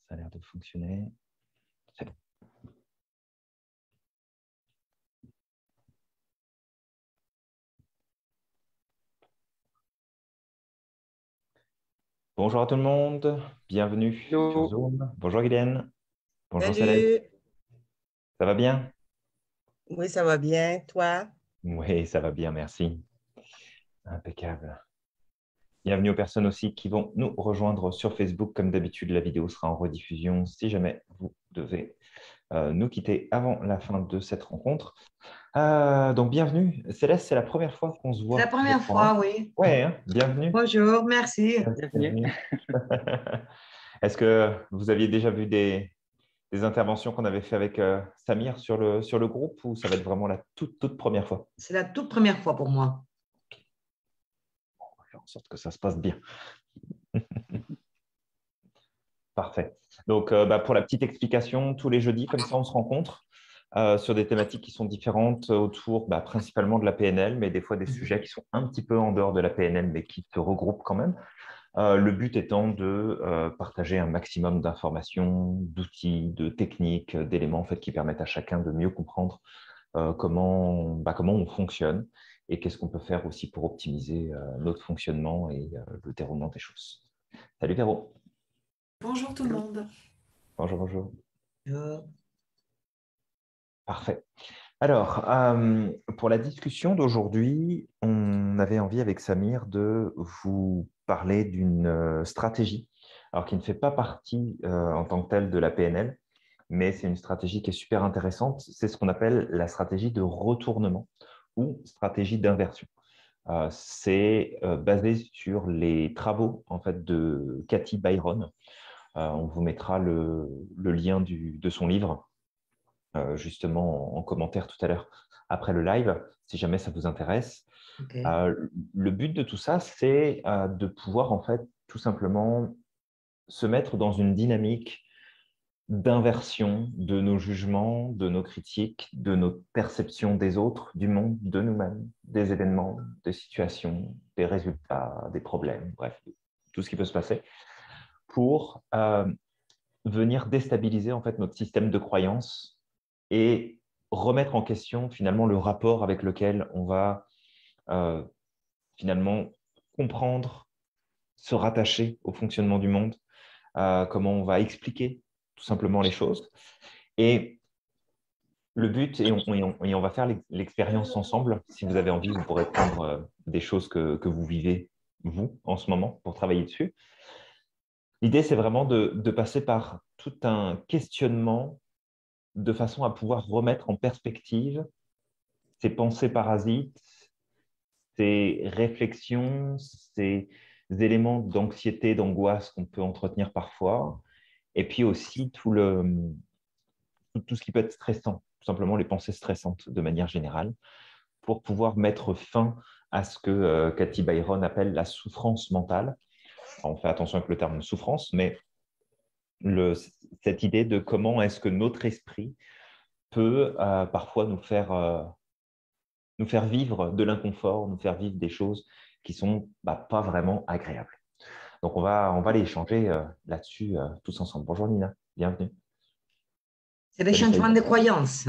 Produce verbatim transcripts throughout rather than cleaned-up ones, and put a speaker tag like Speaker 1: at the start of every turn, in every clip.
Speaker 1: Ça a l'air de fonctionner. C'est bon. Bonjour à tout le monde, bienvenue sur
Speaker 2: Hello.
Speaker 1: Zoom. Bonjour Guylaine, bonjour Céleste,
Speaker 2: Salut.
Speaker 1: ça va bien?
Speaker 2: Oui, ça va bien. Toi?
Speaker 1: Oui, ça va bien, merci. Impeccable. Bienvenue aux personnes aussi qui vont nous rejoindre sur Facebook. Comme d'habitude, la vidéo sera en rediffusion si jamais vous devez euh, nous quitter avant la fin de cette rencontre. Euh, donc, bienvenue. Céleste, c'est la première fois qu'on se
Speaker 3: C'est la
Speaker 1: voit, je
Speaker 3: première
Speaker 1: crois, hein.
Speaker 3: fois, oui.
Speaker 1: Ouais, hein, bienvenue.
Speaker 3: Bonjour, merci.
Speaker 2: Bienvenue.
Speaker 1: Bienvenue. Est-ce que vous aviez déjà vu des, des interventions qu'on avait fait avec euh, Samir sur le, sur le groupe ou ça va être vraiment la toute, toute première fois?
Speaker 3: C'est la toute première fois pour moi.
Speaker 1: On va faire en sorte que ça se passe bien. Parfait. Donc, euh, bah, pour la petite explication, tous les jeudis, comme ça, on se rencontre euh, sur des thématiques qui sont différentes autour bah, principalement de la P N L, mais des fois des sujets qui sont un petit peu en dehors de la P N L, mais qui se regroupent quand même. Euh, le but étant de euh, partager un maximum d'informations, d'outils, de techniques, d'éléments en fait, qui permettent à chacun de mieux comprendre euh, comment, bah, comment on fonctionne et qu'est-ce qu'on peut faire aussi pour optimiser euh, notre fonctionnement et euh, le déroulement des choses. Salut Véro.
Speaker 4: Bonjour tout le monde.
Speaker 1: Bonjour, bonjour.
Speaker 3: Je-
Speaker 1: Parfait. Alors, euh, pour la discussion d'aujourd'hui, on avait envie avec Samir de vous parler d'une euh, stratégie, alors qui ne fait pas partie euh, en tant que telle de la P N L, mais c'est une stratégie qui est super intéressante. C'est ce qu'on appelle la stratégie de retournement ou stratégie d'inversion. Euh, c'est euh, basé sur les travaux en fait, de Cathy Byron. Euh, on vous mettra le, le lien du- de son livre euh, justement en, en commentaire tout à l'heure après le live, si jamais ça vous intéresse.
Speaker 3: Ok.
Speaker 1: Euh, le but de tout ça, c'est euh, de pouvoir en fait tout simplement se mettre dans une dynamique d'inversion de nos jugements, de nos critiques, de nos perceptions des autres, du monde, de nous-mêmes, des événements, des situations, des résultats, des problèmes, bref, tout ce qui peut se passer, pour euh, venir déstabiliser en fait notre système de croyance et remettre en question finalement le rapport avec lequel on va euh, finalement comprendre, se rattacher au fonctionnement du monde, euh, comment on va expliquer tout simplement les choses. Et le but, et on, et on, et on va faire l'expérience ensemble, si vous avez envie, vous pourrez prendre euh, des choses que, que vous vivez, vous, en ce moment, pour travailler dessus. L'idée, c'est vraiment de, de passer par tout un questionnement de façon à pouvoir remettre en perspective ces pensées parasites, ces réflexions, ces éléments d'anxiété, d'angoisse qu'on peut entretenir parfois, et puis aussi tout, le, tout, tout ce qui peut être stressant, tout simplement les pensées stressantes de manière générale, pour pouvoir mettre fin à ce que euh, Cathy Byron appelle la souffrance mentale. Alors, on fait attention avec le terme souffrance, mais le, cette idée de comment est-ce que notre esprit peut euh, parfois nous faire, euh, nous faire vivre de l'inconfort, nous faire vivre des choses qui sont bah, pas vraiment agréables. Donc, on va, on va aller échanger euh, là-dessus euh, tous ensemble. Bonjour Nina, bienvenue.
Speaker 3: C'est les
Speaker 1: Salut
Speaker 3: changements
Speaker 1: Saïd.
Speaker 3: de croyances.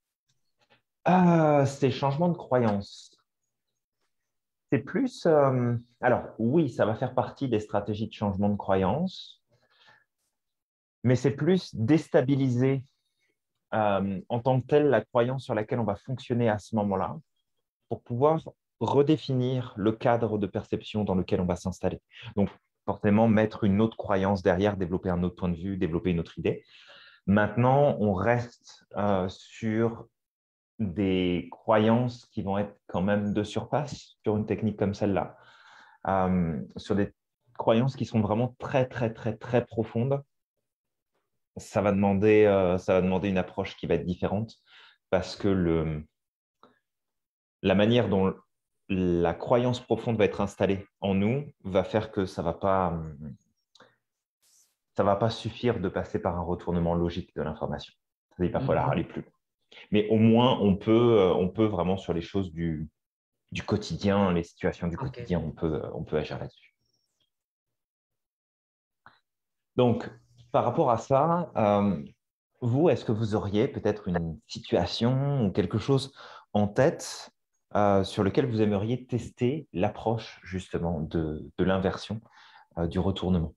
Speaker 1: Ah, ces changements de croyances. C'est plus, euh, alors oui, ça va faire partie des stratégies de changement de croyances, mais c'est plus déstabiliser euh, en tant que telle la croyance sur laquelle on va fonctionner à ce moment-là pour pouvoir redéfinir le cadre de perception dans lequel on va s'installer. Donc, forcément, mettre une autre croyance derrière, développer un autre point de vue, développer une autre idée. Maintenant, on reste euh, sur des croyances qui vont être quand même de surface sur une technique comme celle-là, euh, sur des croyances qui sont vraiment très, très, très, très profondes. Ça va demander, euh, ça va demander une approche qui va être différente parce que le, la manière dont la croyance profonde va être installée en nous va faire que ça ne va pas, ça va pas suffire de passer par un retournement logique de l'information. Il va falloir
Speaker 3: Mhm.
Speaker 1: aller plus loin. Mais au moins, on peut, euh, on peut vraiment sur les choses du, du quotidien, les situations du
Speaker 3: Ok.
Speaker 1: quotidien, on peut, on peut agir là-dessus. Donc, par rapport à ça, euh, vous, est-ce que vous auriez peut-être une situation ou quelque chose en tête euh, sur lequel vous aimeriez tester l'approche justement de, de l'inversion, euh, du retournement?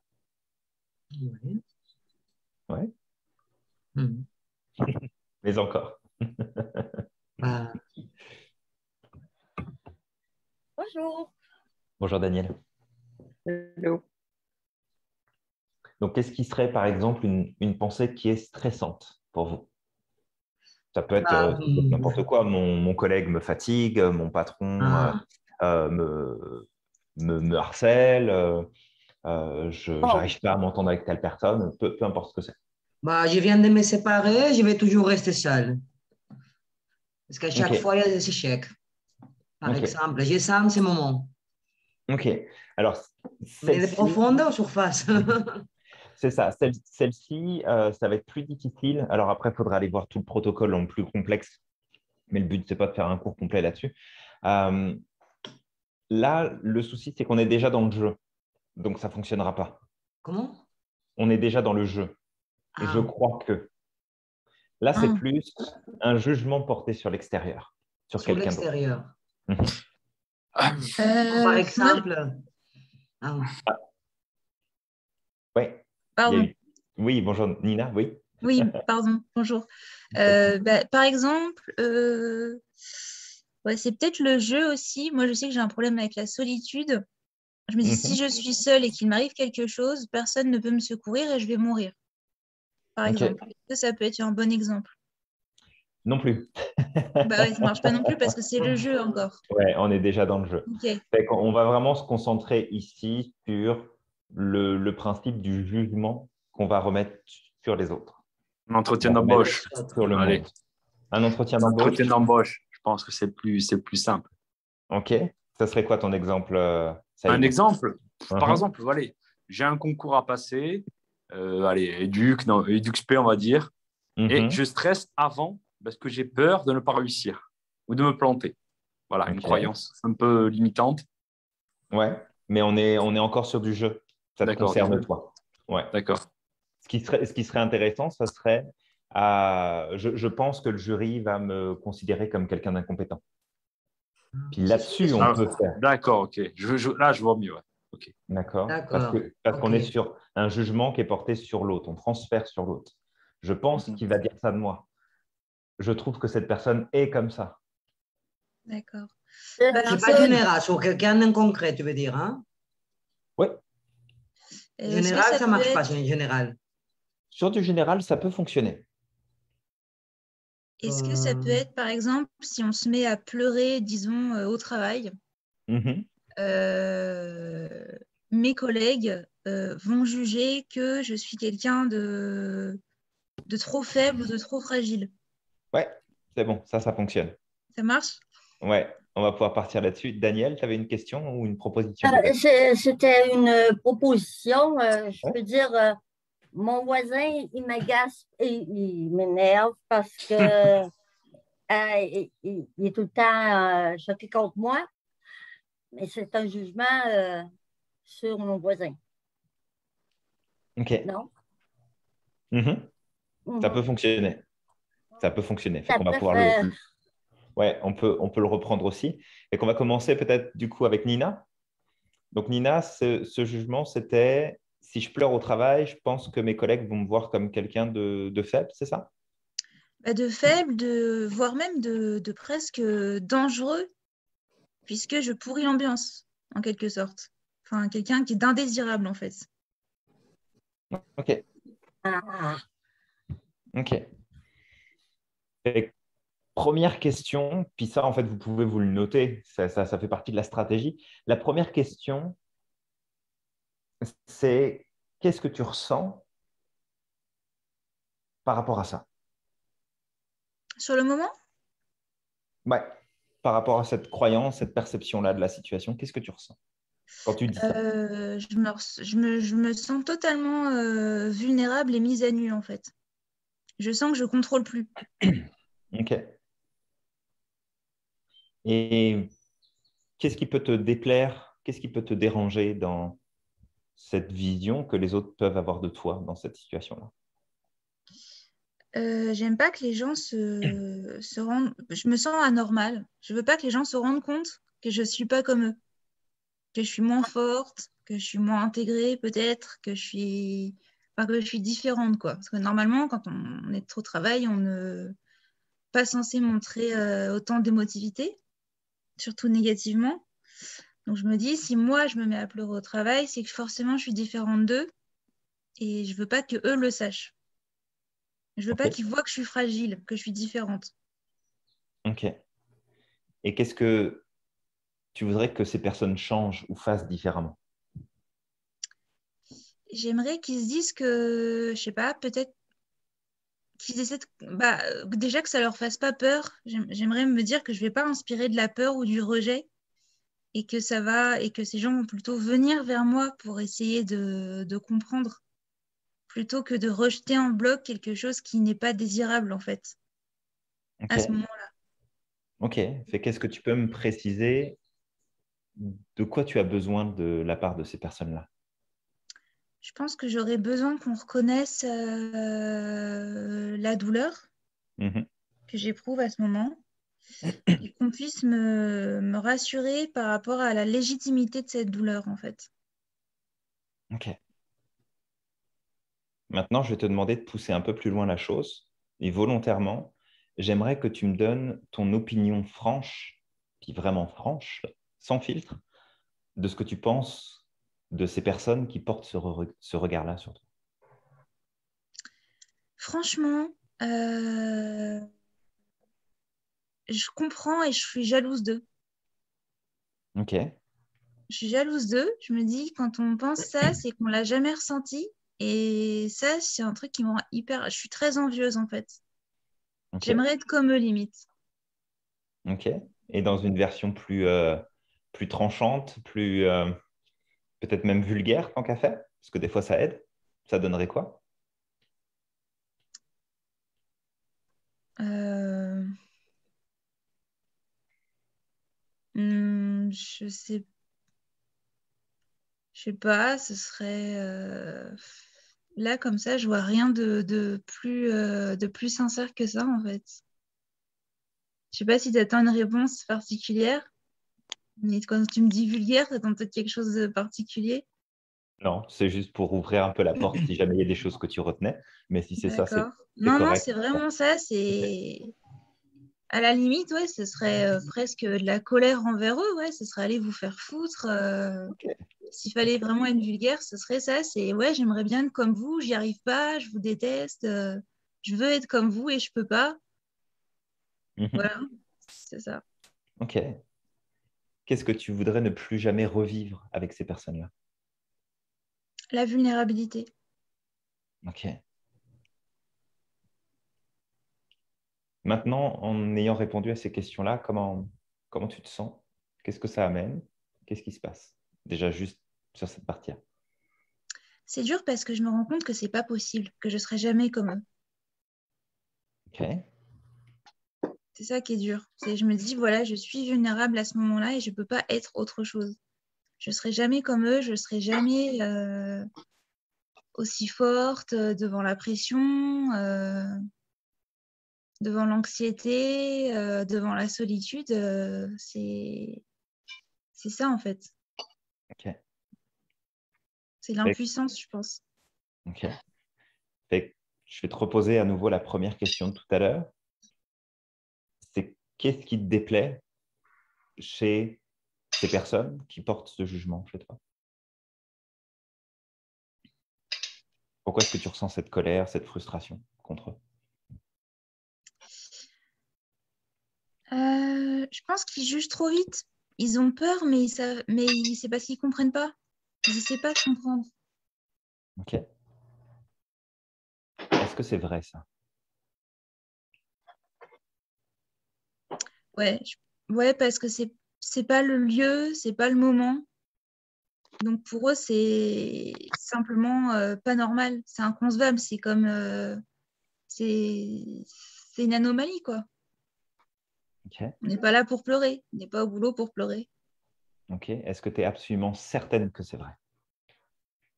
Speaker 3: Oui.
Speaker 1: Ouais,
Speaker 3: Mhm.
Speaker 1: mais encore.
Speaker 3: Bah,
Speaker 5: Bonjour.
Speaker 1: Bonjour Daniel.
Speaker 5: Hello.
Speaker 1: Donc, qu'est-ce qui serait par exemple une, une pensée qui est stressante pour vous? Ça peut être, euh,
Speaker 3: bah,
Speaker 1: ça peut être n'importe
Speaker 3: hum,
Speaker 1: quoi. Mon, mon collègue me fatigue, mon patron euh,
Speaker 3: ah,
Speaker 1: euh, me, me, me harcèle, euh, euh, je
Speaker 5: Bon,
Speaker 1: n'arrive pas à m'entendre avec telle personne, peu, peu importe ce que c'est.
Speaker 3: bah, je viens de me séparer, je vais toujours rester seule. Parce qu'à chaque
Speaker 1: Ok,
Speaker 3: fois, il y a des échecs. Par
Speaker 1: ok,
Speaker 3: exemple, je sens ces moments.
Speaker 1: ok. Alors,
Speaker 3: Mais elle est
Speaker 1: celle-ci,
Speaker 3: profonde ou surface?
Speaker 1: c'est ça. Celle, celle-ci, euh, ça va être plus difficile. Alors après, il faudra aller voir tout le protocole en plus complexe, mais le but, c'est pas de faire un cours complet là-dessus. Euh, Là, le souci, c'est qu'on est déjà dans le jeu, donc ça ne fonctionnera pas.
Speaker 3: Comment?
Speaker 1: On est déjà dans le jeu. Je
Speaker 3: Ah,
Speaker 1: crois que là, c'est
Speaker 5: hum,
Speaker 1: plus un jugement porté sur l'extérieur, sur
Speaker 3: sur
Speaker 1: quelqu'un d'autre.
Speaker 3: l'extérieur.
Speaker 1: Mhm.
Speaker 3: Hum. Comme par
Speaker 5: euh, moi,
Speaker 3: exemple, ah,
Speaker 1: Oui, il y a
Speaker 5: pardon.
Speaker 1: eu. Oui, bonjour Nina, oui.
Speaker 5: Oui, pardon. Bonjour. Euh, bah, par exemple, euh, ouais, c'est peut-être le jeu aussi. Moi, je sais que j'ai un problème avec la solitude. Je me dis, si
Speaker 1: Mhm.
Speaker 5: je suis seule et qu'il m'arrive quelque chose, personne ne peut me secourir et je vais mourir, par
Speaker 1: Ok,
Speaker 5: exemple. Est-ce que ça peut être un bon exemple?
Speaker 1: non plus.
Speaker 5: Bah ouais, ça marche pas non plus parce que c'est le jeu encore.
Speaker 1: Ouais, on est déjà dans le jeu.
Speaker 5: Ok,
Speaker 1: Fait qu'on- on va vraiment se concentrer ici sur le, le principe du jugement qu'on va remettre sur les autres,
Speaker 6: Un entretien
Speaker 1: qu'on va remettre
Speaker 6: d'embauche.
Speaker 1: sur le
Speaker 6: Allez,
Speaker 1: monde. Un entretien
Speaker 6: un entretien
Speaker 1: d'embauche.
Speaker 6: d'embauche. Je pense que c'est plus, c'est plus simple.
Speaker 1: Ok. Ça serait quoi ton exemple, euh,
Speaker 6: Un
Speaker 1: Saïd?
Speaker 6: exemple, par
Speaker 1: Mhm.
Speaker 6: exemple, voilà, j'ai un concours à passer, euh, allez, éduc, non, éduc-spé, on va dire, et
Speaker 1: Mhm.
Speaker 6: je stresse avant parce que j'ai peur de ne pas réussir ou de me planter. Voilà, une
Speaker 1: Ok.
Speaker 6: croyance un peu limitante.
Speaker 1: Ouais. Mais on est, on est encore sur du jeu. Ça te
Speaker 6: D'accord, du
Speaker 1: concerne
Speaker 6: jeu.
Speaker 1: toi. Ouais.
Speaker 6: D'accord.
Speaker 1: Ce qui serait, ce qui serait intéressant, ça serait, euh, je, je pense que le jury va me considérer comme quelqu'un d'incompétent. Puis
Speaker 3: c'est sûr,
Speaker 1: là-dessus, on
Speaker 6: Ah,
Speaker 3: sûr.
Speaker 1: peut faire.
Speaker 6: d'accord, ok. Je, je- là, je vois mieux. Ouais. Ok.
Speaker 1: D'accord? Parce
Speaker 3: D'accord.
Speaker 1: que, parce qu'on
Speaker 3: OK.
Speaker 1: est sur un jugement qui est porté sur l'autre. On transfère sur l'autre. Je pense
Speaker 6: Mhm.
Speaker 1: qu'il va dire ça de moi. Je trouve que cette personne est comme ça.
Speaker 5: d'accord.
Speaker 3: C'est
Speaker 5: Bah, alors,
Speaker 3: pas
Speaker 5: ça,
Speaker 3: général, sur quelqu'un d'un concret, tu veux dire, hein?
Speaker 1: Oui.
Speaker 5: euh, est-ce que
Speaker 3: Général,
Speaker 5: ça
Speaker 3: ça
Speaker 5: peut
Speaker 3: marche pas,
Speaker 5: être
Speaker 3: c'est un général.
Speaker 1: Sur du général, ça peut fonctionner.
Speaker 5: Est-ce que ça peut
Speaker 3: Euh,
Speaker 5: être, par exemple, si on se met à pleurer, disons, euh, au travail,
Speaker 1: Mhm.
Speaker 5: euh, mes collègues euh, vont juger que je suis quelqu'un de, de trop faible ou de trop fragile.
Speaker 1: Ouais, c'est bon, ça, ça fonctionne.
Speaker 5: Ça marche?
Speaker 1: Ouais, on va pouvoir partir là-dessus. Daniel, tu avais une question ou une proposition
Speaker 5: Euh,
Speaker 1: peut-être?
Speaker 5: c'est- C'était une euh, proposition. Euh, je
Speaker 1: Ouais.
Speaker 5: peux dire, euh, mon voisin, il m'agace et il m'énerve parce que euh, il, il- il est tout le temps euh, choqué contre moi, mais c'est un jugement euh, sur mon voisin.
Speaker 1: Ok.
Speaker 5: Non?
Speaker 1: Mhm. Ça peut
Speaker 5: Mhm.
Speaker 1: fonctionner. Ça peut fonctionner. Fait
Speaker 5: Ça
Speaker 1: qu'on va
Speaker 5: peut
Speaker 1: pouvoir le.
Speaker 5: faire.
Speaker 1: Ouais, on peut, on peut le reprendre aussi. Et qu'on va commencer peut-être du coup avec Nina. Donc Nina, ce, ce jugement, c'était si je pleure au travail, je pense que mes collègues vont me voir comme quelqu'un de, de faible, c'est ça?
Speaker 5: Bah, de faible, de, voire même de, de presque dangereux, puisque je pourris l'ambiance, en quelque sorte. Enfin, quelqu'un qui est d'indésirable, en fait.
Speaker 1: Ok,
Speaker 5: Ah,
Speaker 1: ok. Et première question, puis ça, en fait, vous pouvez vous le noter, ça, ça, ça fait partie de la stratégie. La première question, c'est qu'est-ce que tu ressens par rapport à ça?
Speaker 5: sur le moment,
Speaker 1: Ouais, par rapport à cette croyance, cette perception-là de la situation, qu'est-ce que tu ressens quand tu dis ça?
Speaker 5: euh, je me, res- je me, je me sens totalement euh, vulnérable et mise à nu, en fait. Je sens que je contrôle plus.
Speaker 1: Ok. Et qu'est-ce qui peut te déplaire? Qu'est-ce qui peut te déranger dans, cette vision que les autres peuvent avoir de toi dans cette situation-là?
Speaker 7: Euh, j'aime pas que les gens se, se rendent... Je me sens anormale. Je veux pas que les gens se rendent compte que je suis pas comme eux, que je suis moins forte, que je suis moins intégrée peut-être, que je suis... Enfin, que je suis différente, quoi. Parce que normalement, quand on est au travail, on n'est pas censé montrer euh, autant d'émotivité, surtout négativement. Donc je me dis, si moi je me mets à pleurer au travail, c'est que forcément je suis différente d'eux et je veux pas que eux le sachent. Je veux
Speaker 1: Ok.
Speaker 7: pas qu'ils voient que je suis fragile, que je suis différente.
Speaker 1: Ok. Et qu'est-ce que tu voudrais que ces personnes changent ou fassent différemment?
Speaker 7: J'aimerais qu'ils se disent que, je sais pas, peut-être qu'ils essaient de... bah, déjà que ça leur fasse pas peur. J'aim- J'aimerais me dire que je vais pas inspirer de la peur ou du rejet et que ça va et que ces gens vont plutôt venir vers moi pour essayer de, de comprendre plutôt que de rejeter en bloc quelque chose qui n'est pas désirable en fait
Speaker 1: Ok.
Speaker 7: à ce moment-là.
Speaker 1: Ok. Fait qu'est-ce que tu peux me préciser de quoi tu as besoin de la part de ces personnes-là?
Speaker 7: Je pense que j'aurais besoin qu'on reconnaisse euh, la douleur
Speaker 1: Mhm.
Speaker 7: que j'éprouve à ce moment et qu'on puisse me, me rassurer par rapport à la légitimité de cette douleur, en fait.
Speaker 1: Ok. Maintenant, je vais te demander de pousser un peu plus loin la chose. Et volontairement, j'aimerais que tu me donnes ton opinion franche, puis vraiment franche, sans filtre, de ce que tu penses de ces personnes qui portent ce, re- ce regard-là sur toi.
Speaker 7: Franchement, euh, je comprends et je suis jalouse d'eux.
Speaker 1: Ok.
Speaker 7: Je suis jalouse d'eux. Je me dis, quand on pense ça, c'est qu'on l'a jamais ressenti. Et ça, c'est un truc qui me rend hyper... Je suis très envieuse, en fait.
Speaker 1: Ok.
Speaker 7: J'aimerais être comme eux, limite.
Speaker 1: Ok. Et dans une version plus, euh, plus tranchante, plus euh, peut-être même vulgaire, tant qu'à faire, parce que des fois ça aide, ça donnerait quoi?
Speaker 7: Euh... hmm, je sais, je sais pas, ce serait... euh, Là, comme ça, je vois rien de, de plus, euh, de plus sincère que ça, en fait. Je sais pas si tu attends une réponse particulière, mais quand tu me dis vulgaire, tu attends peut-être quelque chose de particulier.
Speaker 1: Non, c'est juste pour ouvrir un peu la porte si jamais il y a des choses que tu retenais. Mais si c'est ça, c'est
Speaker 7: D'accord.
Speaker 1: c'est
Speaker 7: Non, non,
Speaker 1: correct.
Speaker 7: c'est vraiment ça. C'est à la limite, ouais, ce serait euh, presque de la colère envers eux. Ouais, ce serait aller vous faire foutre. euh,
Speaker 1: Ok.
Speaker 7: S'il fallait
Speaker 1: Ok.
Speaker 7: vraiment être vulgaire, ce serait ça. C'est ouais, j'aimerais bien être comme vous, j'y arrive pas, je vous déteste. euh, je veux être comme vous et je peux pas.
Speaker 1: Mhm.
Speaker 7: Voilà, c'est ça.
Speaker 1: Ok. Qu'est-ce que tu voudrais ne plus jamais revivre avec ces personnes-là?
Speaker 7: La vulnérabilité.
Speaker 1: Ok. Maintenant, en ayant répondu à ces questions-là, comment, comment tu te sens? Qu'est-ce que ça amène? Qu'est-ce qui se passe? Déjà, juste sur cette partie-là.
Speaker 7: C'est dur parce que je me rends compte que c'est pas possible, que je serai jamais comme eux.
Speaker 1: Ok.
Speaker 7: C'est ça qui est dur. C'est je me dis voilà, je suis vulnérable à ce moment-là et je peux pas être autre chose. Je serai jamais comme eux, je serai jamais euh, aussi forte euh, devant la pression, euh, devant l'anxiété, euh, devant la solitude. euh, c'est c'est ça en fait.
Speaker 1: Ok.
Speaker 7: C'est
Speaker 1: Fait-
Speaker 7: l'impuissance, je pense.
Speaker 1: ok. Fait que je vais te reposer à nouveau la première question de tout à l'heure. C'est qu'est-ce qui te déplaît chez ces personnes qui portent ce jugement chez toi? Pourquoi est-ce que tu ressens cette colère, cette frustration contre eux?
Speaker 7: Euh, je pense qu'ils jugent trop vite. Ils ont peur, mais, ils savent, mais ils- c'est parce qu'ils comprennent pas. Ils essaient pas de comprendre.
Speaker 1: Ok. Est-ce que c'est vrai ça?
Speaker 7: Ouais, je- ouais, parce que c'est c'est pas le lieu, c'est pas le moment. Donc pour eux, c'est simplement euh, pas normal. C'est inconcevable. C'est comme euh, c'est c'est une anomalie quoi.
Speaker 1: Ok.
Speaker 7: On n'est pas là pour pleurer. On n'est pas au boulot pour pleurer.
Speaker 1: Ok. Est-ce que tu es absolument certaine que c'est vrai?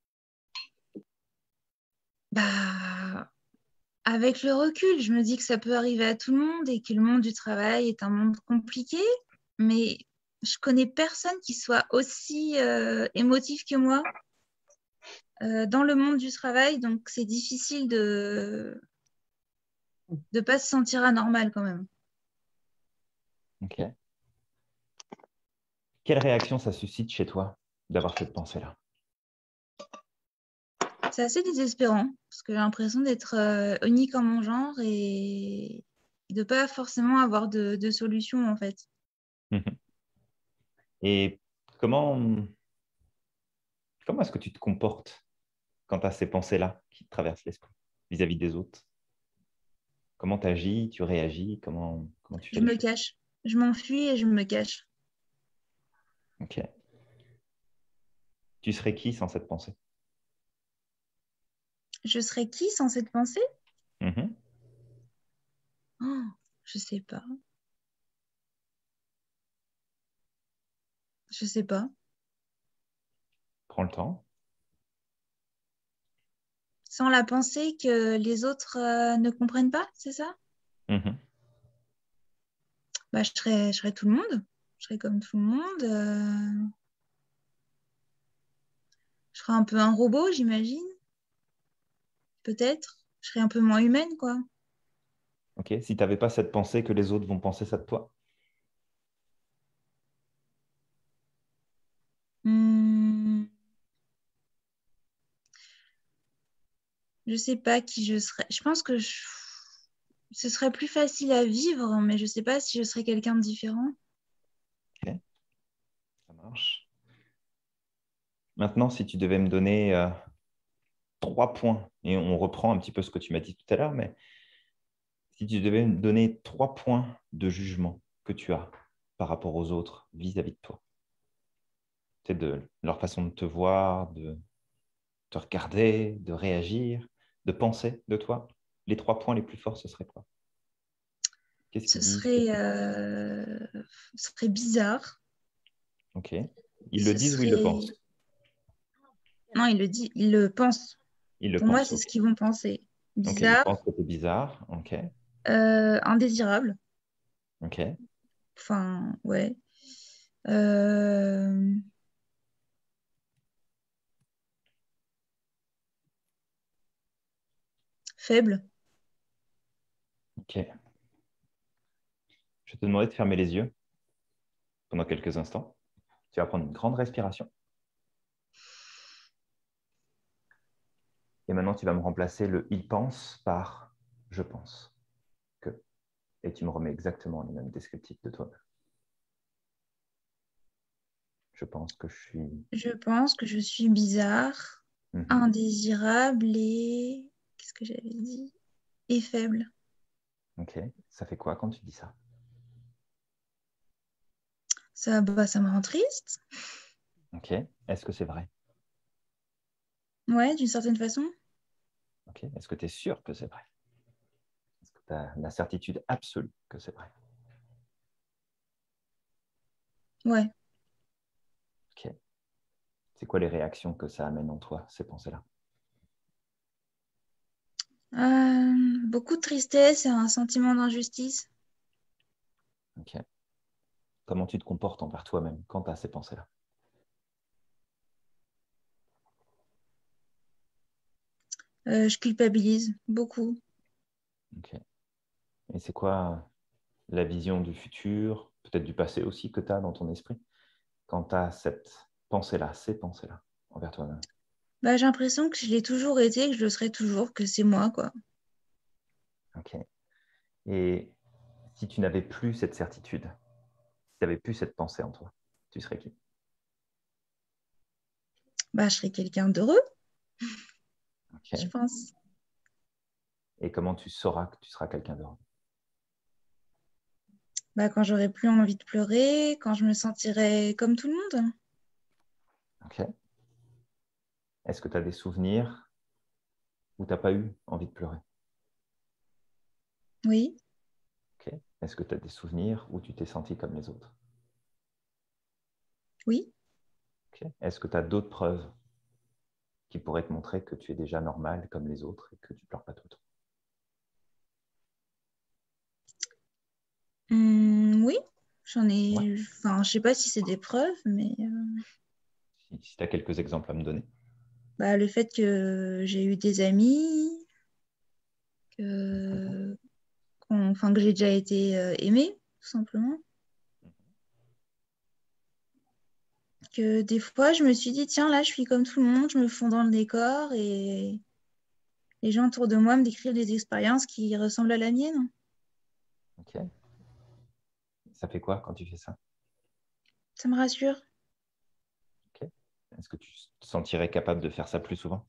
Speaker 7: Bah, avec le recul, je me dis que ça peut arriver à tout le monde et que le monde du travail est un monde compliqué, mais je connais personne qui soit aussi euh, émotif que moi euh, dans le monde du travail, donc c'est difficile de ne pas se sentir anormal quand même.
Speaker 1: Ok. Quelle réaction ça suscite chez toi d'avoir cette pensée-là?
Speaker 7: C'est assez désespérant parce que j'ai l'impression d'être euh, unique en mon genre et de ne pas forcément avoir de, de solution en fait.
Speaker 1: Mhm. Et comment, comment est-ce que tu te comportes quand tu as ces pensées-là qui te traversent l'esprit vis-à-vis des autres? Comment tu agis, tu réagis, comment, comment tu
Speaker 7: Je
Speaker 1: fais les
Speaker 7: me
Speaker 1: choses?
Speaker 7: cache, je m'enfuis et je me cache.
Speaker 1: Ok. Tu serais qui sans cette pensée?
Speaker 7: Je serais qui sans cette pensée?
Speaker 1: Mhm.
Speaker 7: Oh, je sais pas. Je sais pas.
Speaker 1: Prends le temps.
Speaker 7: Sans la pensée que les autres euh, ne comprennent pas, c'est ça?
Speaker 1: Mhm.
Speaker 7: Bah, je serais, je serais tout le monde. Je serais comme tout le monde. euh, Je serais un peu un robot, j'imagine. Peut-être. Je serais un peu moins humaine, quoi.
Speaker 1: Ok. Si tu n'avais pas cette pensée que les autres vont penser ça de toi?
Speaker 7: Hmm, Je sais pas qui je serais. Je pense que je- ce serait plus facile à vivre, mais je sais pas si je serais quelqu'un de différent.
Speaker 1: Ok, ça marche. Maintenant, si tu devais me donner euh, trois points, et on reprend un petit peu ce que tu m'as dit tout à l'heure, mais si tu devais me donner trois points de jugement que tu as par rapport aux autres vis-à-vis de toi, c'est de leur façon de te voir, de te regarder, de réagir, de penser de toi, les trois points les plus forts, ce serait quoi? Qu'est-ce
Speaker 7: Ce
Speaker 1: qu'ils disent? Qu'est-ce
Speaker 7: serait,
Speaker 1: qu'ils font?
Speaker 7: euh, ce serait bizarre.
Speaker 1: Ok. Ils le
Speaker 7: Ce
Speaker 1: disent ou ils le
Speaker 7: serait.
Speaker 1: pensent?
Speaker 7: Non, il le dit, il le pense.
Speaker 1: Ils le
Speaker 7: Pour moi,
Speaker 1: pensent,
Speaker 7: c'est ce
Speaker 1: ok.
Speaker 7: qu'ils vont penser.
Speaker 1: Ok, ils
Speaker 7: Bizarre,
Speaker 1: pensent que c'est bizarre. Ok,
Speaker 7: euh, indésirable.
Speaker 1: ok,
Speaker 7: Enfin, ouais. Euh, Faible.
Speaker 1: ok. Je vais te demander de fermer les yeux pendant quelques instants. Tu vas prendre une grande respiration. Et maintenant, tu vas me remplacer le il pense par je pense que. Et tu me remets exactement les mêmes descriptifs de toi-même. Je pense que je suis.
Speaker 7: Je pense que je suis bizarre,
Speaker 1: Mhm.
Speaker 7: indésirable et... Qu'est-ce que j'avais dit? Et faible.
Speaker 1: Ok. Ça fait quoi quand tu dis ça?
Speaker 7: Ça, bah, ça me rend triste.
Speaker 1: Ok. Est-ce que c'est vrai?
Speaker 7: Ouais, d'une certaine façon.
Speaker 1: Ok. Est-ce que tu es sûr que c'est vrai? Est-ce que tu as la certitude absolue que c'est vrai?
Speaker 7: Ouais.
Speaker 1: Ok. C'est quoi les réactions que ça amène en toi, ces pensées-là?
Speaker 7: Euh, Beaucoup de tristesse et un sentiment d'injustice.
Speaker 1: Ok. Comment tu te comportes envers toi-même quand tu as ces pensées-là?
Speaker 7: Euh, je culpabilise beaucoup.
Speaker 1: Ok. Et c'est quoi la vision du futur, peut-être du passé aussi, que tu as dans ton esprit quand tu as cette pensée-là, ces pensées-là envers toi-même?
Speaker 7: Bah, j'ai l'impression que je l'ai toujours été, que je le serai toujours, que c'est moi, quoi.
Speaker 1: Ok. Et si tu n'avais plus cette certitude, si tu n'avais plus cette pensée en toi, tu serais qui?
Speaker 7: Bah, je serai quelqu'un d'heureux, je
Speaker 1: Ok.
Speaker 7: pense.
Speaker 1: Et comment tu sauras que tu seras quelqu'un d'heureux?
Speaker 7: Bah, quand j'aurai plus envie de pleurer, quand je me sentirai comme tout le monde.
Speaker 1: Ok. Est-ce que tu as des souvenirs où tu n'as pas eu envie de pleurer?
Speaker 7: Oui,
Speaker 1: Ok. Est-ce que tu as des souvenirs où tu t'es senti comme les autres?
Speaker 7: oui.
Speaker 1: Ok. Est-ce que tu as d'autres preuves qui pourrait te montrer que tu es déjà normal comme les autres et que tu ne pleures pas tout le temps?
Speaker 7: Hum, oui, j'en ai.
Speaker 1: Ouais.
Speaker 7: Enfin, je sais pas si c'est des preuves, mais euh,
Speaker 1: Si, si tu as quelques exemples à me donner.
Speaker 7: bah, le fait que j'ai eu des amis, que, qu'on- enfin, que j'ai déjà été euh, aimée, tout simplement. Que des fois, je me suis dit, tiens, là, je suis comme tout le monde, je me fonds dans le décor et les gens autour de moi me décrivent des expériences qui ressemblent à la mienne.
Speaker 1: Ok. Ça fait quoi quand tu fais ça?
Speaker 7: Ça me rassure.
Speaker 1: Ok. Est-ce que tu te sentirais capable de faire ça plus souvent?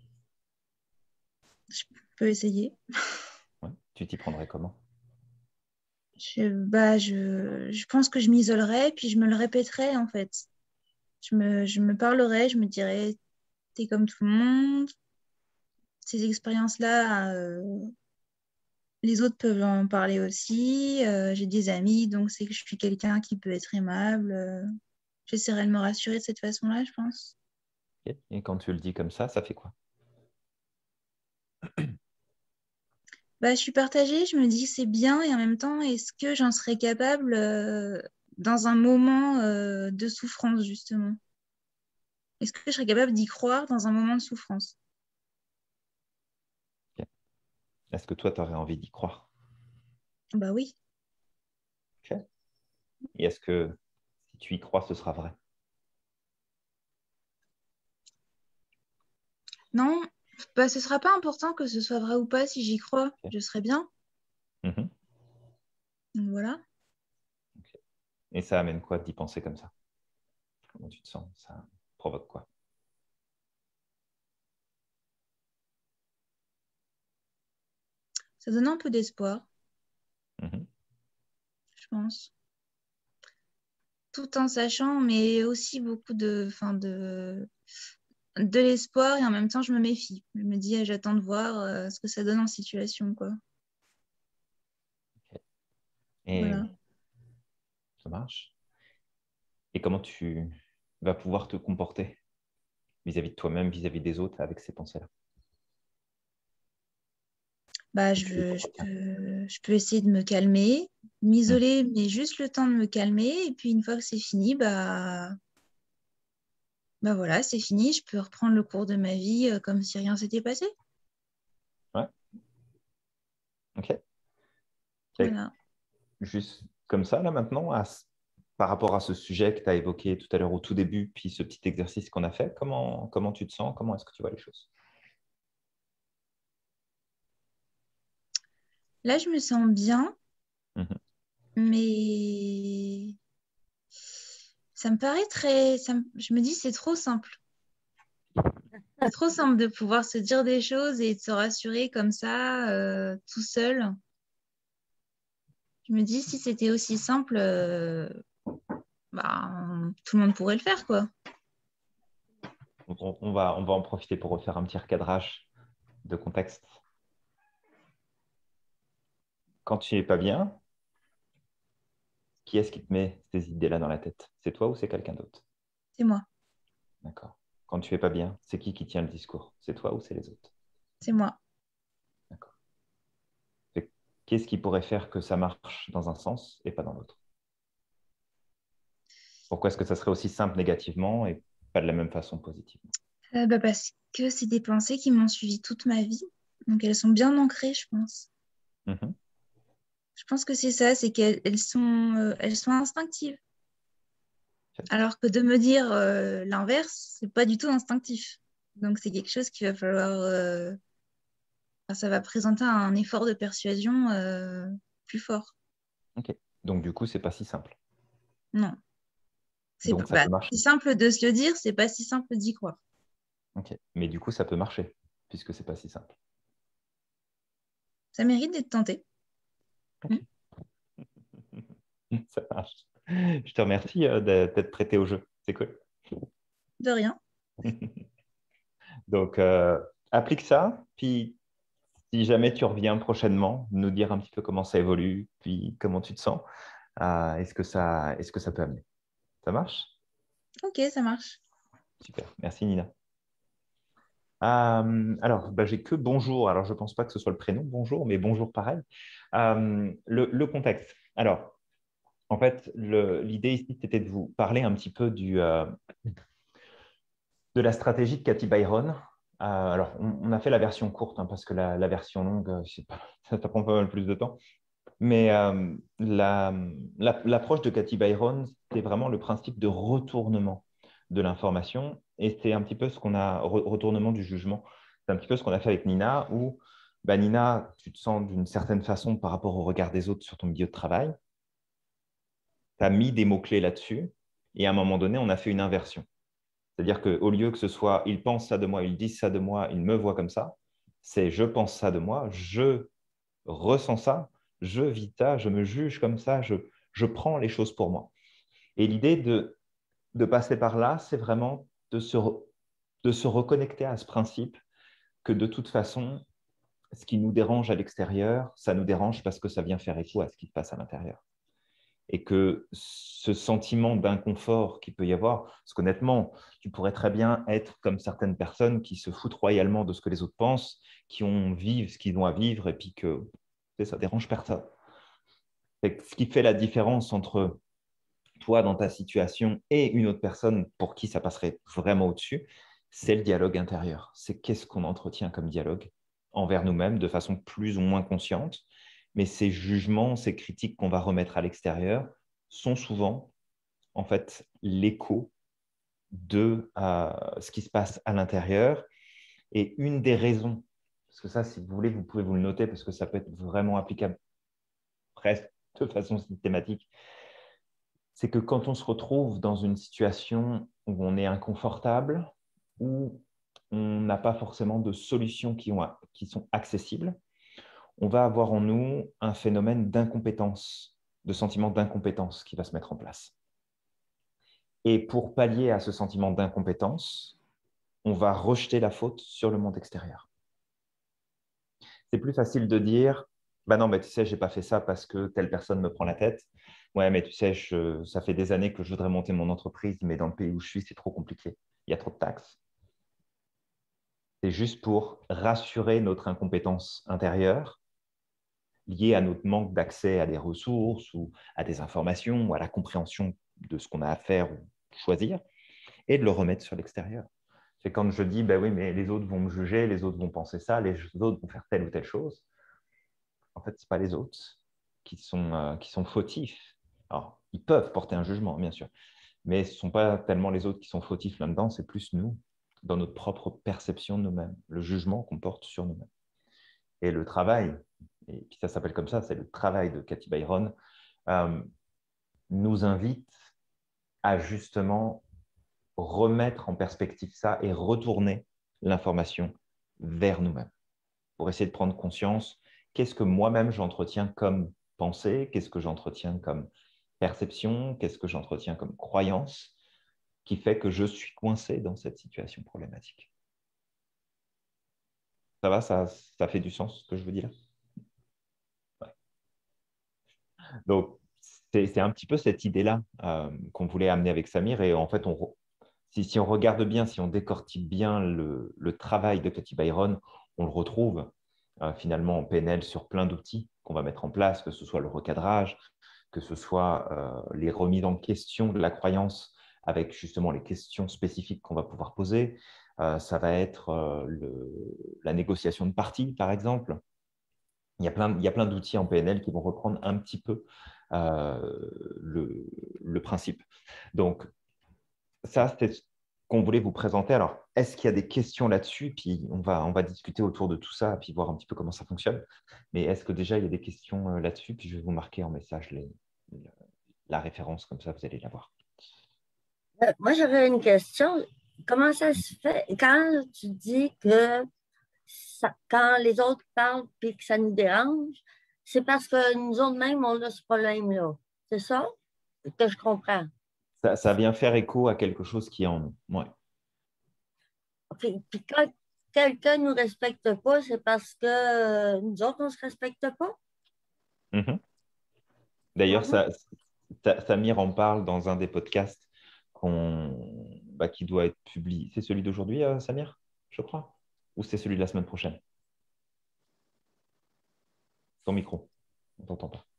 Speaker 7: Je peux essayer.
Speaker 1: Ouais. Tu t'y prendrais comment?
Speaker 7: Je, bah, je, je pense que je m'isolerais, puis je me le répéterais, en fait. Je me, je me parlerais, je me dirais, t'es comme tout le monde. Ces expériences-là, euh, les autres peuvent en parler aussi. Euh, j'ai des amis, donc c'est que je suis quelqu'un qui peut être aimable. Euh, j'essaierai de me rassurer de cette façon-là, je pense.
Speaker 1: Ok. Et quand tu le dis comme ça, ça fait quoi?
Speaker 7: Bah, je suis partagée, je me dis que c'est bien et en même temps, est-ce que j'en serais capable euh, dans un moment euh, de souffrance, justement? Est-ce que je serais capable d'y croire dans un moment de souffrance?
Speaker 1: Ok. Est-ce que toi, tu aurais envie d'y croire?
Speaker 7: Bah oui.
Speaker 1: Ok. Et est-ce que si tu y crois, ce sera vrai?
Speaker 7: Non, bah, ce sera pas important que ce soit vrai ou pas si j'y crois.
Speaker 1: Ok.
Speaker 7: Je serai bien.
Speaker 1: Mhm.
Speaker 7: Donc voilà.
Speaker 1: Ok. Et ça amène quoi d'y penser comme ça? Comment tu te sens? Ça provoque quoi?
Speaker 7: Ça donne un peu d'espoir,
Speaker 1: Mhm.
Speaker 7: je pense. Tout en sachant, mais aussi beaucoup de, enfin de, de l'espoir et en même temps, je me méfie. Je me dis, ah, j'attends de voir euh, ce que ça donne en situation, quoi.
Speaker 1: Ok. Et
Speaker 7: Voilà.
Speaker 1: ça marche. Et comment tu vas pouvoir te comporter vis-à-vis de toi-même, vis-à-vis des autres avec ces pensées-là
Speaker 7: Bah,
Speaker 1: que
Speaker 7: je,
Speaker 1: tu les
Speaker 7: veux- je
Speaker 1: entretiens?
Speaker 7: peux, je peux essayer de me calmer,
Speaker 1: Mhm.
Speaker 7: m'isoler, mais juste le temps de me calmer. Et puis une fois que c'est fini, bah, bah voilà, c'est fini. Je peux reprendre le cours de ma vie euh, comme si rien s'était passé.
Speaker 1: Ouais. Ok. Et
Speaker 7: Voilà.
Speaker 1: juste comme ça, là, maintenant, à ce- par rapport à ce sujet que tu as évoqué tout à l'heure au tout début, puis ce petit exercice qu'on a fait, comment, comment tu te sens? Comment est-ce que tu vois les choses?
Speaker 7: Là, je me sens bien,
Speaker 1: Mhm.
Speaker 7: mais ça me paraît très. Ça me- Je me dis, c'est trop simple. C'est trop simple de pouvoir se dire des choses et de se rassurer comme ça, euh, tout seul. Je me dis, si c'était aussi simple, euh, bah, tout le monde pourrait le faire, quoi.
Speaker 1: Donc, on, on va, on va en profiter pour refaire un petit recadrage de contexte. Quand tu n'es pas bien, qui est-ce qui te met ces idées-là dans la tête? C'est toi ou c'est quelqu'un d'autre?
Speaker 7: C'est moi,
Speaker 1: D'accord. Quand tu es pas bien, c'est qui qui tient le discours? C'est toi ou c'est les autres?
Speaker 7: c'est moi.
Speaker 1: D'accord. Et qu'est-ce qui pourrait faire que ça marche dans un sens et pas dans l'autre? Pourquoi est-ce que ça serait aussi simple négativement et pas de la même façon positivement?
Speaker 7: Euh, bah, parce que c'est des pensées qui m'ont suivi toute ma vie. Donc elles sont bien ancrées, je pense.
Speaker 1: Mhm.
Speaker 7: Je pense que c'est ça, c'est qu'elles elles sont, euh, elles sont instinctives.
Speaker 1: Ok.
Speaker 7: Alors que de me dire euh, l'inverse, c'est pas du tout instinctif. Donc c'est quelque chose qu'il va falloir. euh, enfin, ça va présenter un effort de persuasion euh, plus fort.
Speaker 1: Ok. Donc du coup, c'est pas si simple.
Speaker 7: Non. C'est
Speaker 1: Donc ça
Speaker 7: bah,
Speaker 1: peut marcher.
Speaker 7: si simple de se le dire, c'est pas si simple d'y croire.
Speaker 1: Ok. Mais du coup, ça peut marcher puisque c'est pas si simple.
Speaker 7: Ça mérite d'être tenté.
Speaker 1: Ok.
Speaker 7: Mm.
Speaker 1: Ça marche. Je te remercie euh, de- d'être prêté au jeu. C'est cool.
Speaker 7: De rien.
Speaker 1: Donc, euh, applique ça. Puis, si jamais tu reviens prochainement, nous dire un petit peu comment ça évolue, puis comment tu te sens. Euh, est-ce que ça, est-ce que ça peut amener? Ça marche?
Speaker 7: Ok, ça marche.
Speaker 1: Super. Merci, Nina. Euh, alors, bah, j'ai que bonjour. Alors, je ne pense pas que ce soit le prénom, bonjour, mais bonjour pareil. Euh, le, le contexte. Alors, en fait, le- l'idée ici, c'était de vous parler un petit peu du, euh, de la stratégie de Cathy Byron. Euh, alors, on, on a fait la version courte, hein, parce que la, la version longue, euh, c'est pas- ça, ça prend pas mal plus de temps. Mais euh, la- la- l'approche de Cathy Byron, c'est vraiment le principe de retournement de l'information. Et c'est un petit peu ce qu'on a, re- retournement du jugement. C'est un petit peu ce qu'on a fait avec Nina, où bah, Nina, tu te sens d'une certaine façon par rapport au regard des autres sur ton milieu de travail. Tu as mis des mots-clés là-dessus. Et à un moment donné, on a fait une inversion. C'est-à-dire qu'au lieu que ce soit ils pensent ça de moi, ils disent ça de moi, ils me voient comme ça, c'est je pense ça de moi, je ressens ça, je vis ça, je me juge comme ça, je, je prends les choses pour moi. Et l'idée de, de passer par là, c'est vraiment de se, re- de se reconnecter à ce principe que de toute façon, ce qui nous dérange à l'extérieur, ça nous dérange parce que ça vient faire écho à ce qui se passe à l'intérieur. Et que ce sentiment d'inconfort qu'il peut y avoir, parce qu'honnêtement, tu pourrais très bien être comme certaines personnes qui se foutent royalement de ce que les autres pensent, qui ont vivent ce qu'ils ont à vivre et puis que tu sais, ça dérange personne. C'est ce qui fait la différence entre toi dans ta situation et une autre personne pour qui ça passerait vraiment au-dessus, c'est le dialogue intérieur. C'est qu'est-ce qu'on entretient comme dialogue envers nous-mêmes de façon plus ou moins consciente. Mais ces jugements, ces critiques qu'on va remettre à l'extérieur sont souvent en fait l'écho de euh, ce qui se passe à l'intérieur. Et une des raisons, parce que ça, si vous voulez, vous pouvez vous le noter parce que ça peut être vraiment applicable presque de façon systématique, c'est que quand on se retrouve dans une situation où on est inconfortable, où on n'a pas forcément de solutions qui, ont, qui sont accessibles, on va avoir en nous un phénomène d'incompétence, de sentiment d'incompétence qui va se mettre en place. Et pour pallier à ce sentiment d'incompétence, on va rejeter la faute sur le monde extérieur. C'est plus facile de dire, bah non, mais tu sais, je n'ai pas fait ça parce que telle personne me prend la tête. Ouais, mais tu sais, je, ça fait des années que je voudrais monter mon entreprise, mais dans le pays où je suis, c'est trop compliqué. Il y a trop de taxes. C'est juste pour rassurer notre incompétence intérieure liée à notre manque d'accès à des ressources ou à des informations ou à la compréhension de ce qu'on a à faire ou choisir et de le remettre sur l'extérieur. C'est quand je dis, ben oui, mais les autres vont me juger, les autres vont penser ça, les autres vont faire telle ou telle chose. En fait, ce n'est pas les autres qui sont, euh, qui sont fautifs. Alors, ils peuvent porter un jugement, bien sûr, mais ce ne sont pas tellement les autres qui sont fautifs là-dedans, c'est plus nous, dans notre propre perception de nous-mêmes, le jugement qu'on porte sur nous-mêmes. Et le travail, et puis ça s'appelle comme ça, c'est le travail de Cathy Byron, euh, nous invite à justement remettre en perspective ça et retourner l'information vers nous-mêmes pour essayer de prendre conscience, qu'est-ce que moi-même j'entretiens comme pensée, qu'est-ce que j'entretiens comme perception, qu'est-ce que j'entretiens comme croyance qui fait que je suis coincé dans cette situation problématique. Ça va, ça, ça fait du sens ce que je veux dire? Ouais. Donc, c'est un petit peu cette idée-là euh, qu'on voulait amener avec Samir. Et en fait, on, si, si on regarde bien, si on décortique bien le, le travail de Cathy Byron, on le retrouve euh, finalement en P N L sur plein d'outils qu'on va mettre en place, que ce soit le recadrage, que ce soit euh, les remises en question de la croyance avec justement les questions spécifiques qu'on va pouvoir poser. Euh, ça va être euh, le, la négociation de parties, par exemple. Il y a plein, il y a plein d'outils en P N L qui vont reprendre un petit peu euh, le, le principe. Donc, ça, c'est ce qu'on voulait vous présenter. Alors, est-ce qu'il y a des questions là-dessus? Puis on va, on va discuter autour de tout ça, puis voir un petit peu comment ça fonctionne. Mais est-ce que déjà, il y a des questions euh, là-dessus? Puis je vais vous marquer en message les, la référence, comme ça, vous allez la voir.
Speaker 5: Euh, Moi, j'avais une question. Comment ça se fait quand tu dis que ça- quand les autres parlent et que ça nous dérange, c'est parce que nous autres mêmes, on a ce problème-là. C'est ça que je comprends.
Speaker 1: Ça, ça vient faire écho à quelque chose qui est en nous. Ouais.
Speaker 5: Puis, puis quand quelqu'un ne nous respecte pas, c'est parce que euh, nous autres, on ne se respecte pas.
Speaker 1: Mm-hmm. D'ailleurs,
Speaker 5: Mhm.
Speaker 1: ça, ça, Samir en parle dans un des podcasts qu'on, bah, qui doit être publié. C'est celui d'aujourd'hui, euh, Samir, je crois. ou c'est celui de la semaine prochaine? Ton micro, on ne t'entend pas.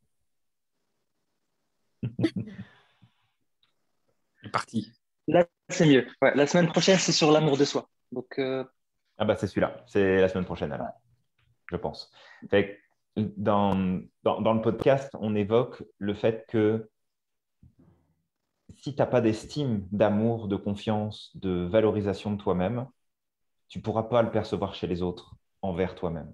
Speaker 6: C'est parti.
Speaker 8: Là, c'est mieux. Ouais, la semaine prochaine, c'est sur l'amour de soi. Donc, euh...
Speaker 1: Ah bah c'est celui-là, c'est la semaine prochaine alors, je pense. Fait que dans, dans, dans le podcast, on évoque le fait que si tu n'as pas d'estime, d'amour, de confiance, de valorisation de toi-même, tu ne pourras pas le percevoir chez les autres envers toi-même.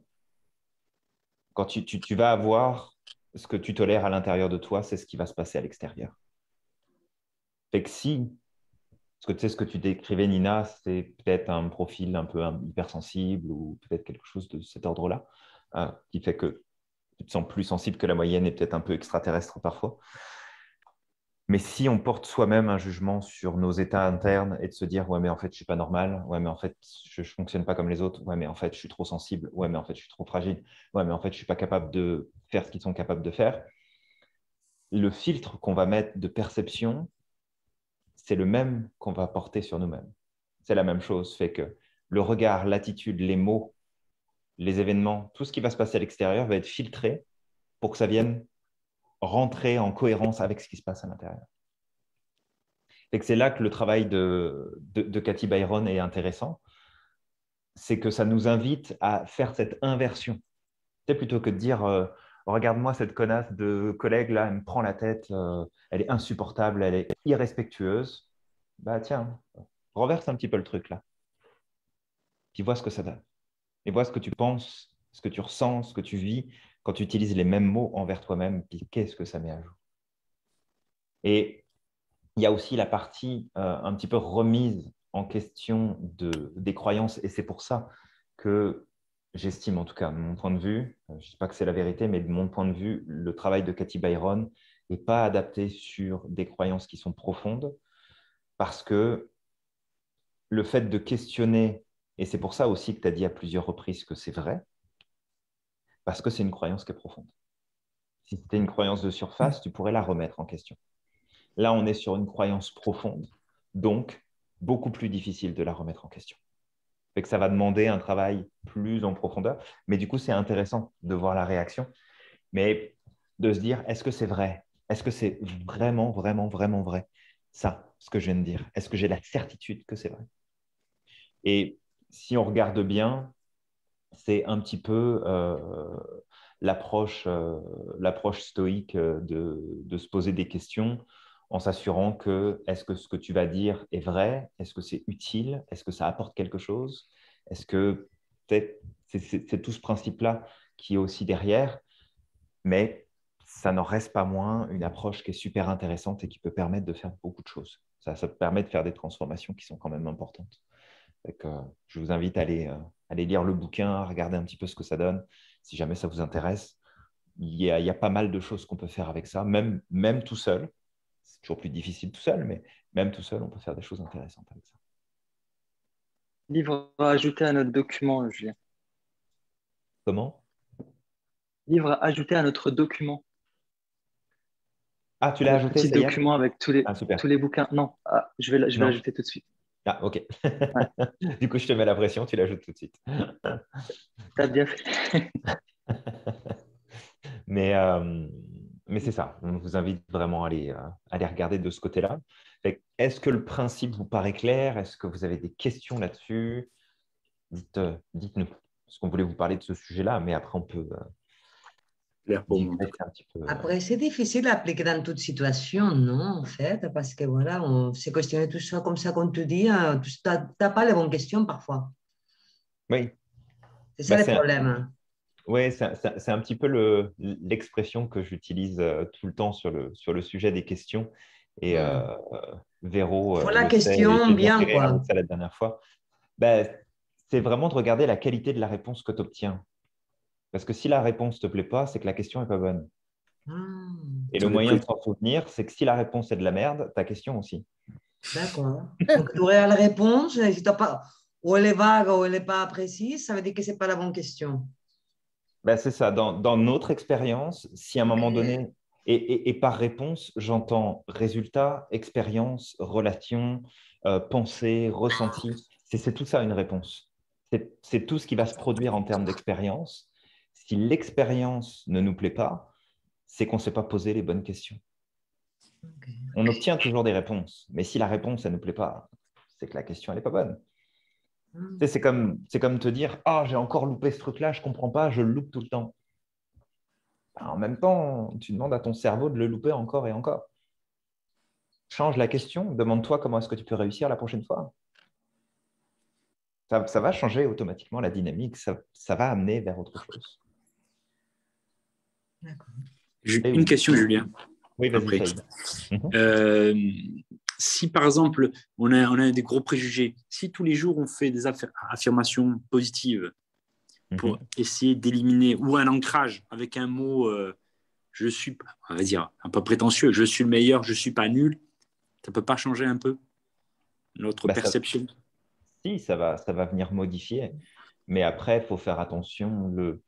Speaker 1: Quand tu, tu, tu vas avoir ce que tu tolères à l'intérieur de toi, c'est ce qui va se passer à l'extérieur. Fait que si, parce que tu sais ce que tu décrivais, Nina, c'est peut-être un profil un peu hypersensible ou peut-être quelque chose de cet ordre-là, euh, qui fait que tu te sens plus sensible que la moyenne et peut-être un peu extraterrestre parfois. Mais si on porte soi-même un jugement sur nos états internes et de se dire « ouais, mais en fait, je ne suis pas normal. Ouais, mais en fait, je ne fonctionne pas comme les autres. Ouais, mais en fait, je suis trop sensible. Ouais, mais en fait, je suis trop fragile. Ouais, mais en fait, je ne suis pas capable de faire ce qu'ils sont capables de faire. » Le filtre qu'on va mettre de perception, c'est le même qu'on va porter sur nous-mêmes. C'est la même chose. Fait que le regard, l'attitude, les mots, les événements, tout ce qui va se passer à l'extérieur va être filtré pour que ça vienne rentrer en cohérence avec ce qui se passe à l'intérieur. Et c'est là que le travail de, de, de Cathy Byron est intéressant, c'est que ça nous invite à faire cette inversion. C'est plutôt que de dire euh, « regarde-moi cette connasse de collègue, là, elle me prend la tête, euh, elle est insupportable, elle est irrespectueuse. » Bah tiens, renverse un petit peu le truc là. Puis vois ce que ça donne. Et vois ce que tu penses, ce que tu ressens, ce que tu vis quand tu utilises les mêmes mots envers toi-même, puis qu'est-ce que ça met à jour. Et il y a aussi la partie euh, un petit peu remise en question de, des croyances, et c'est pour ça que j'estime, en tout cas, de mon point de vue, je ne dis pas que c'est la vérité, mais de mon point de vue, le travail de Cathy Byron n'est pas adapté sur des croyances qui sont profondes, parce que le fait de questionner, et c'est pour ça aussi que tu as dit à plusieurs reprises que c'est vrai, parce que c'est une croyance qui est profonde. Si c'était une croyance de surface, tu pourrais la remettre en question. Là, on est sur une croyance profonde, donc beaucoup plus difficile de la remettre en question. Fait que ça va demander un travail plus en profondeur, mais du coup, c'est intéressant de voir la réaction, mais de se dire, est-ce que c'est vrai? Est-ce que c'est vraiment, vraiment, vraiment vrai? Ça, ce que je viens de dire. Est-ce que j'ai la certitude que c'est vrai? Et si on regarde bien, c'est un petit peu euh, l'approche euh, l'approche stoïque de, de se poser des questions en s'assurant que est-ce que ce que tu vas dire est vrai? Est-ce que c'est utile? Est-ce que ça apporte quelque chose? Est-ce que c'est, c'est, c'est tout ce principe-là qui est aussi derrière, mais ça n'en reste pas moins une approche qui est super intéressante et qui peut permettre de faire beaucoup de choses. Ça, ça permet de faire des transformations qui sont quand même importantes. Donc, euh, je vous invite à aller, euh, aller lire le bouquin, à regarder un petit peu ce que ça donne, si jamais ça vous intéresse. Il y a, il y a pas mal de choses qu'on peut faire avec ça, même, même tout seul. C'est toujours plus difficile tout seul, mais même tout seul, on peut faire des choses intéressantes avec ça.
Speaker 8: Livre à ajouter à notre document, Julien.
Speaker 1: Comment?
Speaker 8: Livre à ajouter à notre document.
Speaker 1: Ah, tu l'as ajouté,
Speaker 8: petit
Speaker 1: ça y est?
Speaker 8: document avec tous les,
Speaker 1: Ah, super.
Speaker 8: tous les bouquins. Non, ah, je vais, je vais l'ajouter tout de suite.
Speaker 1: Ah, ok. Ouais. Du coup, je te mets la pression, tu l'ajoutes tout de suite.
Speaker 8: T'as bien fait.
Speaker 1: mais euh, mais c'est ça. On vous invite vraiment à aller, euh, à aller regarder de ce côté-là. Est-ce que le principe vous paraît clair? Est-ce que vous avez des questions là-dessus? Dites, euh, dites-nous. Parce qu'on voulait vous parler de ce sujet-là, mais après, on peut... Euh,
Speaker 6: Clair pour moi.
Speaker 1: un petit peu, euh...
Speaker 3: Après, c'est difficile à appliquer dans toute situation, non, en fait, parce que voilà, on s'est questionné tout ça comme ça, comme tu dis, hein, tu n'as pas les bonnes questions parfois.
Speaker 1: Oui.
Speaker 3: C'est ça
Speaker 1: bah,
Speaker 3: le
Speaker 1: c'est
Speaker 3: problème.
Speaker 1: Un... Oui, c'est un, un petit peu le, l'expression que j'utilise euh, tout le temps sur le, sur le sujet des questions. Et mm. euh, Véro,
Speaker 3: il faut
Speaker 1: euh,
Speaker 3: la question bien, quoi.
Speaker 1: Ça la dernière fois. Bah, c'est vraiment de regarder la qualité de la réponse que tu obtiens. Parce que si la réponse ne te plaît pas, c'est que la question n'est pas bonne.
Speaker 3: Mm.
Speaker 1: Et le moyen de s'en souvenir, c'est que si la réponse est de la merde, ta question aussi.
Speaker 3: D'accord. Donc, tu aurais la réponse, si t'as pas... ou elle est vague ou elle n'est pas précise, ça veut dire que ce n'est pas la bonne question.
Speaker 1: Ben, c'est ça. Dans, dans notre expérience, si à un moment donné, et, et, et par réponse, j'entends résultat, expérience, relation, euh, pensée, ressenti, c'est tout ça une réponse. C'est, c'est tout ce qui va se produire en termes d'expérience. Si l'expérience ne nous plaît pas, c'est qu'on ne s'est pas posé les bonnes questions.
Speaker 3: Okay.
Speaker 1: On obtient toujours des réponses, mais si la réponse, elle ne nous plaît pas, c'est que la question, elle n'est pas bonne.
Speaker 3: Mm.
Speaker 1: Tu sais, c'est comme, c'est comme te dire « Ah, j'ai encore loupé ce truc-là, je ne comprends pas, je le loupe tout le temps. » En même temps, tu demandes à ton cerveau de le louper encore et encore. Change la question, demande-toi comment est-ce que tu peux réussir la prochaine fois. Ça, ça va changer automatiquement la dynamique, ça, ça va amener vers autre chose.
Speaker 3: D'accord.
Speaker 6: Ju-
Speaker 1: Et
Speaker 6: Une
Speaker 1: oui.
Speaker 6: question, Julien.
Speaker 1: Oui, vas-y,
Speaker 6: Après.
Speaker 1: Saïd. Mhm.
Speaker 6: Euh, si par exemple, on a, on a des gros préjugés, si tous les jours on fait des aff- affirmations positives pour
Speaker 1: Mhm.
Speaker 6: essayer d'éliminer, ou un ancrage avec un mot, euh, je suis, on va dire, un peu prétentieux, je suis le meilleur, je suis pas nul, ça peut pas changer un peu notre
Speaker 1: Bah, ça,
Speaker 6: perception?
Speaker 1: si, ça va, ça va venir modifier, mais après, il faut faire attention. Le,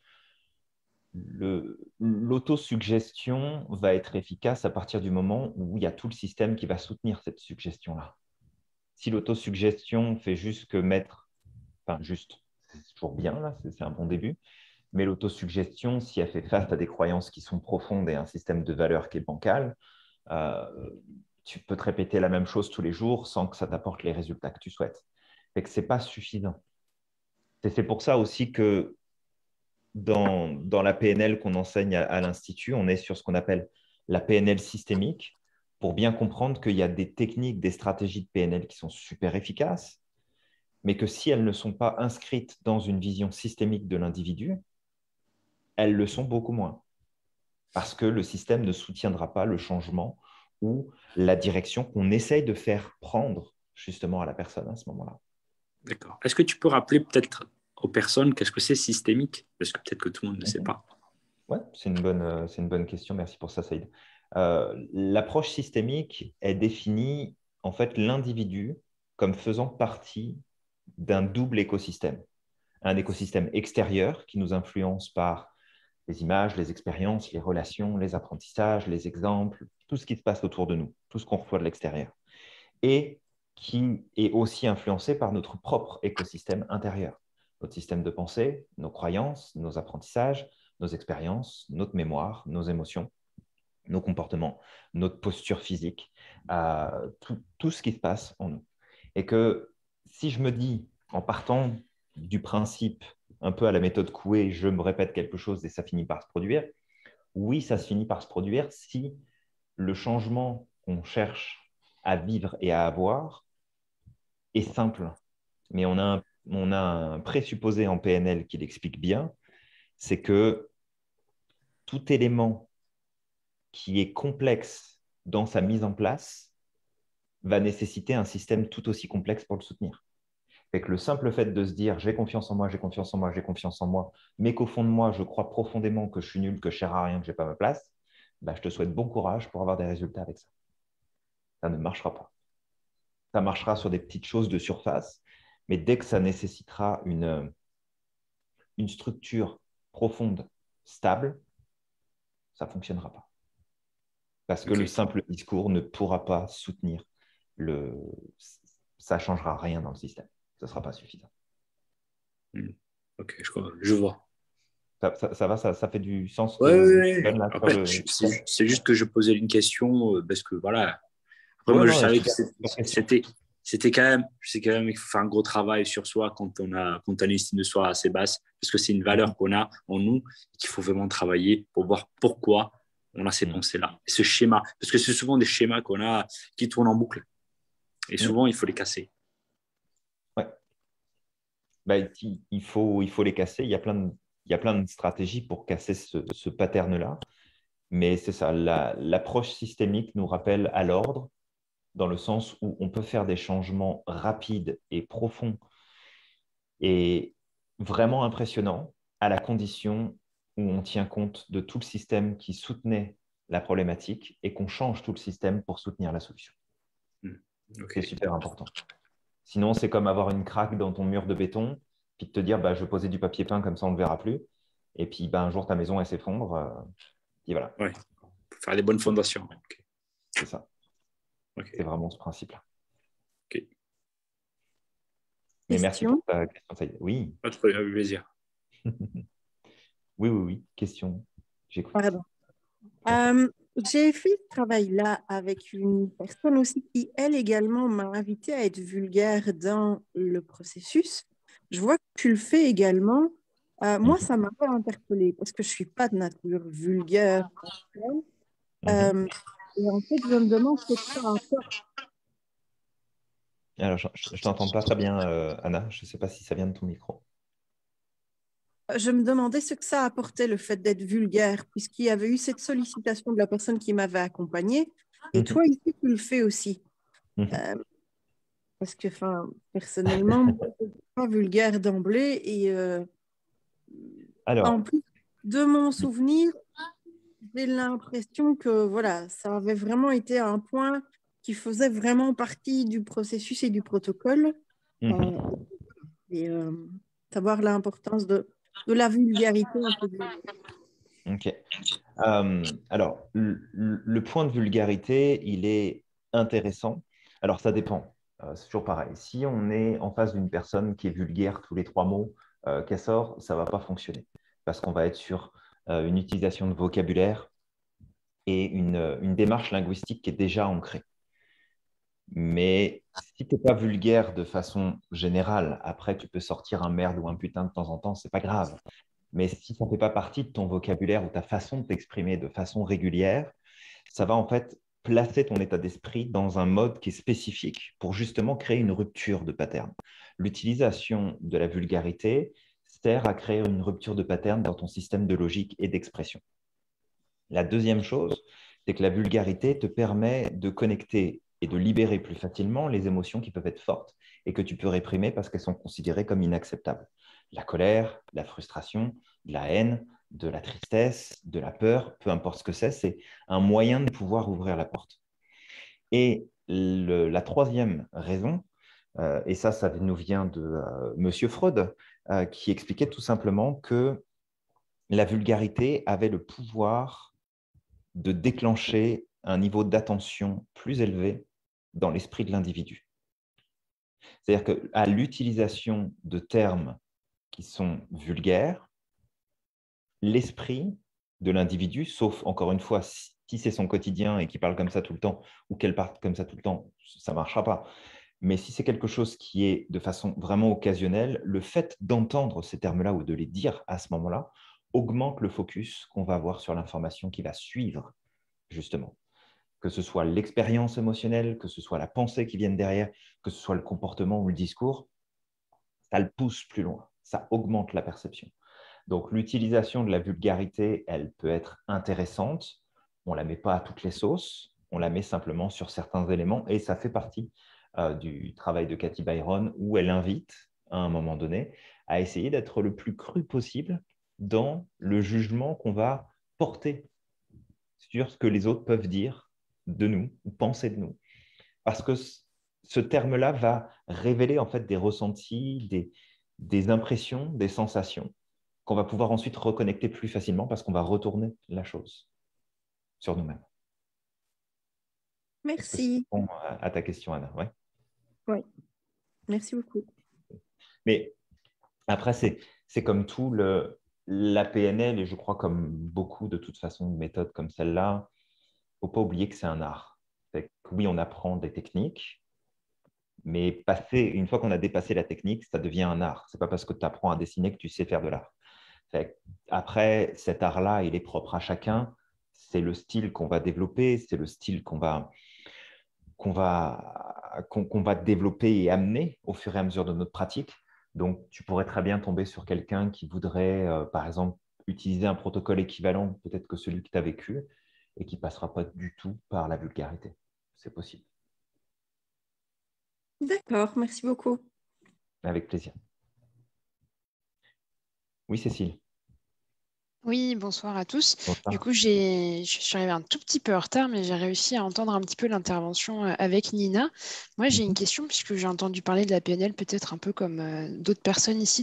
Speaker 1: le, l'autosuggestion va être efficace à partir du moment où il y a tout le système qui va soutenir cette suggestion-là. Si l'autosuggestion fait juste que mettre, enfin juste, c'est toujours bien, là, c'est, c'est un bon début, mais l'autosuggestion, si elle fait face à des croyances qui sont profondes et un système de valeurs qui est bancal, euh, tu peux te répéter la même chose tous les jours sans que ça t'apporte les résultats que tu souhaites. Et que ce n'est pas suffisant. Et c'est pour ça aussi que dans, dans la P N L qu'on enseigne à, à l'Institut, on est sur ce qu'on appelle la P N L systémique pour bien comprendre qu'il y a des techniques, des stratégies de P N L qui sont super efficaces, mais que si elles ne sont pas inscrites dans une vision systémique de l'individu, elles le sont beaucoup moins. Parce que le système ne soutiendra pas le changement ou la direction qu'on essaye de faire prendre justement à la personne à ce moment-là.
Speaker 6: D'accord. Est-ce que tu peux rappeler peut-être aux personnes qu'est-ce que c'est systémique? Parce que peut-être que tout le monde ne sait pas.
Speaker 1: Oui, c'est une bonne, euh, c'est une bonne question. Merci pour ça, Saïd. Euh, l'approche systémique est définie en fait l'individu comme faisant partie d'un double écosystème. Un écosystème extérieur qui nous influence par les images, les expériences, les relations, les apprentissages, les exemples, tout ce qui se passe autour de nous, tout ce qu'on reçoit de l'extérieur. Et qui est aussi influencé par notre propre écosystème intérieur, notre système de pensée, nos croyances, nos apprentissages, nos expériences, notre mémoire, nos émotions, nos comportements, notre posture physique, euh, tout, tout ce qui se passe en nous. Et que si je me dis, en partant du principe un peu à la méthode Coué, je me répète quelque chose et ça finit par se produire, oui, ça se finit par se produire si le changement qu'on cherche à vivre et à avoir est simple. Mais on a un, on a un présupposé en P N L qui l'explique bien, c'est que tout élément qui est complexe dans sa mise en place va nécessiter un système tout aussi complexe pour le soutenir. Fait que le simple fait de se dire j'ai confiance en moi, j'ai confiance en moi, j'ai confiance en moi, mais qu'au fond de moi, je crois profondément que je suis nul, que je ne sers à rien, que je n'ai pas ma place, bah, je te souhaite bon courage pour avoir des résultats avec ça. Ça ne marchera pas. Ça marchera sur des petites choses de surface, mais dès que ça nécessitera une, une structure profonde, stable, ça ne fonctionnera pas. Parce que
Speaker 6: Ok.
Speaker 1: le simple discours ne pourra pas soutenir le... Ça ne changera rien dans le système. Ce ne sera pas suffisant.
Speaker 6: Hmm. Ok, je, je vois.
Speaker 1: Ça, ça, ça va, ça, ça fait du sens
Speaker 6: Ouais,
Speaker 1: que
Speaker 6: ouais,
Speaker 1: je
Speaker 6: ouais.
Speaker 1: donne là sur
Speaker 6: Après,
Speaker 1: le...
Speaker 6: c'est, c'est juste que je posais une question euh, parce que voilà. Après,
Speaker 1: Ouais,
Speaker 6: moi, je
Speaker 1: non,
Speaker 6: savais
Speaker 1: super,
Speaker 6: que c'était,
Speaker 1: super question.
Speaker 6: c'était, c'était quand même, c'est quand même, il faut faire un gros travail sur soi quand on a, quand on a une estime de soi assez basse, parce que c'est une valeur qu'on a en nous et qu'il faut vraiment travailler pour voir pourquoi on a ces
Speaker 1: Mm.
Speaker 6: pensées-là, et ce schéma, parce que c'est souvent des schémas qu'on a qui tournent en boucle, et souvent
Speaker 1: Mm.
Speaker 6: il faut les casser.
Speaker 1: Ouais. Bah, il, il faut, il faut les casser. Il y a plein de, il y a plein de stratégies pour casser ce, ce pattern-là. Mais c'est ça, la, l'approche systémique nous rappelle à l'ordre, dans le sens où on peut faire des changements rapides et profonds et vraiment impressionnants, à la condition où on tient compte de tout le système qui soutenait la problématique et qu'on change tout le système pour soutenir la solution.
Speaker 6: Hmm. Ok.
Speaker 1: C'est super important. Sinon, c'est comme avoir une craque dans ton mur de béton, puis de te dire, bah, je vais poser du papier peint, comme ça on ne le verra plus. Et puis, bah, un jour, ta maison, elle s'effondre. Euh, et voilà.
Speaker 6: Ouais. Faut faire des bonnes fondations. Ok.
Speaker 1: C'est ça.
Speaker 6: Ok.
Speaker 1: C'est vraiment ce principe-là.
Speaker 6: Ok.
Speaker 1: Mais merci
Speaker 2: Question.
Speaker 1: pour ta question, Saïd. Oui,
Speaker 6: Pas de problème, avec plaisir.
Speaker 1: oui, oui, oui. Question. J'écoute.
Speaker 2: Pardon. Euh, j'ai fait ce travail-là avec une personne aussi qui, elle également, m'a invité à être vulgaire dans le processus. Je vois que tu le fais également. Euh, moi,
Speaker 1: Mhm.
Speaker 2: ça m'a pas interpellée parce que je suis pas de nature vulgaire.
Speaker 1: Mhm.
Speaker 2: Euh, et en fait, je me demande ce que ça apporte.
Speaker 1: Alors, je ne t'entends pas très bien, euh, Anna. Je ne sais pas si ça vient de ton micro.
Speaker 2: Je me demandais ce que ça apportait, le fait d'être vulgaire, puisqu'il y avait eu cette sollicitation de la personne qui m'avait accompagnée. Et
Speaker 1: Mhm.
Speaker 2: toi, ici, tu le fais aussi.
Speaker 1: Mhm.
Speaker 2: Euh, parce que, enfin, personnellement, moi, je ne suis pas vulgaire d'emblée. Et euh, en
Speaker 1: Alors,
Speaker 2: plus, de mon souvenir, j'ai l'impression que, voilà, ça avait vraiment été un point qui faisait vraiment partie du processus et du protocole.
Speaker 1: mhm.
Speaker 2: Euh, et euh, savoir l'importance de, de la vulgarité, entre guillemets.
Speaker 1: Ok. Euh, alors, le, le point de vulgarité, il est intéressant. Alors, ça dépend. Euh, c'est toujours pareil. Si on est en face d'une personne qui est vulgaire tous les trois mots euh, qu'elle sort, ça ne va pas fonctionner. Parce qu'on va être sur euh, une utilisation de vocabulaire et une, euh, une démarche linguistique qui est déjà ancrée. Mais si tu n'es pas vulgaire de façon générale, après, tu peux sortir un merde ou un putain de temps en temps, c'est pas grave. Mais si ça ne fait pas partie de ton vocabulaire ou ta façon de t'exprimer de façon régulière, ça va en fait placer ton état d'esprit dans un mode qui est spécifique pour justement créer une rupture de pattern. L'utilisation de la vulgarité sert à créer une rupture de pattern dans ton système de logique et d'expression. La deuxième chose, c'est que la vulgarité te permet de connecter et de libérer plus facilement les émotions qui peuvent être fortes et que tu peux réprimer parce qu'elles sont considérées comme inacceptables. La colère, la frustration, de la haine, de la tristesse, de la peur, peu importe ce que c'est, c'est un moyen de pouvoir ouvrir la porte. Et le, la troisième raison, euh, et ça, ça nous vient de euh, Monsieur Freud, euh, qui expliquait tout simplement que la vulgarité avait le pouvoir de déclencher un niveau d'attention plus élevé dans l'esprit de l'individu. C'est-à-dire qu'à l'utilisation de termes qui sont vulgaires, l'esprit de l'individu, sauf encore une fois, si c'est son quotidien et qu'il parle comme ça tout le temps, ou qu'elle parle comme ça tout le temps, ça ne marchera pas. Mais si c'est quelque chose qui est de façon vraiment occasionnelle, le fait d'entendre ces termes-là ou de les dire à ce moment-là augmente le focus qu'on va avoir sur l'information qui va suivre, justement. Que ce soit l'expérience émotionnelle, que ce soit la pensée qui vienne derrière, que ce soit le comportement ou le discours, ça le pousse plus loin, ça augmente la perception. Donc l'utilisation de la vulgarité, elle peut être intéressante, on ne la met pas à toutes les sauces, on la met simplement sur certains éléments et ça fait partie euh, du travail de Cathy Byron où elle invite à un moment donné à essayer d'être le plus cru possible dans le jugement qu'on va porter sur ce que les autres peuvent dire de nous ou penser de nous. Parce que ce terme-là va révéler en fait des ressentis, des, des impressions, des sensations qu'on va pouvoir ensuite reconnecter plus facilement parce qu'on va retourner la chose sur nous-mêmes.
Speaker 2: Merci.
Speaker 1: Bon, à ta question, Anna. Ouais.
Speaker 2: Oui, merci beaucoup.
Speaker 1: Mais après, c'est, c'est comme tout, le, la P N L, et je crois comme beaucoup de toute façon de méthodes comme celle-là, il ne faut pas oublier que c'est un art. Que, oui, on apprend des techniques, mais passer, une fois qu'on a dépassé la technique, ça devient un art. Ce n'est pas parce que tu apprends à dessiner que tu sais faire de l'art. Après, cet art-là, il est propre à chacun. C'est le style qu'on va développer, c'est le style qu'on va, qu'on va, qu'on, qu'on va développer et amener au fur et à mesure de notre pratique. Donc, tu pourrais très bien tomber sur quelqu'un qui voudrait, euh, par exemple, utiliser un protocole équivalent peut-être que celui que tu as vécu et qui ne passera pas du tout par la vulgarité. C'est possible.
Speaker 2: D'accord, merci beaucoup.
Speaker 1: Avec plaisir. Oui, Cécile.
Speaker 9: Oui, bonsoir à tous.
Speaker 1: Bonsoir.
Speaker 9: Du coup, j'ai, je suis arrivée un tout petit peu en retard, mais j'ai réussi à entendre un petit peu l'intervention euh, avec Nina. Moi, j'ai une question, puisque j'ai entendu parler de la P N L peut-être un peu comme euh, d'autres personnes ici depuis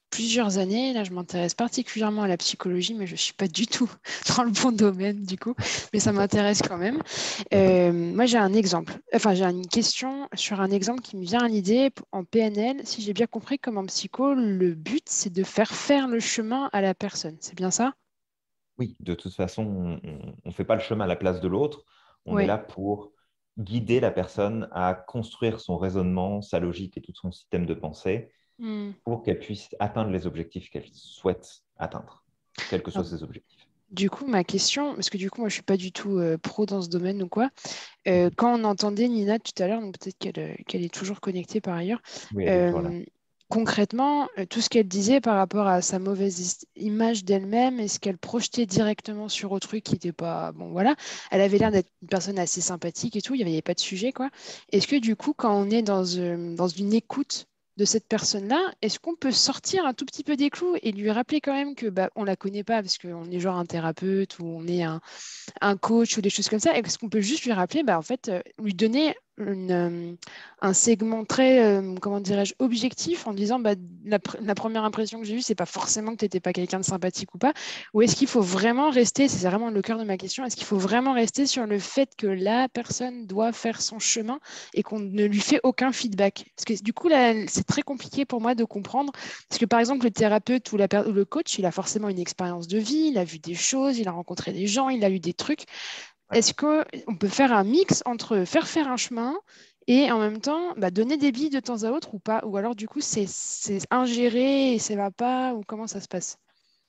Speaker 9: plusieurs années. Là, je m'intéresse particulièrement à la psychologie, mais je ne suis pas du tout dans le bon domaine, du coup. Mais ça m'intéresse quand même. Euh, moi, j'ai un exemple. Enfin, j'ai une question sur un exemple qui me vient à l'idée. En P N L, si j'ai bien compris, comme en psycho, le but, c'est de faire faire le chemin à la personne. C'est bien ça?
Speaker 1: Oui, de toute façon, on ne fait pas le chemin à la place de l'autre. On est
Speaker 9: Oui.
Speaker 1: là pour guider la personne à construire son raisonnement, sa logique et tout son système de pensée
Speaker 9: Hmm.
Speaker 1: pour qu'elle puisse atteindre les objectifs qu'elle souhaite atteindre, quels que soient
Speaker 9: Alors,
Speaker 1: ses objectifs.
Speaker 9: du coup, ma question, parce que du coup, moi, je ne suis pas du tout euh, pro dans ce domaine ou quoi. Euh, quand on entendait Nina tout à l'heure, donc peut-être qu'elle euh, qu'elle est toujours connectée par ailleurs,
Speaker 1: Oui, elle est toujours là.
Speaker 9: euh, concrètement, euh, tout ce qu'elle disait par rapport à sa mauvaise is- image d'elle-même et ce qu'elle projetait directement sur autrui qui n'était pas... Bon, voilà. Elle avait l'air d'être une personne assez sympathique et tout, il n'y avait pas de sujet, quoi. Est-ce que du coup, quand on est dans, euh, dans une écoute de cette personne-là, est-ce qu'on peut sortir un tout petit peu des clous et lui rappeler quand même que bah, on la connaît pas parce qu'on est genre un thérapeute ou on est un, un coach ou des choses comme ça, est-ce qu'on peut juste lui rappeler, bah, en fait, euh, lui donner une, euh, un segment très, euh, comment dirais-je, objectif en disant bah, la, pr- la première impression que j'ai eue, c'est pas forcément que tu n'étais pas quelqu'un de sympathique ou pas, ou est-ce qu'il faut vraiment rester, c'est vraiment le cœur de ma question, est-ce qu'il faut vraiment rester sur le fait que la personne doit faire son chemin et qu'on ne lui fait aucun feedback? Parce que du coup, là, c'est très compliqué pour moi de comprendre, parce que par exemple, le thérapeute ou, la per- ou le coach, il a forcément une expérience de vie, il a vu des choses, il a rencontré des gens, il a eu des trucs.
Speaker 1: Ouais.
Speaker 9: Est-ce qu'on peut faire un mix entre faire faire un chemin et en même temps bah, donner des billes de temps à autre ou pas? Ou alors du coup c'est c'est ingéré et ça va pas ou comment ça se passe?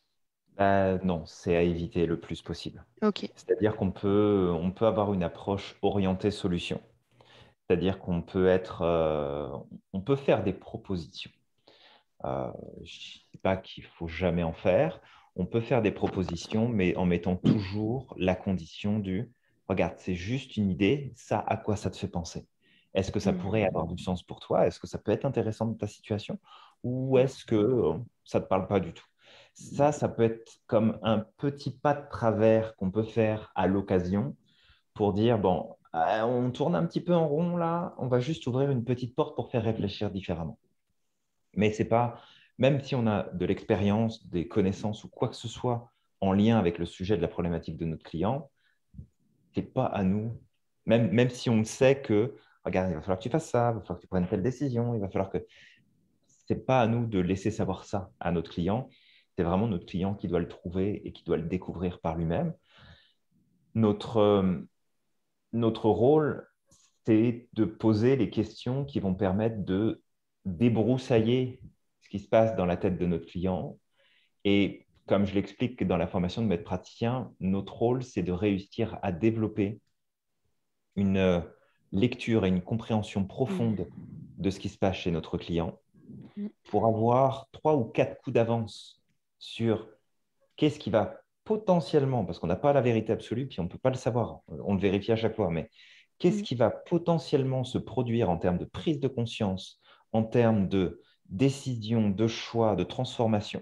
Speaker 1: Bah, non, c'est à éviter le plus possible.
Speaker 9: Ok.
Speaker 1: C'est-à-dire qu'on peut, on peut avoir une approche orientée solution. C'est-à-dire qu'on peut être, euh, on peut faire des propositions. Euh, je ne dis pas qu'il faut jamais en faire. On peut faire des propositions, mais en mettant toujours la condition du regarde, c'est juste une idée, ça, à quoi ça te fait penser? Est-ce que ça pourrait avoir du sens pour toi? Est-ce que ça peut être intéressant dans ta situation? Ou est-ce que euh, ça ne te parle pas du tout? Ça, ça peut être comme un petit pas de travers qu'on peut faire à l'occasion pour dire, bon, euh, on tourne un petit peu en rond là, on va juste ouvrir une petite porte pour faire réfléchir différemment. Mais c'est pas, même si on a de l'expérience, des connaissances ou quoi que ce soit en lien avec le sujet de la problématique de notre client, c'est pas à nous, même, même si on sait que, regarde, il va falloir que tu fasses ça, il va falloir que tu prennes telle décision, il va falloir que... C'est pas à nous de laisser savoir ça à notre client. C'est vraiment notre client qui doit le trouver et qui doit le découvrir par lui-même. Notre, euh, notre rôle, c'est de poser les questions qui vont permettre de débroussailler ce qui se passe dans la tête de notre client. Et comme je l'explique dans la formation de maître praticien, notre rôle, c'est de réussir à développer une euh, lecture et une compréhension profonde de ce qui se passe chez notre client pour avoir trois ou quatre coups d'avance sur qu'est-ce qui va potentiellement, parce qu'on n'a pas la vérité absolue, puis on ne peut pas le savoir, on le vérifie à chaque fois, mais qu'est-ce qui va potentiellement se produire en termes de prise de conscience, en termes de décision, de choix, de transformation,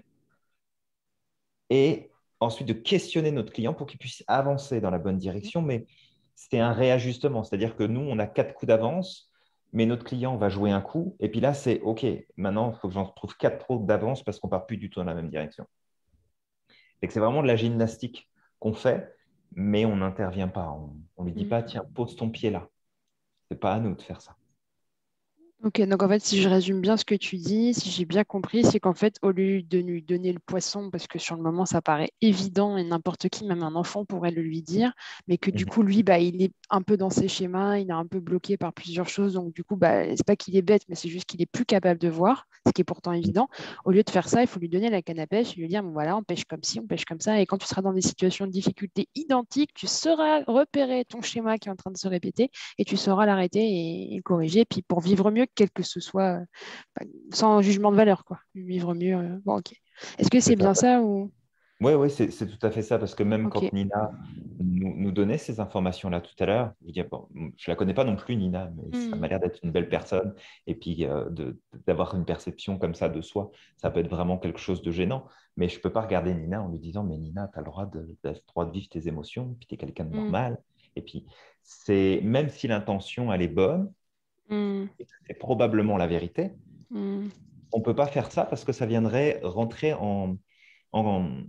Speaker 1: et ensuite de questionner notre client pour qu'il puisse avancer dans la bonne direction, mais c'est un réajustement, c'est-à-dire que nous, on a quatre coups d'avance, mais notre client va jouer un coup, et puis là, c'est OK, maintenant, il faut que j'en trouve quatre trop d'avance parce qu'on ne part plus du tout dans la même direction. Et que c'est vraiment de la gymnastique qu'on fait, mais on n'intervient pas. On ne lui dit pas, tiens, pose ton pied là. Ce n'est pas à nous de faire ça.
Speaker 9: Ok, donc en fait, si je résume bien ce que tu dis, si j'ai bien compris, c'est qu'en fait, au lieu de lui donner le poisson, parce que sur le moment, ça paraît évident et n'importe qui, même un enfant, pourrait le lui dire, mais que du
Speaker 1: Mhm.
Speaker 9: coup, lui, bah, il est un peu dans ses schémas, il est un peu bloqué par plusieurs choses, donc du coup, bah, c'est pas qu'il est bête, mais c'est juste qu'il est plus capable de voir, ce qui est pourtant évident. Au lieu de faire ça, il faut lui donner la canne à pêche et lui dire, bon, voilà, on pêche comme ci, on pêche comme ça, et quand tu seras dans des situations de difficulté identiques, tu sauras repérer ton schéma qui est en train de se répéter et tu sauras l'arrêter et, et le corriger, puis pour vivre mieux, quel que ce soit, euh, sans jugement de valeur, quoi. Vivre mieux. euh, Bon, ok. Est-ce que c'est
Speaker 1: C'est ça.
Speaker 9: bien ça ou...
Speaker 1: Oui, oui, c'est c'est tout à fait ça, parce que même
Speaker 9: Ok.
Speaker 1: quand Nina nous, nous donnait ces informations-là tout à l'heure, je dis, bon, je ne la connais pas non plus, Nina, mais ça
Speaker 9: Hmm.
Speaker 1: m'a l'air d'être une belle personne. Et puis, euh, de- d'avoir une perception comme ça de soi, ça peut être vraiment quelque chose de gênant. Mais je ne peux pas regarder Nina en lui disant, mais Nina, tu as le droit de, t'as le droit de vivre tes émotions, puis tu es quelqu'un de
Speaker 9: Hmm.
Speaker 1: normal. Et puis, c'est même si l'intention, elle est bonne,
Speaker 9: Hmm.
Speaker 1: et que c'est probablement la vérité,
Speaker 9: Hmm.
Speaker 1: on ne peut pas faire ça parce que ça viendrait rentrer en, en,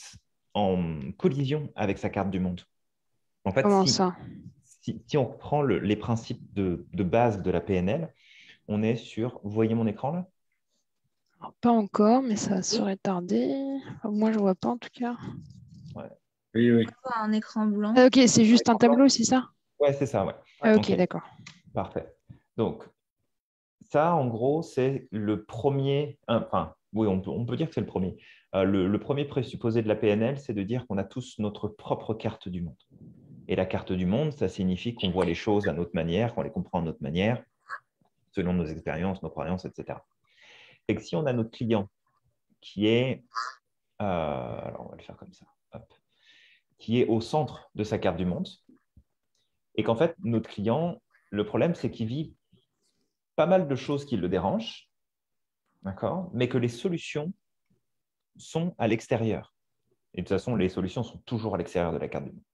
Speaker 1: en collision avec sa carte du monde. En fait,
Speaker 9: Comment
Speaker 1: si,
Speaker 9: ça?
Speaker 1: si, si on reprend le, les principes de, de base de la P N L, on est sur… Vous voyez mon écran là?
Speaker 9: Alors, pas encore, mais ça serait tardé. Enfin, moi, je ne vois pas en tout cas.
Speaker 1: Ouais.
Speaker 6: Oui, oui.
Speaker 7: Un écran blanc.
Speaker 9: Ah, ok, c'est juste un tableau, c'est ça?
Speaker 1: Ouais, c'est ça, ouais.
Speaker 9: Ah, ok,
Speaker 1: Ok.
Speaker 9: d'accord.
Speaker 1: Parfait. Donc, ça, en gros, c'est le premier… Enfin, oui, on peut, on peut dire que c'est le premier. Euh, le, le premier présupposé de la P N L, c'est de dire qu'on a tous notre propre carte du monde. Et la carte du monde, ça signifie qu'on voit les choses à notre manière, qu'on les comprend à notre manière, selon nos expériences, nos croyances, et cetera. Et que si on a notre client qui est… Euh, alors, on va le faire comme ça. Hop. Qui est au centre de sa carte du monde. Et qu'en fait, notre client, le problème, c'est qu'il vit pas mal de choses qui le dérangent, d'accord, mais que les solutions sont à l'extérieur. Et de toute façon, les solutions sont toujours à l'extérieur de la carte du monde.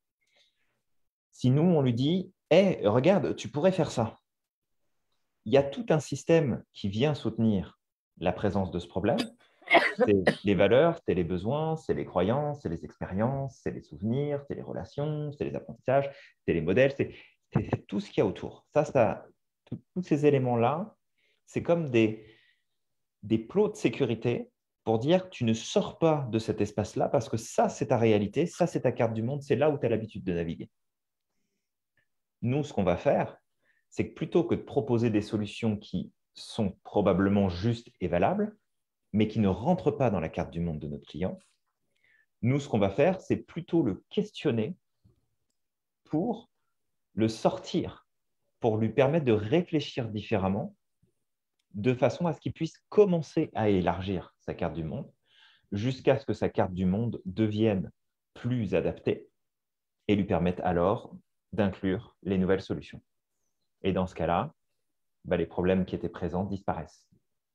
Speaker 1: Si nous, on lui dit, hey, regarde, tu pourrais faire ça. Il y a tout un système qui vient soutenir la présence de ce problème. C'est les valeurs, c'est les besoins, c'est les croyances, c'est les expériences, c'est les souvenirs, c'est les relations, c'est les apprentissages, c'est les modèles, c'est tout ce qu'il y a autour. Ça, ça, tous ces éléments-là, c'est comme des, des plots de sécurité pour dire tu ne sors pas de cet espace-là parce que ça, c'est ta réalité, ça, c'est ta carte du monde, c'est là où tu as l'habitude de naviguer. Nous, ce qu'on va faire, c'est que plutôt que de proposer des solutions qui sont probablement justes et valables, mais qui ne rentrent pas dans la carte du monde de notre client, nous, ce qu'on va faire, c'est plutôt le questionner pour le sortir, pour lui permettre de réfléchir différemment, de façon à ce qu'il puisse commencer à élargir sa carte du monde, jusqu'à ce que sa carte du monde devienne plus adaptée et lui permette alors d'inclure les nouvelles solutions. Et dans ce cas-là, bah, les problèmes qui étaient présents disparaissent.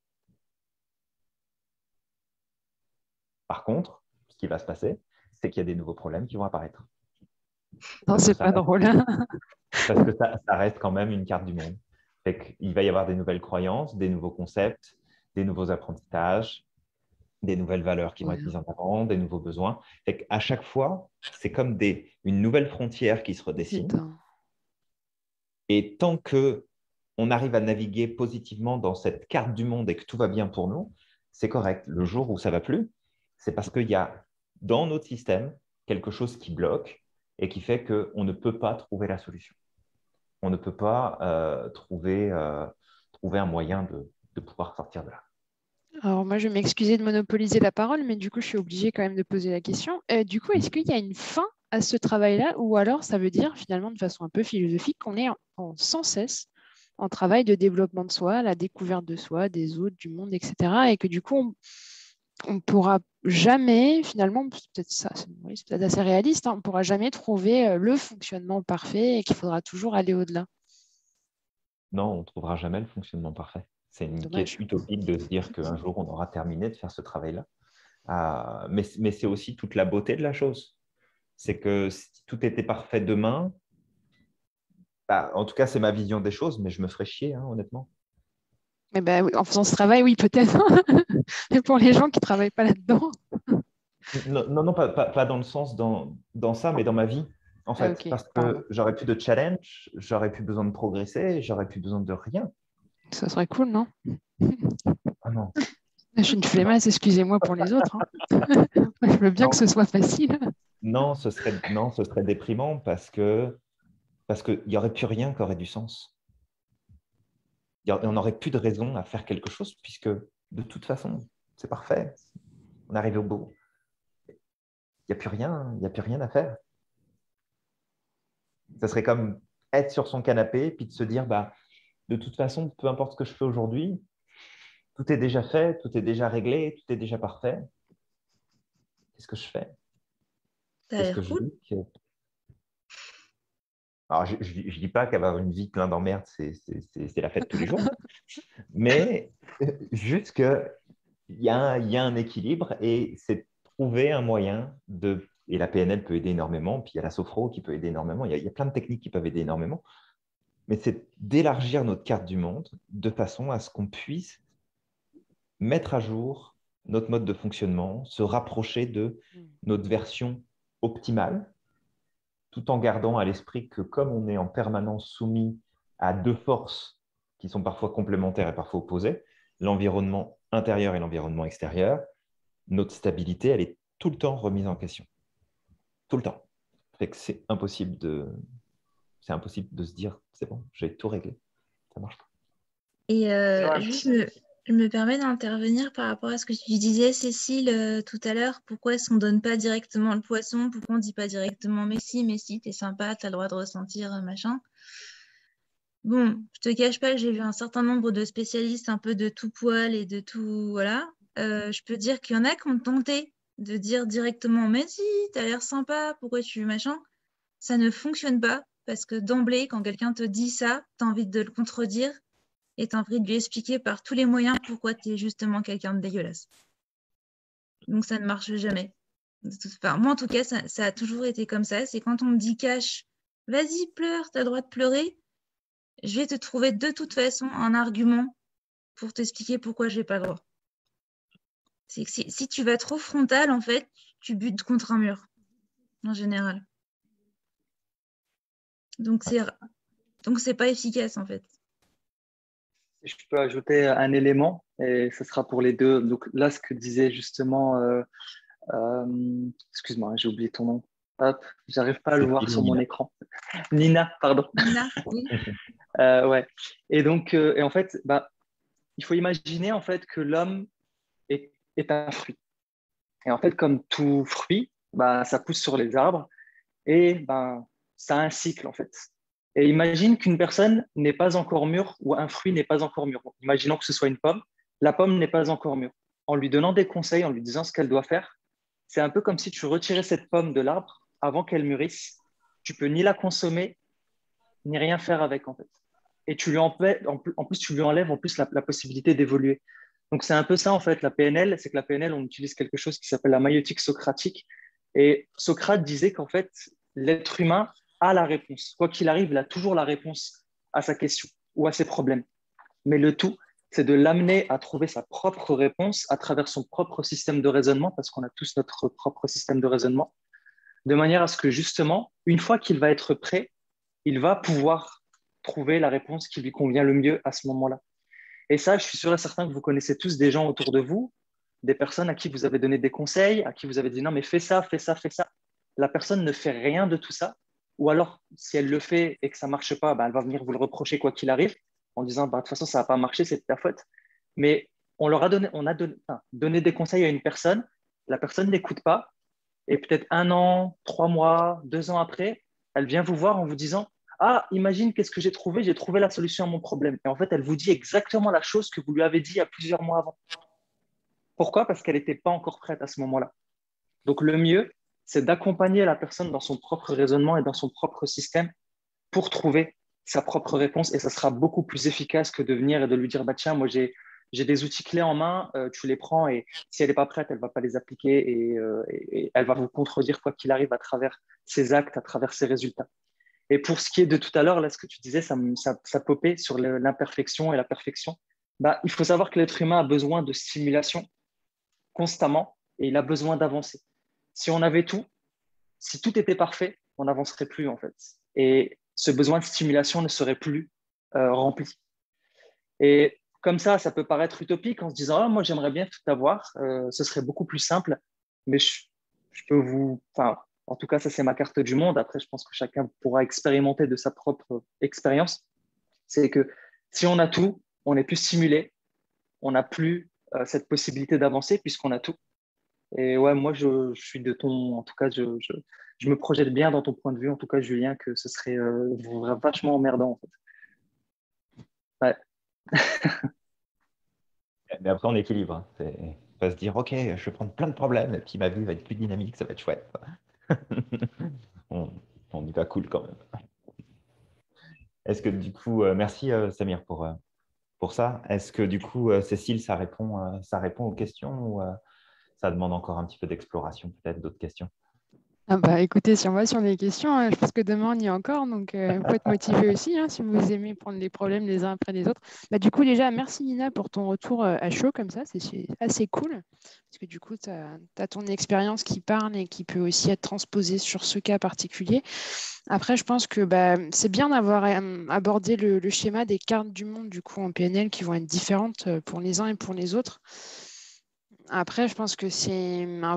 Speaker 1: Par contre, ce qui va se passer, c'est qu'il y a des nouveaux problèmes qui vont apparaître.
Speaker 9: Non, c'est pas drôle.
Speaker 1: Parce que ça, ça reste quand même une carte du monde. Fait qu'il va y avoir des nouvelles croyances, des nouveaux concepts, des nouveaux apprentissages, des nouvelles valeurs qui vont être mises en avant, des nouveaux besoins. Fait qu'à chaque fois, c'est comme des, une nouvelle frontière qui se redessine.
Speaker 9: Putain.
Speaker 1: Et tant qu'on arrive à naviguer positivement dans cette carte du monde et que tout va bien pour nous, c'est correct. Le jour où ça ne va plus, c'est parce qu'il y a dans notre système quelque chose qui bloque et qui fait qu'on ne peut pas trouver la solution. On ne peut pas euh, trouver, euh, trouver un moyen de, de pouvoir sortir de là.
Speaker 9: Alors moi, je vais m'excuser de monopoliser la parole, mais du coup, je suis obligée quand même de poser la question. Euh, du coup, est-ce qu'il y a une fin à ce travail-là, ou alors ça veut dire finalement de façon un peu philosophique qu'on est en, en sans cesse en travail de développement de soi, la découverte de soi, des autres, du monde, et cetera. Et que du coup, on ne pourra jamais, finalement, peut-être ça, c'est oui, peut-être assez réaliste, hein, on ne pourra jamais trouver le fonctionnement parfait et qu'il faudra toujours aller au-delà.
Speaker 1: Non, on ne trouvera jamais le fonctionnement parfait. C'est une
Speaker 9: Dommage.
Speaker 1: quête utopique de se dire qu'un jour, on aura terminé de faire ce travail-là. Euh, mais mais c'est aussi toute la beauté de la chose. C'est que si tout était parfait demain, bah, en tout cas, c'est ma vision des choses, mais je me ferais chier, hein, honnêtement.
Speaker 9: Eh ben, oui, en faisant ce travail, oui, peut-être. Mais pour les gens qui ne travaillent pas là-dedans.
Speaker 1: Non, non, non pas, pas, pas dans le sens dans, dans ça, mais dans ma vie, en fait.
Speaker 9: Ah, okay.
Speaker 1: Parce
Speaker 9: Pardon.
Speaker 1: que j'aurais plus de challenge, j'aurais plus besoin de progresser, j'aurais plus besoin de rien.
Speaker 9: Ça serait cool, non?
Speaker 1: Ah non.
Speaker 9: Je suis une flemmasse, excusez-moi pour les autres. Hein. Je veux bien
Speaker 1: non.
Speaker 9: que ce soit facile.
Speaker 1: Non, ce serait, non, ce serait déprimant parce que parce qu'il n'y aurait plus rien qui aurait du sens. On n'aurait plus de raison à faire quelque chose puisque de toute façon, c'est parfait. On arrive au bout. Il n'y a plus rien, il n'y a plus rien à faire. Ça serait comme être sur son canapé et puis de se dire, bah, de toute façon, peu importe ce que je fais aujourd'hui, tout est déjà fait, tout est déjà réglé, tout est déjà parfait. Qu'est-ce que je fais? Qu'est-ce que je
Speaker 7: cool.
Speaker 1: dis que... Alors, je ne dis pas qu'avoir une vie pleine d'emmerdes, c'est la fête tous les jours, mais juste qu'il y, y a un équilibre et c'est trouver un moyen de… Et la P N L peut aider énormément, puis il y a la sophro qui peut aider énormément, il y a, il y a plein de techniques qui peuvent aider énormément, mais c'est d'élargir notre carte du monde de façon à ce qu'on puisse mettre à jour notre mode de fonctionnement, se rapprocher de notre version optimale, tout en gardant à l'esprit que comme on est en permanence soumis à deux forces qui sont parfois complémentaires et parfois opposées, l'environnement intérieur et l'environnement extérieur, notre stabilité, elle est tout le temps remise en question. Tout le temps. Fait que c'est impossible de, c'est impossible de se dire, c'est bon, j'ai tout réglé. Ça marche pas.
Speaker 7: Et euh,
Speaker 8: Ouais.
Speaker 7: juste, me- je me permets d'intervenir par rapport à ce que tu disais, Cécile, euh, tout à l'heure. Pourquoi est-ce qu'on ne donne pas directement le poisson? Pourquoi on ne dit pas directement, mais si, mais si, t'es sympa, t'as le droit de ressentir, euh, machin. Bon, je te cache pas que j'ai vu un certain nombre de spécialistes un peu de tout poil et de tout, voilà. Euh, je peux dire qu'il y en a qui ont tenté de dire directement, mais si, t'as l'air sympa, pourquoi tu machin? Ça ne fonctionne pas parce que d'emblée, quand quelqu'un te dit ça, t'as envie de le contredire et t'as envie de lui expliquer par tous les moyens pourquoi t'es justement quelqu'un de dégueulasse. Donc ça ne marche jamais. Enfin, moi, en tout cas, ça, ça a toujours été comme ça. C'est quand on me dit cache, vas-y, pleure, t'as le droit de pleurer. Je vais te trouver de toute façon un argument pour t'expliquer pourquoi j'ai pas le droit. C'est que si, si tu vas trop frontal, en fait, tu butes contre un mur, en général. Donc c'est donc c'est pas efficace, en fait.
Speaker 8: Je peux ajouter un élément, et ce sera pour les deux. Donc là, ce que disait justement, euh, euh, excuse-moi, j'ai oublié ton nom. Hop, j'arrive pas à le voir sur mon écran. Nina, pardon.
Speaker 7: Nina, oui.
Speaker 8: euh, ouais. Et donc, euh, et en fait, bah, il faut imaginer en fait que l'homme est, est un fruit. Et en fait, comme tout fruit, bah, ça pousse sur les arbres et bah, ça a un cycle en fait. Et imagine qu'une personne n'est pas encore mûre ou un fruit n'est pas encore mûr. Imaginons que ce soit une pomme. La pomme n'est pas encore mûre. En lui donnant des conseils, en lui disant ce qu'elle doit faire, c'est un peu comme si tu retirais cette pomme de l'arbre avant qu'elle mûrisse. Tu peux ni la consommer, ni rien faire avec en fait. Et tu lui enlèves, en plus, tu lui enlèves en plus la, la possibilité d'évoluer. Donc c'est un peu ça en fait, la P N L, c'est que la P N L, on utilise quelque chose qui s'appelle la maïeutique socratique. Et Socrate disait qu'en fait, l'être humain a la réponse. Quoi qu'il arrive, il a toujours la réponse à sa question ou à ses problèmes. Mais le tout, c'est de l'amener à trouver sa propre réponse à travers son propre système de raisonnement, parce qu'on a tous notre propre système de raisonnement, de manière à ce que justement, une fois qu'il va être prêt, il va pouvoir trouver la réponse qui lui convient le mieux à ce moment-là. Et ça, je suis sûr et certain que vous connaissez tous des gens autour de vous, des personnes à qui vous avez donné des conseils, à qui vous avez dit non, mais fais ça, fais ça, fais ça. La personne ne fait rien de tout ça. Ou alors, si elle le fait et que ça ne marche pas, ben, elle va venir vous le reprocher quoi qu'il arrive, en disant bah, de toute façon, ça n'a pas marché, c'est de ta faute. Mais on leur a donné, on a donné, enfin, donné des conseils à une personne, la personne n'écoute pas, et peut-être un an, trois mois, deux ans après, elle vient vous voir en vous disant ah, imagine qu'est-ce que j'ai trouvé, j'ai trouvé la solution à mon problème. Et en fait, elle vous dit exactement la chose que vous lui avez dit il y a plusieurs mois avant. Pourquoi? Parce qu'elle n'était pas encore prête à ce moment-là. Donc, le mieux, c'est d'accompagner la personne dans son propre raisonnement et dans son propre système pour trouver sa propre réponse. Et ça sera beaucoup plus efficace que de venir et de lui dire bah, tiens, moi, j'ai, j'ai des outils clés en main, euh, tu les prends et si elle n'est pas prête, elle ne va pas les appliquer et, euh, et, et elle va vous contredire quoi qu'il arrive à travers ses actes, à travers ses résultats. Et pour ce qui est de tout à l'heure, là, ce que tu disais, ça, ça, ça popait sur l'imperfection et la perfection. Bah, il faut savoir que l'être humain a besoin de stimulation constamment et il a besoin d'avancer. Si on avait tout, si tout était parfait, on n'avancerait plus en fait. Et ce besoin de stimulation ne serait plus euh, rempli. Et comme ça, ça peut paraître utopique en se disant oh, moi j'aimerais bien tout avoir, euh, ce serait beaucoup plus simple, mais je, je peux vous, enfin, en tout cas ça c'est ma carte du monde. Après, je pense que chacun pourra expérimenter de sa propre expérience. C'est que si on a tout, on n'est plus stimulé, on n'a plus euh, cette possibilité d'avancer puisqu'on a tout. Et ouais, moi, je, je suis de ton... En tout cas, je, je, je me projette bien dans ton point de vue, en tout cas, Julien, que ce serait euh, vachement emmerdant, en fait. Ouais.
Speaker 1: Mais après, on équilibre. C'est pas se dire, OK, je vais prendre plein de problèmes, et puis ma vie va être plus dynamique, ça va être chouette. on, on y va cool quand même. Est-ce que du coup, euh, merci euh, Samir pour, euh, pour ça. Est-ce que du coup, euh, Cécile, ça répond, euh, ça répond aux questions ou euh, ça demande encore un petit peu d'exploration, peut-être d'autres questions?
Speaker 9: Ah bah écoutez, si on va sur les questions, hein, je pense que demain on y est encore, donc il euh, faut être motivé aussi, hein, si vous aimez prendre les problèmes les uns après les autres. Bah, du coup, déjà, merci Nina pour ton retour euh, à chaud comme ça, c'est c'est assez cool, parce que du coup, tu as ton expérience qui parle et qui peut aussi être transposée sur ce cas particulier. Après, je pense que bah, c'est bien d'avoir euh, abordé le, le schéma des cartes du monde du coup en P N L qui vont être différentes euh, pour les uns et pour les autres. Après, je pense que c'est un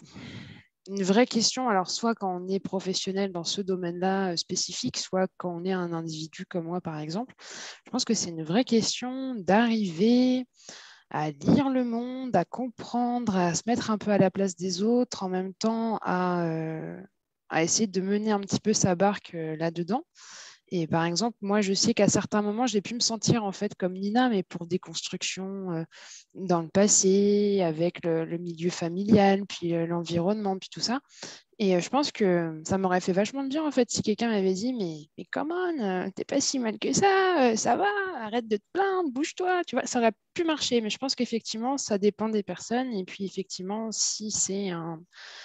Speaker 9: une vraie question, alors soit quand on est professionnel dans ce domaine-là euh, spécifique, soit quand on est un individu comme moi, par exemple. Je pense que c'est une vraie question d'arriver à lire le monde, à comprendre, à se mettre un peu à la place des autres, en même temps à, euh, à essayer de mener un petit peu sa barque euh, là-dedans. Et par exemple, moi, je sais qu'à certains moments, j'ai pu me sentir en fait comme Nina, mais pour des constructions euh, dans le passé, avec le, le milieu familial, puis euh, l'environnement, puis tout ça. Et euh, je pense que ça m'aurait fait vachement de bien en fait si quelqu'un m'avait dit mais, mais come on, euh, t'es pas si mal que ça, euh, ça va, arrête de te plaindre, bouge-toi, tu vois, ça aurait pu marcher. Mais je pense qu'effectivement, ça dépend des personnes. Et puis effectivement, si c'est un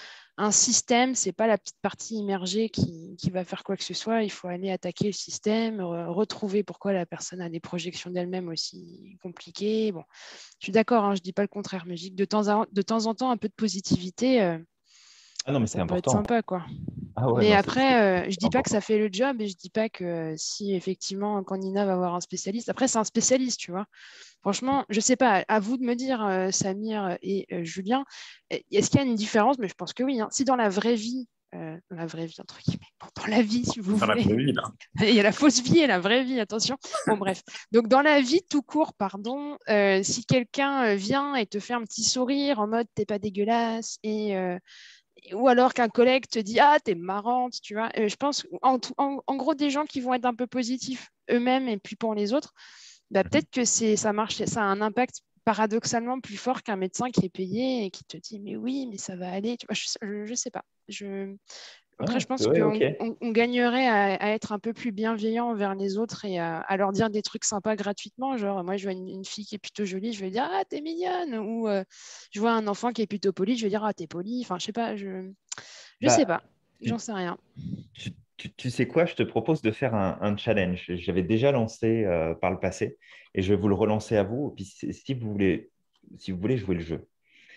Speaker 9: un système, c'est pas la petite partie immergée qui, qui va faire quoi que ce soit. Il faut aller attaquer le système, re- retrouver pourquoi la personne a des projections d'elle-même aussi compliquées. Bon, je suis d'accord, hein, je dis pas le contraire, mais je dis que de temps, à- de temps en temps, un peu de positivité, euh,
Speaker 1: Ah non, mais c'est
Speaker 9: ça peut être
Speaker 1: important.
Speaker 9: sympa, quoi.
Speaker 1: Ah ouais,
Speaker 9: Mais
Speaker 1: non, c'est c'est
Speaker 9: après, euh, je dis pas que
Speaker 1: important.
Speaker 9: ça fait le job et je dis pas que euh, si effectivement, quand Nina va voir un spécialiste, après c'est un spécialiste, tu vois. Franchement, je sais pas, à vous de me dire, euh, Samir et euh, Julien, euh, est-ce qu'il y a une différence? Mais je pense que oui, hein. Si dans la vraie vie, euh, dans la vraie vie, entre guillemets, bon, dans la vie, si vous
Speaker 6: Dans la
Speaker 9: voulez,
Speaker 6: vraie vie, là.
Speaker 9: il y a la fausse vie et la vraie vie, attention. Bon, bref. Donc, dans la vie tout court, pardon, euh, si quelqu'un euh, vient et te fait un petit sourire en mode t'es pas dégueulasse et. euh, ou alors qu'un collègue te dit ah t'es marrante, tu vois. Euh, je pense en, tout- en, en gros des gens qui vont être un peu positifs eux-mêmes et puis pour les autres, bah,
Speaker 1: Mhm.
Speaker 9: peut-être que c'est ça marche, ça a un impact paradoxalement plus fort qu'un médecin qui est payé et qui te dit mais oui mais ça va aller, tu vois. Je, je, je sais pas. Je... Après,
Speaker 1: Ouais,
Speaker 9: je pense
Speaker 1: ouais, ok.
Speaker 9: qu'on on, on gagnerait à, à être un peu plus bienveillant envers les autres et à, à leur dire des trucs sympas gratuitement. Genre, moi, je vois une, une fille qui est plutôt jolie, je vais dire ah t'es mignonne. Ou euh, je vois un enfant qui est plutôt poli, je vais dire ah t'es poli. Enfin, je sais pas, je je sais
Speaker 1: Bah,
Speaker 9: pas, j'en
Speaker 1: tu,
Speaker 9: sais rien.
Speaker 1: tu- tu- tu sais quoi, je te propose de faire un, un challenge. J'avais déjà lancé euh, par le passé et je vais vous le relancer à vous. Puis si, si vous voulez, si vous voulez jouer le jeu,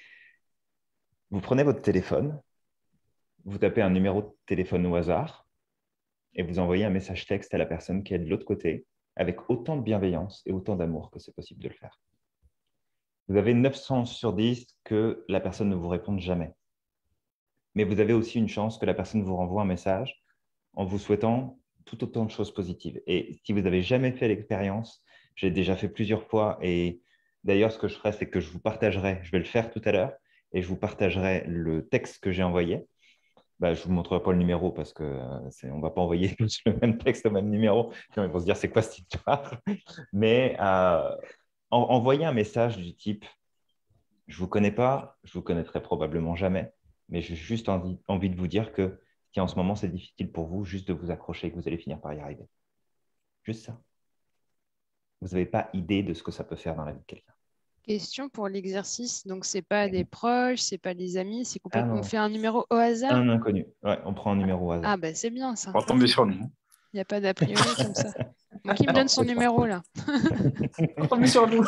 Speaker 1: vous prenez votre téléphone, vous tapez un numéro de téléphone au hasard et vous envoyez un message texte à la personne qui est de l'autre côté avec autant de bienveillance et autant d'amour que c'est possible de le faire. Vous avez neuf chances sur dix que la personne ne vous réponde jamais. Mais vous avez aussi une chance que la personne vous renvoie un message en vous souhaitant tout autant de choses positives. Et si vous n'avez jamais fait l'expérience, j'ai déjà fait plusieurs fois. Et d'ailleurs, ce que je ferai, c'est que je vous partagerai, je vais le faire tout à l'heure, et je vous partagerai le texte que j'ai envoyé. Bah, je ne vous montrerai pas le numéro parce qu'on ne va pas envoyer le même texte au même numéro. Sinon, ils vont se dire, c'est quoi cette histoire? Mais euh, en, envoyer un message du type, je ne vous connais pas, je ne vous connaîtrai probablement jamais, mais j'ai juste envie, envie de vous dire que si en ce moment c'est difficile pour vous, juste de vous accrocher et que vous allez finir par y arriver. Juste ça. Vous n'avez pas idée de ce que ça peut faire dans la vie de quelqu'un.
Speaker 9: Question pour l'exercice, donc c'est pas des proches, c'est pas des amis, c'est
Speaker 1: Ah
Speaker 9: complètement. On
Speaker 1: non,
Speaker 9: fait un numéro au hasard.
Speaker 1: un inconnu. Ouais, on prend un numéro au
Speaker 9: Ah
Speaker 1: hasard.
Speaker 9: ben c'est bien ça.
Speaker 6: On va tomber sur nous.
Speaker 9: Il n'y a pas d'a priori comme ça. Moi qui me
Speaker 6: Non,
Speaker 9: donne son numéro là.
Speaker 6: on va tomber sur nous.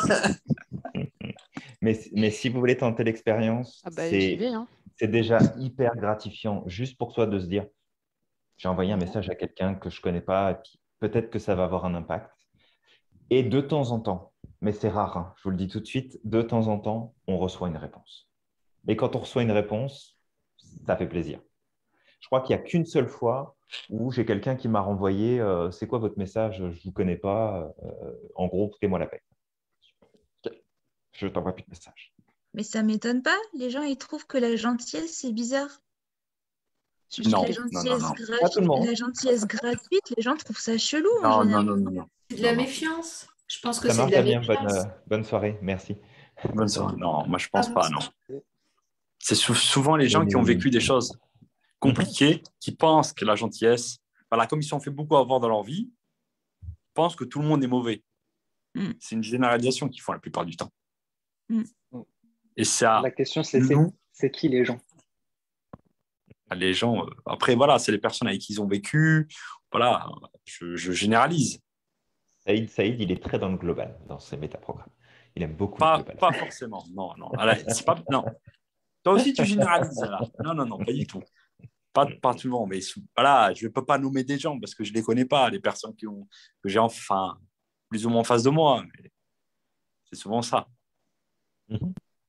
Speaker 1: mais, mais si vous voulez tenter l'expérience,
Speaker 9: Ah ben j'y
Speaker 1: c'est
Speaker 9: vais, hein.
Speaker 1: c'est déjà hyper gratifiant juste pour toi de se dire, j'ai envoyé un message à quelqu'un que je ne connais pas, et puis peut-être que ça va avoir un impact. Et de temps en temps, mais c'est rare, hein, je vous le dis tout de suite, de temps en temps, on reçoit une réponse. Et quand on reçoit une réponse, ça fait plaisir. Je crois qu'il n'y a qu'une seule fois où j'ai quelqu'un qui m'a renvoyé euh, c'est quoi votre message? Je ne vous connais pas. Euh, en gros, foutez-moi la paix. Je ne t'envoie plus de message.
Speaker 7: Mais ça m'étonne pas. Les gens, ils trouvent que la gentillesse, c'est bizarre.
Speaker 6: Non,
Speaker 7: La
Speaker 6: non, non,
Speaker 7: gentillesse,
Speaker 6: non.
Speaker 7: gra-
Speaker 1: Pas tout le monde.
Speaker 7: la gentillesse gratuite, les gens trouvent ça chelou en
Speaker 6: Non, non,
Speaker 7: général.
Speaker 6: non, non, non.
Speaker 4: C'est de la
Speaker 6: Non, non.
Speaker 4: méfiance. Je pense que
Speaker 1: Ça
Speaker 4: c'est de
Speaker 1: marche,
Speaker 4: la
Speaker 1: Damien. Bonne,
Speaker 4: méfiance.
Speaker 1: euh, bonne soirée. Merci.
Speaker 6: Bonne soirée. Non, moi je
Speaker 4: Ah
Speaker 6: pense
Speaker 4: bon,
Speaker 6: pas, non. C'est sou- souvent les gens
Speaker 1: Oui,
Speaker 6: qui
Speaker 1: oui,
Speaker 6: ont
Speaker 1: oui.
Speaker 6: vécu des choses compliquées, qui pensent que la gentillesse, voilà, comme ils se sont fait beaucoup avoir dans leur vie, pensent que tout le monde est mauvais.
Speaker 7: Mm.
Speaker 6: C'est une généralisation qu'ils font la plupart du temps.
Speaker 7: Mm.
Speaker 6: Et ça,
Speaker 8: La question, c'est c'est-
Speaker 6: nous,
Speaker 8: c'est qui les gens?
Speaker 6: Les gens, euh, après, voilà, c'est les personnes avec qui ils ont vécu. Voilà, je, je généralise.
Speaker 1: Saïd, Saïd, il est très dans le global, dans ses métaprogrammes. Il aime beaucoup le
Speaker 6: Pas,
Speaker 1: global.
Speaker 6: pas forcément. Non, non. Voilà, c'est pas, non. Toi aussi, tu généralises là. Non, non, non, pas du tout. Pas, pas tout le monde. Mais voilà, je ne peux pas nommer des gens parce que je ne les connais pas, les personnes qui ont, que j'ai enfin plus ou moins en face de moi. Mais c'est souvent ça.
Speaker 1: Mhm.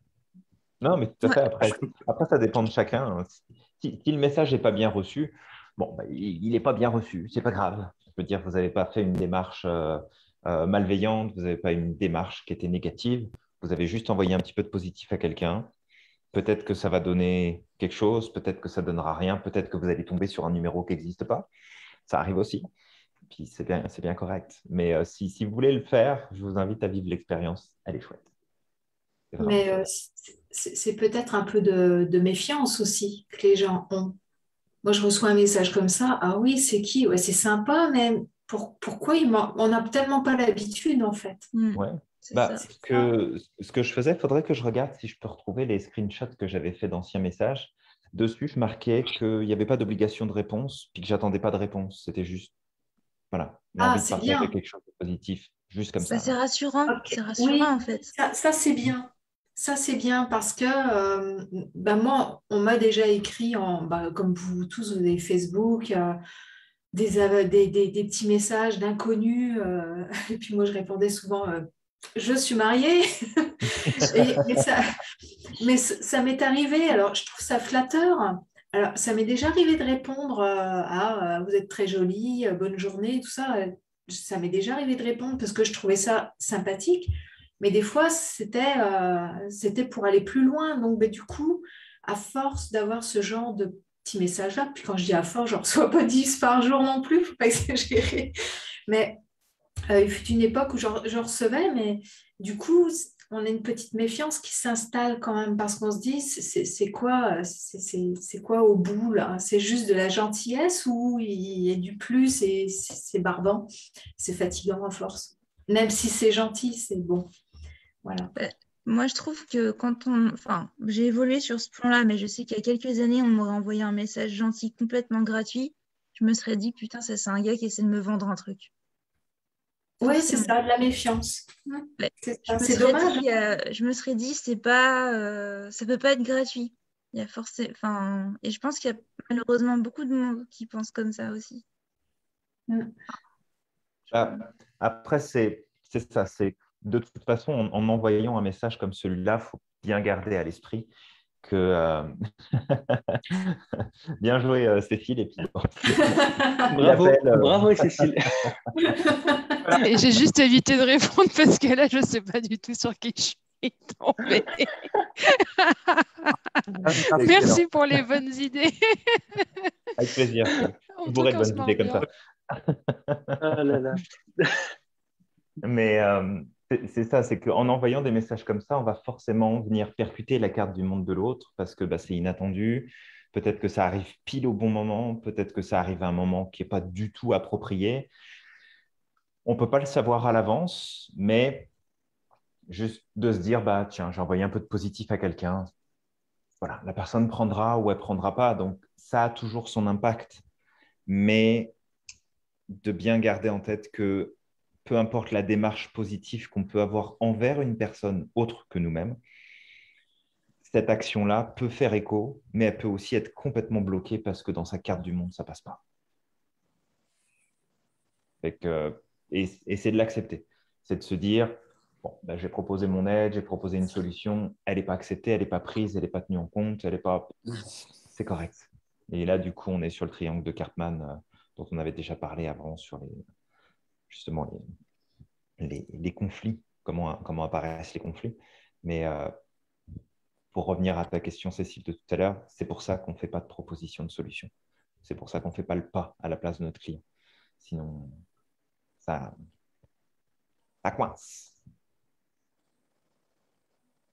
Speaker 1: Non, mais tout à
Speaker 7: Ouais.
Speaker 1: fait. Après, après, ça dépend de chacun, hein. Si, si le message n'est pas bien reçu, bon, bah, il n'est pas bien reçu, c'est pas grave. Je veux dire, vous n'avez pas fait une démarche euh, euh, malveillante, vous n'avez pas une démarche qui était négative, vous avez juste envoyé un petit peu de positif à quelqu'un. Peut-être que ça va donner quelque chose, peut-être que ça donnera rien, peut-être que vous allez tomber sur un numéro qui n'existe pas. Ça arrive aussi. Puis c'est bien, c'est bien correct. Mais euh, si, si vous voulez le faire, je vous invite à vivre l'expérience. Elle est chouette. C'est vraiment
Speaker 4: Mais
Speaker 1: chouette.
Speaker 4: euh, c'est c'est peut-être un peu de, de méfiance aussi que les gens ont. Moi, je reçois un message comme ça. Ah oui, c'est qui? Ouais, c'est sympa, mais pour- pourquoi il m'en- on n'a tellement pas l'habitude, en fait.
Speaker 7: Mm.
Speaker 1: Ouais.
Speaker 7: C'est
Speaker 1: Bah,
Speaker 7: ça.
Speaker 1: ce que, ce que je faisais, il faudrait que je regarde si je peux retrouver les screenshots que j'avais fait d'anciens messages. Dessus, je marquais qu'il n'y avait pas d'obligation de réponse, puis que j'attendais pas de réponse. C'était juste, voilà,
Speaker 4: Ah,
Speaker 1: l'envie de
Speaker 4: c'est
Speaker 1: partager
Speaker 4: bien.
Speaker 1: quelque chose de positif, juste comme
Speaker 7: Bah,
Speaker 1: ça,
Speaker 7: c'est
Speaker 1: là.
Speaker 7: rassurant.
Speaker 4: Ok.
Speaker 7: C'est rassurant,
Speaker 4: Oui,
Speaker 7: en fait.
Speaker 4: ça, ça, c'est bien. Ça, c'est bien parce que euh, ben moi, on m'a déjà écrit, en, bah, comme vous tous, vous avez Facebook, euh, des, euh, des, des- des petits messages d'inconnus. euh, et puis moi, je répondais souvent, euh, je suis mariée. Et, mais ça, mais c- ça m'est arrivé, alors je trouve ça flatteur. Alors, ça m'est déjà arrivé de répondre euh, à euh, vous êtes très jolie, euh, bonne journée, tout ça. Euh, Ça m'est déjà arrivé de répondre parce que je trouvais ça sympathique. Mais des fois, c'était euh, c'était pour aller plus loin. Donc, ben, du coup, à force d'avoir ce genre de petits messages-là, puis quand je dis à force, je ne reçois pas dix par jour non plus, il ne faut pas exagérer. Mais euh, il fut une époque où j'en j'en recevais, mais du coup, on a une petite méfiance qui s'installe quand même parce qu'on se dit, c'est c'est- c'est quoi, euh, c'est c'est- c'est quoi au bout là? C'est juste de la gentillesse ou il y a du plus et c'est c'est barbant, c'est fatigant à force. Même si c'est gentil, c'est bon. Voilà.
Speaker 7: Bah, moi, je trouve que quand on... Enfin, j'ai évolué sur ce plan-là, mais je sais qu'il y a quelques années, on m'aurait envoyé un message gentil complètement gratuit. Je me serais dit, putain, ça, c'est un gars qui essaie de me vendre un truc.
Speaker 4: Oui, c'est
Speaker 7: Forcément.
Speaker 4: ça, de la méfiance. Ouais,
Speaker 7: Ouais.
Speaker 4: c'est
Speaker 7: Je
Speaker 4: ça.
Speaker 7: me
Speaker 4: C'est
Speaker 7: serais
Speaker 4: dommage.
Speaker 7: dit, euh, je me serais dit, c'est pas, euh, ça peut pas être gratuit. Il y a forcément, enfin, et je pense qu'il y a malheureusement beaucoup de monde qui pense comme ça aussi.
Speaker 4: Mm.
Speaker 1: Ah, après, c'est c'est ça. C'est de toute façon, en, en envoyant un message comme celui-là, il faut bien garder à l'esprit que euh, bien joué, euh, Cécile. Et puis, bon, s'il
Speaker 8: Bravo,
Speaker 1: appelle, euh,
Speaker 8: bravo Cécile.
Speaker 9: Et j'ai juste évité de répondre parce que là, je ne sais pas du tout sur qui je suis tombée.
Speaker 1: excellent.
Speaker 9: Merci pour les bonnes idées.
Speaker 1: Avec plaisir.
Speaker 9: On
Speaker 1: Bourré
Speaker 9: truc,
Speaker 1: de
Speaker 9: on se
Speaker 1: bonnes
Speaker 9: marre
Speaker 1: idées comme
Speaker 9: bien.
Speaker 1: ça.
Speaker 8: Ah là là.
Speaker 1: Mais euh, c'est c'est ça, c'est qu'en envoyant des messages comme ça, on va forcément venir percuter la carte du monde de l'autre parce que bah, c'est inattendu. Peut-être que ça arrive pile au bon moment, peut-être que ça arrive à un moment qui n'est pas du tout approprié. On ne peut pas le savoir à l'avance, mais juste de se dire, bah, tiens, j'ai envoyé un peu de positif à quelqu'un. Voilà, la personne prendra ou elle ne prendra pas. Donc, ça a toujours son impact. Mais de bien garder en tête que peu importe la démarche positive qu'on peut avoir envers une personne autre que nous-mêmes, cette action-là peut faire écho, mais elle peut aussi être complètement bloquée parce que dans sa carte du monde, ça ne passe pas. Fait que, et, et c'est de l'accepter. C'est de se dire, bon, ben, j'ai proposé mon aide, j'ai proposé une solution, elle n'est pas acceptée, elle n'est pas prise, elle n'est pas tenue en compte, elle n'est pas... C'est correct. Et là, du coup, on est sur le triangle de Cartman euh, dont on avait déjà parlé avant sur les, justement les, les, les conflits, comment, comment apparaissent les conflits. Mais euh, pour revenir à ta question, Cécile, de tout à l'heure, c'est pour ça qu'on ne fait pas de proposition de solution. C'est pour ça qu'on ne fait pas le pas à la place de notre client. Sinon, ça, ça coince.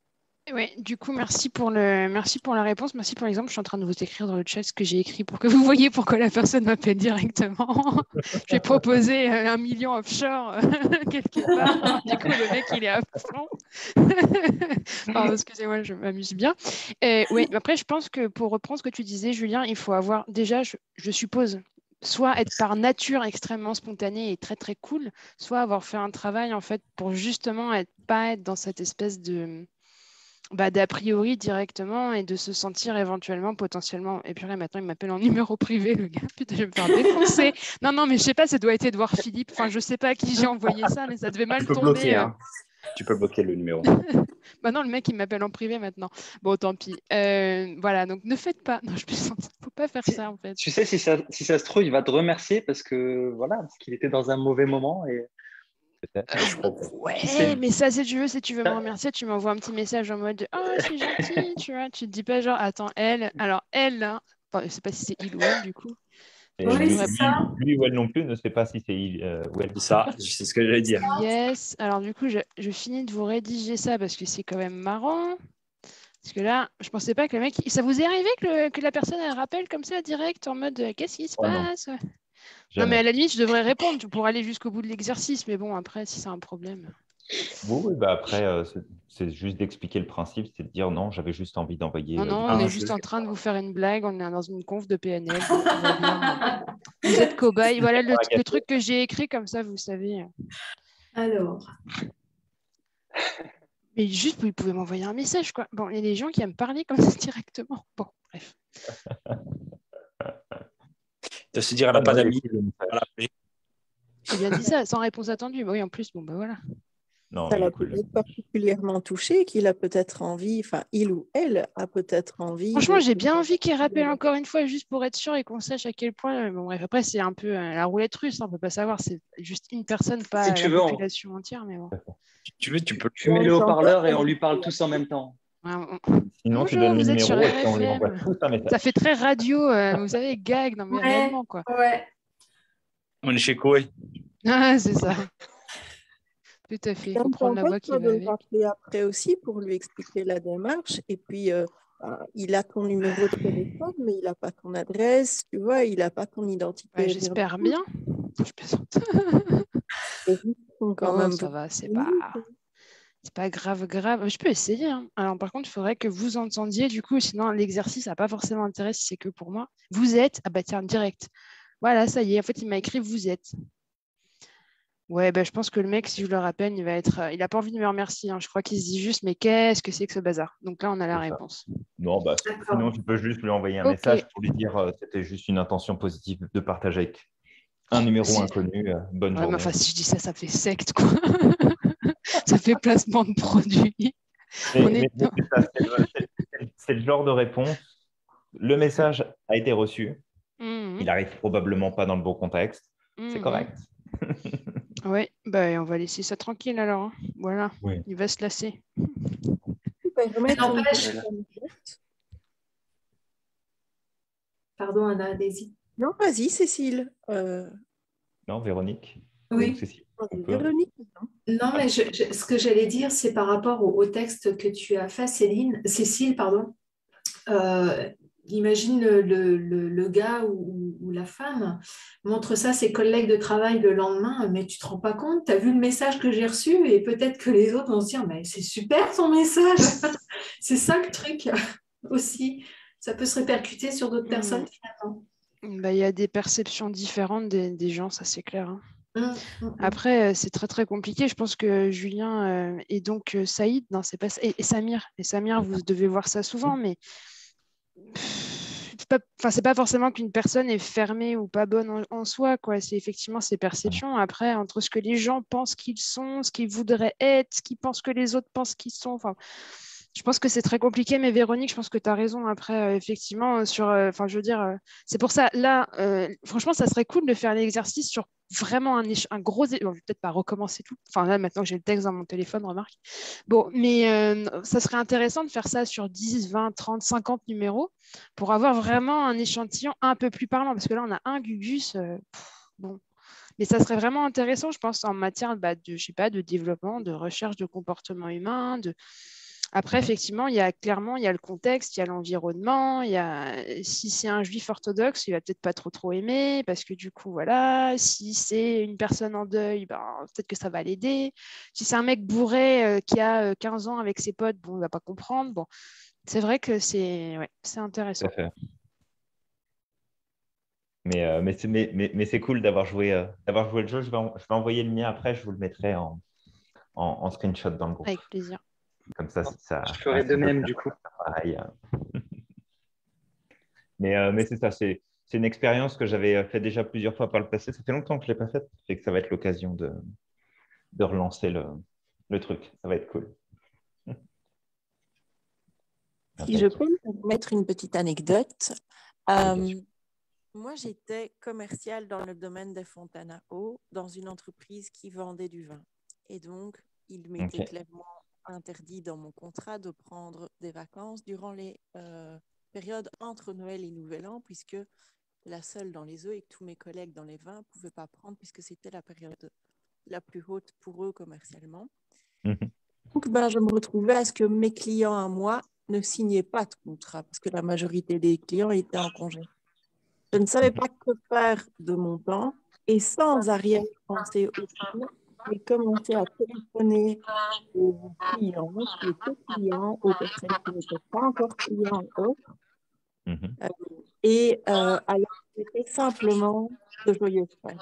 Speaker 9: Oui, du coup, merci pour, le... merci pour la réponse. Merci pour l'exemple. Je suis en train de vous écrire dans le chat ce que j'ai écrit pour que vous voyez pourquoi la personne m'appelle directement. J'ai proposé un million offshore quelque part. Du coup, le mec, il est à fond. Pardon, excusez-moi, je m'amuse bien. Et, oui, après, je pense que pour reprendre ce que tu disais, Julien, il faut avoir déjà, je, je suppose, soit être par nature extrêmement spontané et très, très cool, soit avoir fait un travail, en fait, pour justement être, pas être dans cette espèce de... Bah, d'a priori directement et de se sentir éventuellement potentiellement. Et puis là, maintenant, il m'appelle en numéro privé, le gars. Putain, je vais me faire défoncer. Non, non, mais je sais pas, ça doit être Edouard Philippe. Enfin, je sais pas à qui j'ai envoyé ça, mais ça devait mal
Speaker 6: Tu peux
Speaker 9: tomber.
Speaker 6: bloquer,
Speaker 9: euh.
Speaker 6: hein. Tu peux bloquer le numéro.
Speaker 9: Bah non, le mec, il m'appelle en privé maintenant. Bon, tant pis. Euh, voilà, donc ne faites pas. Non, je plaisante. Faut pas faire ça, en fait.
Speaker 8: Tu sais, si ça, si ça se trouve, il va te remercier parce que voilà, parce qu'il était dans un mauvais moment et
Speaker 9: Euh, ouais, mais ça, si tu veux, si tu veux me remercier, tu m'envoies un petit message en mode « Oh, c'est gentil », tu vois. Tu te dis pas genre « Attends, elle… » Alors, elle, là… Enfin, je sais pas si c'est il ou elle, du coup.
Speaker 1: Et
Speaker 4: Oui,
Speaker 1: lui,
Speaker 4: c'est
Speaker 1: lui-
Speaker 4: ça.
Speaker 1: lui ou elle non plus ne sait pas si c'est il euh, ou elle.
Speaker 6: C'est ça, c'est ce que j'allais dire.
Speaker 9: Yes. Alors, du coup, je, je finis de vous rédiger ça parce que c'est quand même marrant. Parce que là, je pensais pas que le mec… Ça vous est arrivé que, le- que la personne, elle rappelle comme ça, direct, en mode euh, « Qu'est-ce qui se
Speaker 1: Oh non,
Speaker 9: passe ?» Non,
Speaker 1: jamais.
Speaker 9: mais à la limite, je devrais répondre pour aller jusqu'au bout de l'exercice. Mais bon, après, si c'est un problème…
Speaker 1: Oui, oui, bah après, euh, c'est c'est juste d'expliquer le principe, c'est de dire non, j'avais juste envie d'envoyer
Speaker 9: Non,
Speaker 1: euh,
Speaker 9: non,
Speaker 1: du
Speaker 9: on est
Speaker 6: Ah,
Speaker 9: juste
Speaker 6: c'est-
Speaker 9: en train de vous faire une blague. On est dans une conf de P N L. Donc tout va bien. Vous êtes cobaye. Voilà le, le truc que j'ai écrit, comme ça, vous savez.
Speaker 4: Alors,
Speaker 9: Mais juste, vous pouvez m'envoyer un message, quoi. Bon, il y a des gens qui aiment parler comme ça directement. Bon, bref.
Speaker 6: De se dire, elle
Speaker 1: Ah
Speaker 6: n'a pas
Speaker 1: non, il
Speaker 6: d'amis.
Speaker 1: écoute le message.
Speaker 6: Voilà. Mais-
Speaker 9: J'ai bien dit ça, sans réponse attendue. Bah oui, en plus, bon, bah voilà.
Speaker 1: Non,
Speaker 2: Ça
Speaker 1: il
Speaker 2: l'a
Speaker 1: écoute le
Speaker 2: peut-être particulièrement touché, qu'il a peut-être envie, enfin, il ou elle a peut-être envie
Speaker 9: Franchement,
Speaker 2: de...
Speaker 9: j'ai bien envie qu'il rappelle encore une fois, juste pour être sûr et qu'on sache à quel point. Bon, bref, après, c'est un peu euh, la roulette russe, hein, on ne peut pas savoir. C'est juste une personne, pas
Speaker 8: si tu
Speaker 9: la
Speaker 8: veux, on-
Speaker 9: population entière, mais bon.
Speaker 6: Si tu veux, tu peux.
Speaker 8: tu mets le haut-parleur et on lui parle tous en même temps.
Speaker 9: Ouais, on-
Speaker 1: Sinon, tu
Speaker 9: Bonjour,
Speaker 1: donnes le
Speaker 9: vous êtes sur
Speaker 1: numéro et puis on lui
Speaker 9: R F
Speaker 1: envoie
Speaker 9: M.
Speaker 1: tous un message.
Speaker 9: Ça fait très radio, euh, vous savez, gag, non mais
Speaker 4: ouais,
Speaker 9: réellement, quoi.
Speaker 4: ouais.
Speaker 6: On est chez Koé.
Speaker 9: Ah, c'est ça. Tout à fait, il
Speaker 2: Ça
Speaker 9: faut
Speaker 2: me
Speaker 9: prendre la voix
Speaker 2: t'empêche
Speaker 9: qui
Speaker 2: pas
Speaker 9: va
Speaker 2: de le
Speaker 9: avec.
Speaker 2: rappeler après aussi pour lui expliquer la démarche. Et puis, euh, euh, il a ton numéro de téléphone, mais il n'a pas ton adresse, tu vois, il n'a pas ton identité.
Speaker 9: Ouais, j'espère bien. Je plaisante.
Speaker 2: Les risques sont quand
Speaker 9: Oh,
Speaker 2: même
Speaker 9: ça
Speaker 2: beaucoup
Speaker 9: va, c'est
Speaker 2: plus
Speaker 9: pas...
Speaker 2: limités.
Speaker 9: c'est pas grave, grave. Je peux essayer, hein. Alors, par contre, il faudrait que vous entendiez, du coup, sinon l'exercice n'a pas forcément intérêt si c'est que pour moi. Vous êtes, ah bah tiens, direct. Voilà, ça y est, en fait, il m'a écrit vous êtes. Ouais, bah, je pense que le mec, si je le rappelle, il va être. euh, Il n'a pas envie de me remercier, hein. Je crois qu'il se dit juste, mais qu'est-ce que c'est que ce bazar? Donc là, on a la
Speaker 1: C'est ça.
Speaker 9: réponse.
Speaker 1: Non, bah,
Speaker 4: D'accord.
Speaker 1: sinon, tu peux juste lui envoyer un
Speaker 9: Ok.
Speaker 1: message pour lui dire euh, c'était juste une intention positive de partager avec un numéro
Speaker 9: Si-
Speaker 1: inconnu. euh, bonne
Speaker 9: Ouais, mais
Speaker 1: journée.
Speaker 9: enfin, si je dis ça, ça fait secte, quoi. Ça fait placement de produit.
Speaker 1: Mais-
Speaker 9: On
Speaker 1: mais-
Speaker 9: est...
Speaker 1: mais c'est ça, c'est le- c'est- c'est- c'est le genre de réponse. Le message a été reçu.
Speaker 9: Mhm,
Speaker 1: Il arrive probablement pas dans le bon contexte. C'est
Speaker 9: mhm.
Speaker 1: correct.
Speaker 9: Ouais, bah, on va laisser ça tranquille alors, hein. Voilà,
Speaker 1: Oui.
Speaker 9: il va se lasser.
Speaker 2: Tu peux remettre une
Speaker 4: n'empêche-
Speaker 2: petite anecdote.
Speaker 4: Pardon, Anna, allez-y.
Speaker 2: Non, vas-y, Cécile. Euh,
Speaker 1: Non, Véronique?
Speaker 4: Oui.
Speaker 1: Ou Cécile, on peut.
Speaker 2: Véronique, non.
Speaker 4: Non, mais je- je- ce que j'allais dire, c'est par rapport au, au texte que tu as fait, Céline, Cécile, pardon. Euh, imagine le, le- le- le gars ou, ou la femme montre ça à ses collègues de travail le lendemain, mais tu te rends pas compte, tu as vu le message que j'ai reçu et peut-être que les autres vont se dire, mais c'est super ton message. C'est ça le truc aussi. Ça peut se répercuter sur d'autres
Speaker 9: Mhm.
Speaker 4: personnes finalement.
Speaker 9: Bah, il y a des perceptions différentes des, des gens, ça c'est clair, hein.
Speaker 4: Hum, hum, hum.
Speaker 9: Après, euh, c'est très très compliqué. Je pense que Julien euh, et donc euh, Saïd, non, c'est pas ça, et, et Samir, et Samir, vous devez voir ça souvent, mais pff, c'est pas, enfin, c'est pas forcément qu'une personne est fermée ou pas bonne en, en soi, quoi. C'est effectivement ses perceptions. Après, entre ce que les gens pensent qu'ils sont, ce qu'ils voudraient être, ce qu'ils pensent que les autres pensent qu'ils sont, enfin. Je pense que c'est très compliqué, mais Véronique, je pense que tu as raison. Après, euh, effectivement, sur, euh, enfin, je veux dire, euh, c'est pour ça, là, euh, franchement, ça serait cool de faire l'exercice sur vraiment un, éche- un gros. é- Bon, je vais peut-être pas recommencer tout. Enfin, là, maintenant que j'ai le texte dans mon téléphone, remarque. Bon, mais euh, ça serait intéressant de faire ça sur dix, vingt, trente, cinquante numéros pour avoir vraiment un échantillon un peu plus parlant. Parce que là, on a un Gugus. euh, pff, bon. Mais ça serait vraiment intéressant, je pense, en matière bah, de, je sais pas, de développement, de recherche de comportement humain, de Après,
Speaker 1: Mhm.
Speaker 9: effectivement, il y a clairement, il y a le contexte, il y a l'environnement, il y a si c'est un juif orthodoxe, il va peut-être pas trop trop aimer parce que du coup, voilà, si c'est une personne en deuil, ben, peut-être que ça va l'aider. Si c'est un mec bourré euh, qui a euh, quinze ans avec ses potes, bon, il va pas comprendre. Bon, c'est vrai que c'est ouais, c'est
Speaker 1: Tout à
Speaker 9: intéressant.
Speaker 1: fait. Mais, euh, mais c'est mais, mais, mais c'est cool d'avoir joué, euh, d'avoir joué le jeu. Je vais, en- je vais envoyer le mien après, je vous le mettrai en, en, en screenshot dans le groupe.
Speaker 9: Avec plaisir.
Speaker 1: Comme ça, si ça,
Speaker 8: Je
Speaker 1: ouais,
Speaker 8: ferai de
Speaker 1: ça peut
Speaker 8: même,
Speaker 1: faire
Speaker 8: du coup.
Speaker 1: pareil. euh. Mais, euh, mais c'est ça, c'est, c'est une expérience que j'avais fait déjà plusieurs fois par le passé. Ça fait longtemps que je ne l'ai pas faite, et que ça va être l'occasion de, de relancer le, le truc. Ça va être cool.
Speaker 2: Si je
Speaker 1: Impec.
Speaker 2: peux me permettre une petite anecdote,
Speaker 1: Oui, bien sûr.
Speaker 2: euh, moi j'étais commerciale dans le domaine des fontaines à eau dans une entreprise qui vendait du vin. Et donc, il m'était
Speaker 1: Ok.
Speaker 2: clairement interdit dans mon contrat de prendre des vacances durant les euh, périodes entre Noël et Nouvel An, puisque la seule dans les eaux et que tous mes collègues dans les vins ne pouvaient pas prendre, puisque c'était la période la plus haute pour eux commercialement.
Speaker 1: Mhm.
Speaker 2: Donc, ben, je me retrouvais à ce que mes clients à moi ne signaient pas de contrat, parce que la majorité des clients étaient en congé. Je ne savais
Speaker 1: Mhm.
Speaker 2: pas que faire de mon temps, et sans arrière-pensée aucune, j'ai commencé à téléphoner aux clients qui étaient clients, aux personnes qui n'étaient pas encore clients, eux,
Speaker 1: Mhm.
Speaker 2: euh, et euh, alors c'était simplement de joyeuses fêtes.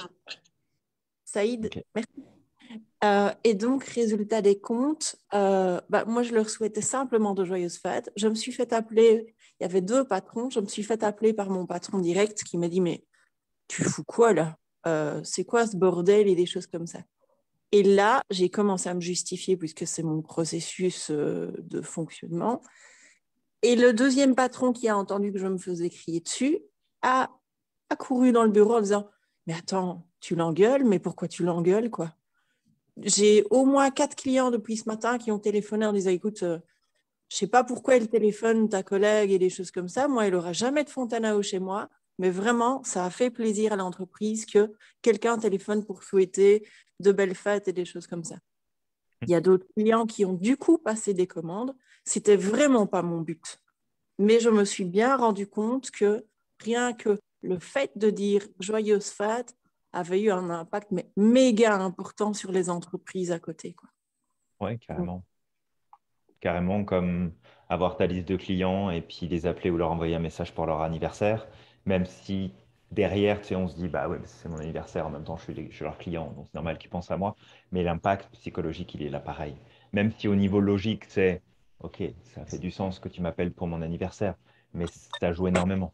Speaker 2: Saïd,
Speaker 1: Ok.
Speaker 2: merci. Euh, et donc, résultat des comptes, euh, bah, moi, je leur souhaitais simplement de joyeuses fêtes. Je me suis fait appeler, il y avait deux patrons, je me suis fait appeler par mon patron direct qui m'a dit, mais tu fous quoi là? Euh, c'est quoi ce bordel et des choses comme ça? Et là, j'ai commencé à me justifier puisque c'est mon processus euh, de fonctionnement. Et le deuxième patron qui a entendu que je me faisais crier dessus a, a couru dans le bureau en disant, mais attends, tu l'engueules, mais pourquoi tu l'engueules, quoi? J'ai au moins quatre clients depuis ce matin qui ont téléphoné en disant, écoute, euh, je ne sais pas pourquoi elle téléphone ta collègue et des choses comme ça. Moi, elle n'aura jamais de fontaine à eau chez moi. Mais vraiment, ça a fait plaisir à l'entreprise que quelqu'un téléphone pour souhaiter de belles fêtes et des choses comme ça. Il y a d'autres clients qui ont du coup passé des commandes. C'était vraiment pas mon but. Mais je me suis bien rendu compte que rien que le fait de dire joyeuse fête avait eu un impact mais méga important sur les entreprises à côté, quoi.
Speaker 1: Ouais,
Speaker 2: Donc,
Speaker 1: carrément. Carrément comme avoir ta liste de clients et puis les appeler ou leur envoyer un message pour leur anniversaire, même si derrière, tu sais, on se dit, bah ouais, mais c'est mon anniversaire, en même temps, je suis, les- je suis leur client, donc c'est normal qu'ils pensent à moi, mais l'impact psychologique, il est là pareil. Même si au niveau logique, c'est, ok, ça fait du sens que tu m'appelles pour mon anniversaire, mais ça joue énormément.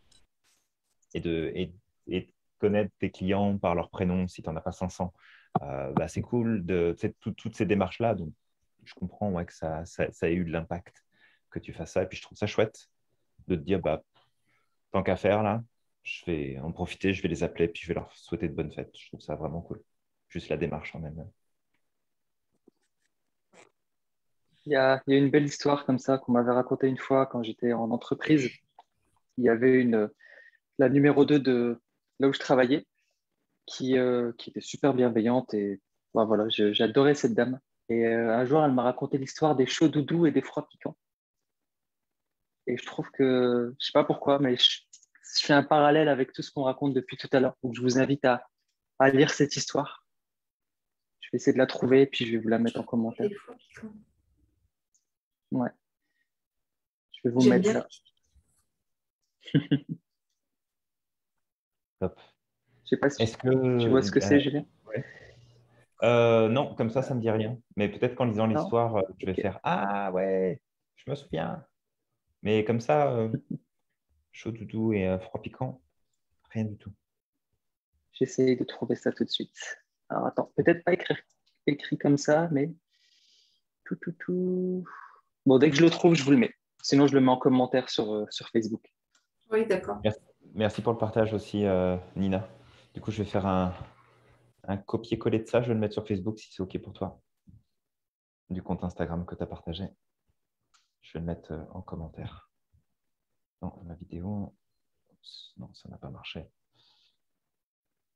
Speaker 1: Et de, et, et de connaître tes clients par leur prénom, si tu n'en as pas cinq cents, euh, bah, c'est cool de, tu sais, tout- toutes ces démarches-là, donc je comprends ouais, que ça, ça, ça ait eu de l'impact que tu fasses ça. Et puis je trouve ça chouette de te dire, bah, tant qu'à faire, là, je vais en profiter, je vais les appeler, puis je vais leur souhaiter de bonnes fêtes. Je trouve ça vraiment cool. Juste la démarche en elle-même.
Speaker 8: Il y a, il y a une belle histoire comme ça qu'on m'avait racontée une fois quand j'étais en entreprise. Il y avait une, la numéro deux de là où je travaillais qui, euh, qui était super bienveillante et bah, voilà, je- j'adorais cette dame. Et euh, un jour, elle m'a raconté l'histoire des chauds doudous et des froids piquants. Et je trouve que, je sais pas pourquoi, mais je, je fais un parallèle avec tout ce qu'on raconte depuis tout à l'heure. Donc, je vous invite à, à lire cette histoire. Je vais essayer de la trouver et puis je vais vous la mettre en commentaire.
Speaker 4: Des fois, piquant.
Speaker 8: Ouais, je vais vous
Speaker 4: J'aime
Speaker 8: mettre
Speaker 4: bien.
Speaker 8: ça.
Speaker 1: Top.
Speaker 8: Je sais pas si
Speaker 1: Est-ce que.
Speaker 8: tu vois ce que c'est,
Speaker 1: euh,
Speaker 8: Julien?
Speaker 1: ouais. Euh, non, comme ça, ça ne me dit rien. Mais peut-être qu'en lisant
Speaker 8: Non?
Speaker 1: l'histoire, euh, je vais
Speaker 8: Ok.
Speaker 1: faire ah ouais, je me souviens. Mais comme ça, euh, chaud doudou et euh, froid piquant, rien du tout.
Speaker 8: J'essaie de trouver ça tout de suite. Alors attends, peut-être pas écrit, écrit comme ça, mais tout, tout, tout. Bon, dès que je le trouve, je vous le mets. Sinon, je le mets en commentaire sur, euh, sur Facebook.
Speaker 4: Oui, d'accord.
Speaker 1: Merci, merci pour le partage aussi, euh, Nina. Du coup, je vais faire un, un copier-coller de ça. Je vais le mettre sur Facebook si c'est OK pour toi. Du compte Instagram que tu as partagé. Je vais le mettre euh, en commentaire. Dans ma vidéo. Non, ça n'a pas marché.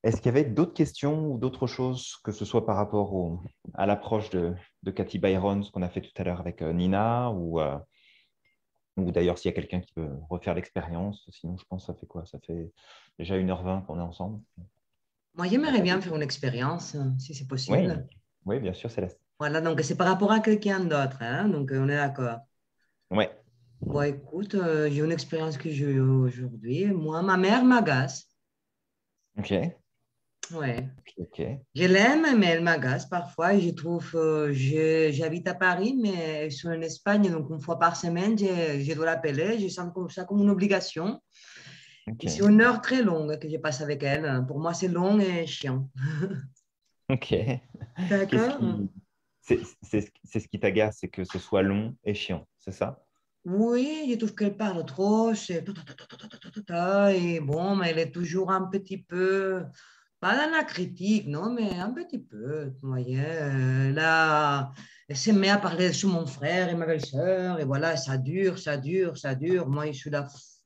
Speaker 1: Est-ce qu'il y avait d'autres questions ou d'autres choses, que ce soit par rapport au, à l'approche de, de Cathy Byron, ce qu'on a fait tout à l'heure avec euh, Nina, ou, euh, ou d'ailleurs s'il y a quelqu'un qui veut refaire l'expérience, sinon je pense que ça fait quoi? Ça fait déjà une heure vingt qu'on est ensemble.
Speaker 3: Moi, j'aimerais bien faire une expérience, si c'est
Speaker 1: Oui,
Speaker 3: possible.
Speaker 1: oui, bien sûr, Céleste.
Speaker 3: Voilà, donc c'est par rapport à quelqu'un d'autre, hein, donc on est d'accord.
Speaker 1: Oui.
Speaker 3: Bon, écoute, euh, j'ai une expérience que j'ai eue aujourd'hui. Moi, ma mère m'agace.
Speaker 1: Ok.
Speaker 3: Ouais.
Speaker 1: Ok.
Speaker 3: Je l'aime, mais elle m'agace parfois. Et je trouve, euh, je- j'habite à Paris, mais je suis en Espagne, donc une fois par semaine, je, je dois l'appeler. Je sens comme ça comme une obligation.
Speaker 1: Ok.
Speaker 3: Et c'est une heure très longue que je passe avec elle. Pour moi, c'est long et chiant.
Speaker 1: Ok. Qu'est-ce
Speaker 3: D'accord?
Speaker 1: qui, c'est c'est- c'est ce qui t'agace, c'est que ce soit long et chiant, c'est ça?
Speaker 3: Oui, je trouve qu'elle parle trop. C'est ta, ta, ta, ta, ta, ta, ta, ta, ta, et bon, mais elle est toujours un petit peu, pas dans la critique, non, mais un petit peu, vous voyez. euh, Là, elle se met à parler sur mon frère et ma belle-sœur, et voilà, ça dure, ça dure, ça dure. Moi, je suis là.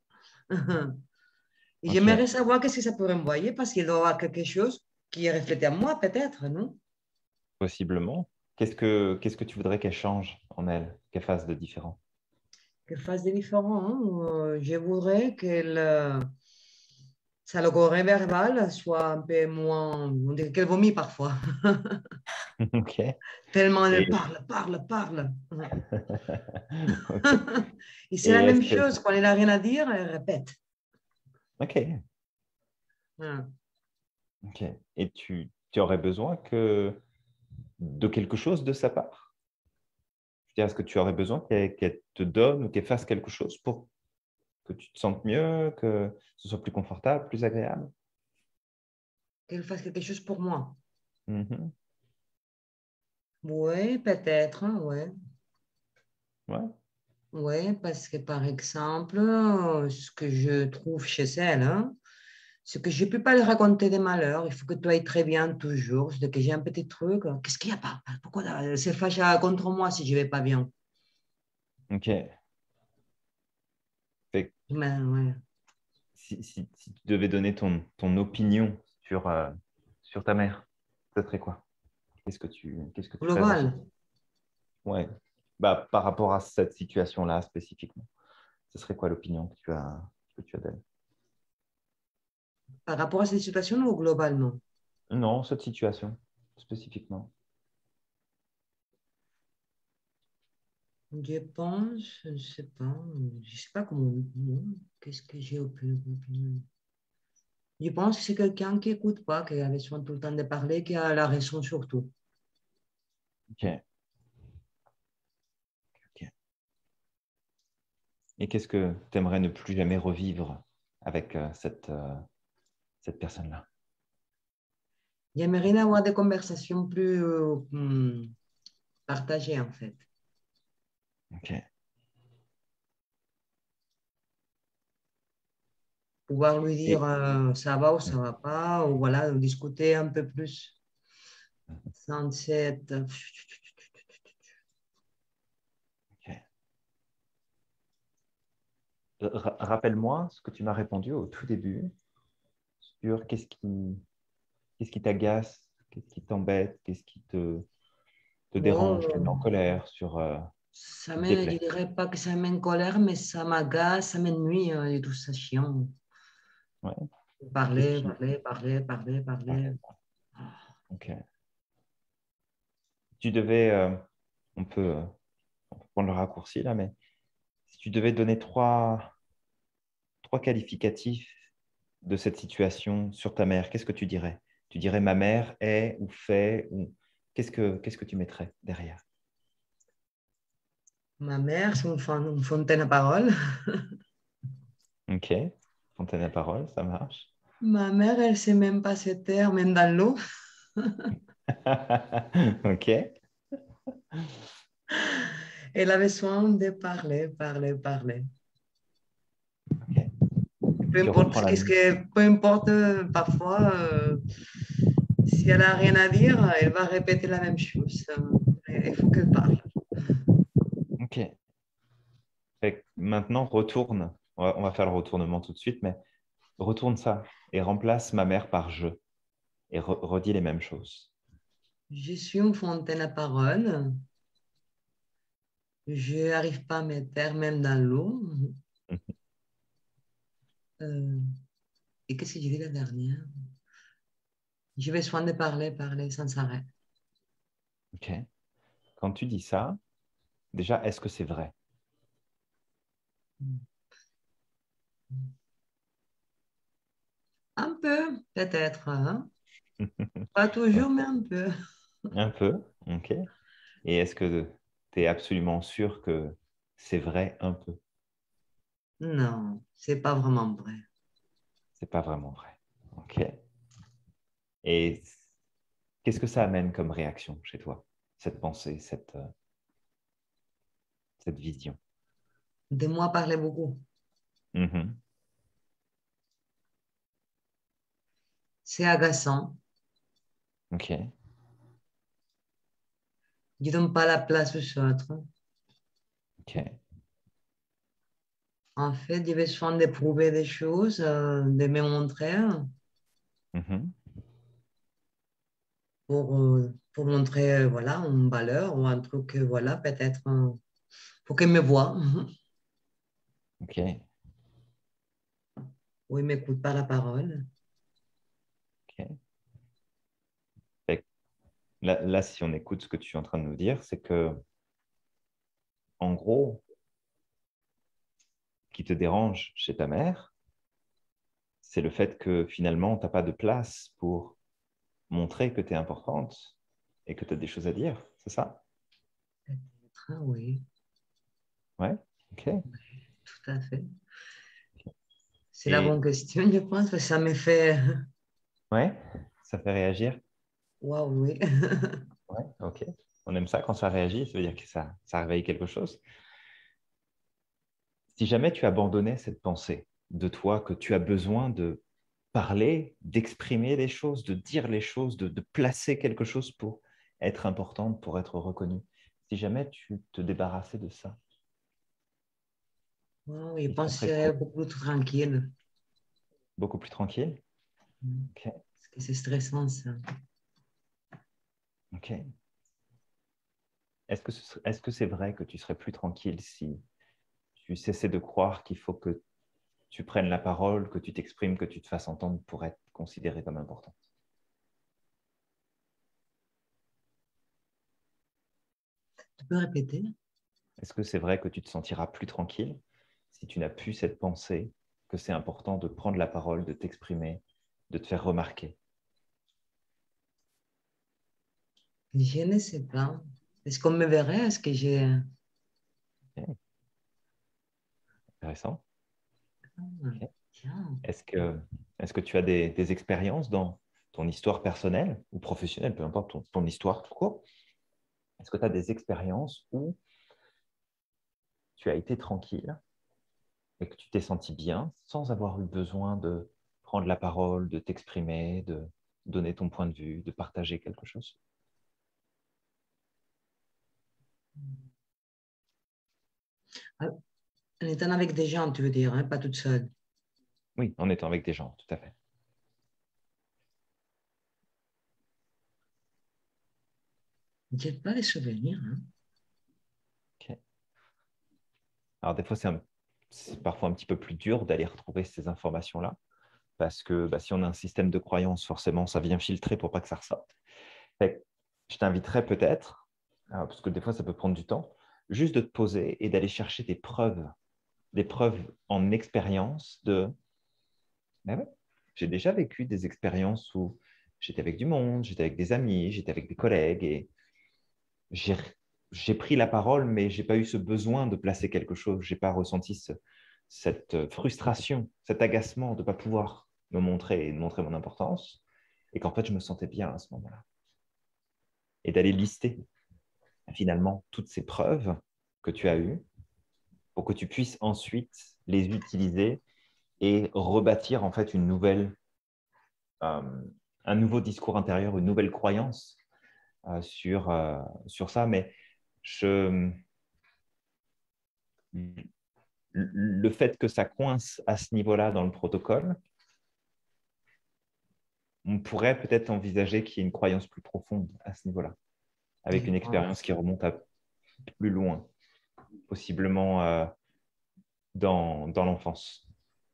Speaker 3: Et
Speaker 1: Ok.
Speaker 3: j'aimerais savoir qu'est-ce que ça pourrait envoyer, parce qu'il doit y avoir quelque chose qui est reflété à moi, peut-être, non?
Speaker 1: Possiblement. Qu'est-ce que, qu'est-ce que tu voudrais qu'elle change en elle, qu'elle fasse de différent?
Speaker 3: Qu'elle fasse des différents. Hein. Euh, Je voudrais qu'elle. euh, Ça, le corps verbal soit un peu moins. On dirait qu'elle vomit parfois.
Speaker 1: Ok.
Speaker 3: Tellement elle
Speaker 1: Et,
Speaker 3: parle, parle, parle.
Speaker 1: ok.
Speaker 3: Et c'est
Speaker 1: Et
Speaker 3: la
Speaker 1: est-ce
Speaker 3: même
Speaker 1: que...
Speaker 3: chose. Quand elle n'a rien à dire, elle répète.
Speaker 1: Ok.
Speaker 3: Voilà.
Speaker 1: Ok. Et tu, tu aurais besoin que de quelque chose de sa part? Je veux dire, est-ce que tu aurais besoin qu'elle qu'elle te donne ou qu'elle fasse quelque chose pour que tu te sentes mieux, que ce soit plus confortable, plus agréable?
Speaker 3: Qu'elle fasse quelque chose pour moi.
Speaker 1: Mhm.
Speaker 3: Oui, peut-être. Hein, ouais.
Speaker 1: Ouais.
Speaker 3: Oui, parce que par exemple, euh, ce que je trouve chez elle, hein, c'est que je ne peux pas lui raconter des malheurs. Il faut que tout aille très bien toujours. C'est que j'ai un petit truc. Qu'est-ce qu'il y a pas? Pourquoi elle se fâche contre moi si je ne vais pas bien?
Speaker 1: Ok. Fait que
Speaker 3: Mais, ouais.
Speaker 1: si, si- si tu devais donner ton, ton opinion sur, euh, sur ta mère, ça serait quoi? Qu'est-ce que tu, qu'est-ce que tu ferais dans ce...
Speaker 3: Global.
Speaker 1: Ouais. Bah, par rapport à cette situation-là spécifiquement, ce serait quoi l'opinion que tu as, que tu as d'elle?
Speaker 3: Par rapport à cette situation ou globalement?
Speaker 1: Non, cette situation spécifiquement.
Speaker 3: Je pense, je ne sais pas, je ne sais pas comment, non. Qu'est-ce que j'ai au plus opinion? Je pense que c'est quelqu'un qui n'écoute pas, qui a besoin tout le temps de parler, qui a la raison surtout.
Speaker 1: Ok. Ok. Et qu'est-ce que tu aimerais ne plus jamais revivre avec euh, cette, euh, cette personne-là?
Speaker 3: J'aimerais avoir des conversations plus euh, hmm, partagées, en fait.
Speaker 1: Ok.
Speaker 3: Pouvoir lui dire
Speaker 1: Et,
Speaker 3: euh, ça va ou ça va pas, ou voilà, discuter un peu plus sans cette...
Speaker 1: ok. Ra- Rappelle-moi ce que tu m'as répondu au tout début sur qu'est-ce qui, qu'est-ce qui t'agace, qu'est-ce qui t'embête, qu'est-ce qui te, te dérange, te met en
Speaker 3: Bon,
Speaker 1: colère, sur, euh,
Speaker 3: ça
Speaker 1: qui te
Speaker 3: me, je
Speaker 1: déplaît.
Speaker 3: dirais pas que ça m'encolère, mais ça m'agace, ça m'ennuie hein, et tout ça chiant.
Speaker 1: Ouais. Qu'est-ce
Speaker 3: Parler,
Speaker 1: qui...
Speaker 3: parler, parler, parler,
Speaker 1: Ouais.
Speaker 3: parler.
Speaker 1: Ok. Tu devais, euh, on peut, euh, on peut prendre le raccourci là, mais si tu devais donner trois, trois qualificatifs de cette situation sur ta mère, qu'est-ce que tu dirais? Tu dirais ma mère est ou fait ou qu'est-ce que qu'est-ce que tu mettrais derrière?
Speaker 3: Ma mère, c'est une, fon- une fontaine à parole.
Speaker 1: Ok, fontaine à parole, ça marche.
Speaker 3: Ma mère, elle sait même pas se taire, même dans l'eau.
Speaker 1: Ok,
Speaker 3: Elle a besoin de parler, parler, parler.
Speaker 1: ok.
Speaker 3: Peu
Speaker 1: Tu
Speaker 3: importe
Speaker 1: reprends
Speaker 3: ce
Speaker 1: la
Speaker 3: qu'est-ce que, peu importe, euh, parfois, euh, si elle a rien à dire, elle va répéter la même chose. Euh, Il faut qu'elle parle.
Speaker 1: Ok. Fait que maintenant, retourne. On va, on va faire le retournement tout de suite, mais retourne ça et remplace ma mère par je. et re redis les mêmes choses.
Speaker 3: Je suis une fontaine à parole. Je n'arrive pas à me taire même dans l'eau. Euh, et qu'est-ce que j'ai dit la dernière? Je vais soin de parler, parler sans arrêt.
Speaker 1: Ok. Quand tu dis ça, déjà, est-ce que c'est vrai?
Speaker 3: Un peu, peut-être. Hein? Pas toujours, mais un peu.
Speaker 1: Un peu, ok. Et est-ce que tu es absolument sûr que c'est vrai un peu?
Speaker 3: Non, c'est pas vraiment vrai.
Speaker 1: C'est pas vraiment vrai. Ok. Et qu'est-ce que ça amène comme réaction chez toi, cette pensée, cette, euh, cette vision?
Speaker 3: De moi parler beaucoup.
Speaker 1: Mhm.
Speaker 3: C'est agaçant.
Speaker 1: Ok.
Speaker 3: Je donne pas la place aux autres.
Speaker 1: Ok.
Speaker 3: En fait, j'ai besoin de prouver des choses, euh, de me montrer
Speaker 1: Mhm.
Speaker 3: pour, euh, pour montrer euh, voilà, une valeur ou un truc, euh, voilà, peut-être euh, pour qu'ils me voient.
Speaker 1: Ok.
Speaker 3: Ou ils ne m'écoutent pas la parole.
Speaker 1: Ok. Fait que Là, là, si on écoute ce que tu es en train de nous dire, c'est que, en gros, ce qui te dérange chez ta mère, c'est le fait que finalement, tu n'as pas de place pour montrer que tu es importante et que tu as des choses à dire. C'est ça?
Speaker 3: Ah oui,
Speaker 1: Ouais. Ok.
Speaker 3: tout à fait. C'est la
Speaker 1: Et
Speaker 3: bonne question, je pense, parce que ça me fait...
Speaker 1: ouais, ça fait réagir.
Speaker 3: Waouh, oui.
Speaker 1: Ouais, ok. On aime ça quand ça réagit, ça veut dire que ça, ça réveille quelque chose. Si jamais tu abandonnais cette pensée de toi, que tu as besoin de parler, d'exprimer les choses, de dire les choses, de, de placer quelque chose pour être importante, pour être reconnue, si jamais tu te débarrassais de ça,
Speaker 3: Wow, je
Speaker 1: il se
Speaker 3: pense que
Speaker 1: passerait
Speaker 3: c'est
Speaker 1: quoi?
Speaker 3: beaucoup plus tranquille.
Speaker 1: Beaucoup plus tranquille? Ok.
Speaker 3: Parce que c'est stressant, ça.
Speaker 1: Ok. Est-ce que ce- est-ce que c'est vrai que tu serais plus tranquille si tu cessais de croire qu'il faut que tu prennes la parole, que tu t'exprimes, que tu te fasses entendre pour être considéré comme important?
Speaker 3: Tu peux répéter?
Speaker 1: Est-ce que c'est vrai que tu te sentiras plus tranquille si tu n'as plus cette pensée que c'est important de prendre la parole, de t'exprimer, de te faire remarquer?
Speaker 3: Je ne sais pas. Est-ce qu'on me verrait? Est-ce que j'ai...
Speaker 1: Ok, intéressant.
Speaker 3: Ah,
Speaker 1: Ok.
Speaker 3: tiens.
Speaker 1: Est-ce que, est-ce que tu as des, des expériences dans ton histoire personnelle ou professionnelle, peu importe ton, ton histoire tout court, est-ce que tu as des expériences où tu as été tranquille et que tu t'es senti bien sans avoir eu besoin de prendre la parole, de t'exprimer, de donner ton point de vue, de partager quelque chose?
Speaker 3: Ah, en étant avec des gens, tu veux dire, hein, pas toute seule.
Speaker 1: Oui, en étant avec des gens, tout à fait.
Speaker 3: Je n'ai pas de souvenirs. Hein.
Speaker 1: Ok. Alors, des fois, c'est un- c'est parfois un petit peu plus dur d'aller retrouver ces informations-là, parce que bah, si on a un système de croyance, forcément, ça vient filtrer pour pas que ça ressorte. Fait que je t'inviterais peut-être, euh, parce que des fois, ça peut prendre du temps, juste de te poser et d'aller chercher des preuves, des preuves en expérience de, ben ouais, j'ai déjà vécu des expériences où j'étais avec du monde, j'étais avec des amis, j'étais avec des collègues et j'ai j'ai pris la parole, mais je n'ai pas eu ce besoin de placer quelque chose. Je n'ai pas ressenti ce- cette frustration, cet agacement de ne pas pouvoir me montrer et de montrer mon importance. Et qu'en fait, je me sentais bien à ce moment-là. Et d'aller lister finalement toutes ces preuves que tu as eues pour que tu puisses ensuite les utiliser et rebâtir en fait une nouvelle, euh, un nouveau discours intérieur, une nouvelle croyance euh, sur, euh, sur ça. Mais je le fait que ça coince à ce niveau-là dans le protocole, on pourrait peut-être envisager qu'il y ait une croyance plus profonde à ce niveau-là, avec une expérience qui remonte à plus loin, possiblement euh, dans, dans l'enfance.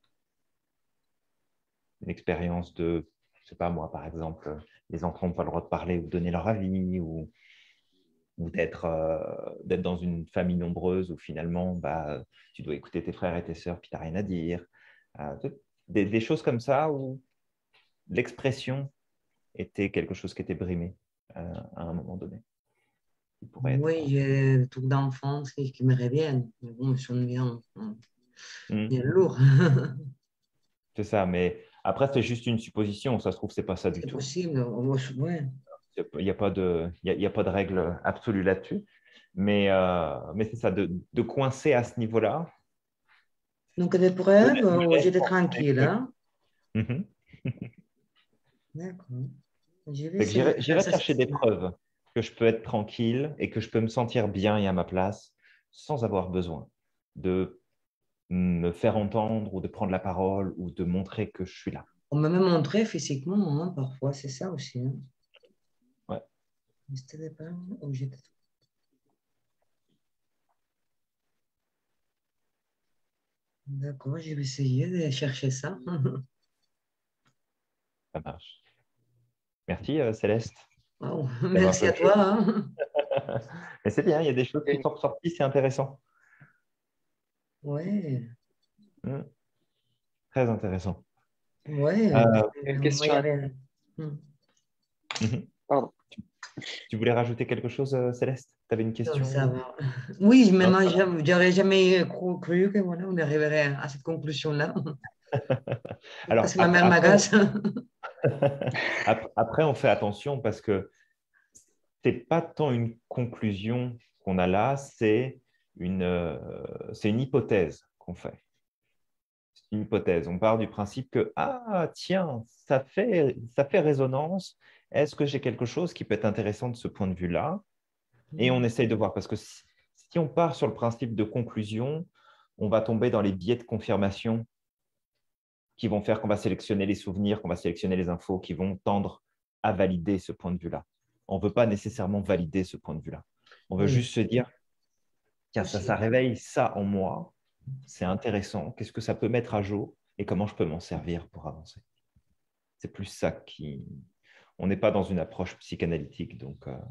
Speaker 1: Une expérience de, je ne sais pas moi, par exemple, les enfants n'ont pas le droit de parler ou de donner leur avis, ou, ou d'être euh, d'être dans une famille nombreuse où finalement, bah, tu dois écouter tes frères et tes sœurs, puis tu n'as rien à dire. Euh, des, des choses comme ça où l'expression était quelque chose qui était brimé euh, à un moment donné.
Speaker 3: Oui, être... j'ai des trucs d'enfance qui, qui me reviennent. Mais bon, ils sont bien, bien mmh. lourds.
Speaker 1: C'est ça, mais après, c'est juste une supposition. Ça se trouve, ce n'est pas ça du tout.
Speaker 3: C'est possible, oui.
Speaker 1: Il n'y a, a pas de règle absolue là-dessus. Mais, euh, mais c'est ça, de, de coincer à ce niveau-là.
Speaker 3: Donc, des preuves, oh, j'étais tranquille. Hein?
Speaker 1: Mm-hmm.
Speaker 3: D'accord.
Speaker 1: J'irai chercher des preuves que je peux être tranquille et que je peux me sentir bien et à ma place sans avoir besoin de me faire entendre ou de prendre la parole ou de montrer que je suis là.
Speaker 3: On m'a même montré physiquement, hein, parfois, c'est ça aussi. Hein.
Speaker 1: Ouais.
Speaker 3: D'accord, je vais essayer de chercher ça.
Speaker 1: Ça marche. Merci euh, Céleste.
Speaker 3: Oh, merci à toi. Hein.
Speaker 1: Mais c'est bien, il y a des choses qui sont ressorties, c'est intéressant.
Speaker 3: Oui.
Speaker 1: Mmh. Très intéressant.
Speaker 3: Oui.
Speaker 1: Euh,
Speaker 8: une question.
Speaker 3: Avait...
Speaker 1: Mmh. Pardon. Tu, tu voulais rajouter quelque chose, euh, Céleste? Tu avais une question?
Speaker 3: Non, ça va. Oui, mais moi, j'aurais jamais cru, cru que voilà, on arriverait à cette conclusion-là.
Speaker 1: Alors,
Speaker 3: parce que ma mère m'agace.
Speaker 1: Après, on fait attention parce que ce n'est pas tant une conclusion qu'on a là, c'est une, euh, c'est une hypothèse qu'on fait. C'est une hypothèse. On part du principe que, ah, tiens, ça fait, ça fait résonance. Est-ce que j'ai quelque chose qui peut être intéressant de ce point de vue-là? Et on essaye de voir, parce que si, si on part sur le principe de conclusion, on va tomber dans les biais de confirmation qui vont faire qu'on va sélectionner les souvenirs, qu'on va sélectionner les infos qui vont tendre à valider ce point de vue-là. On ne veut pas nécessairement valider ce point de vue-là. On veut oui. juste se dire, tiens, ça, ça réveille ça en moi, c'est intéressant, qu'est-ce que ça peut mettre à jour et comment je peux m'en servir pour avancer. C'est plus ça qui... On n'est pas dans une approche psychanalytique, donc euh,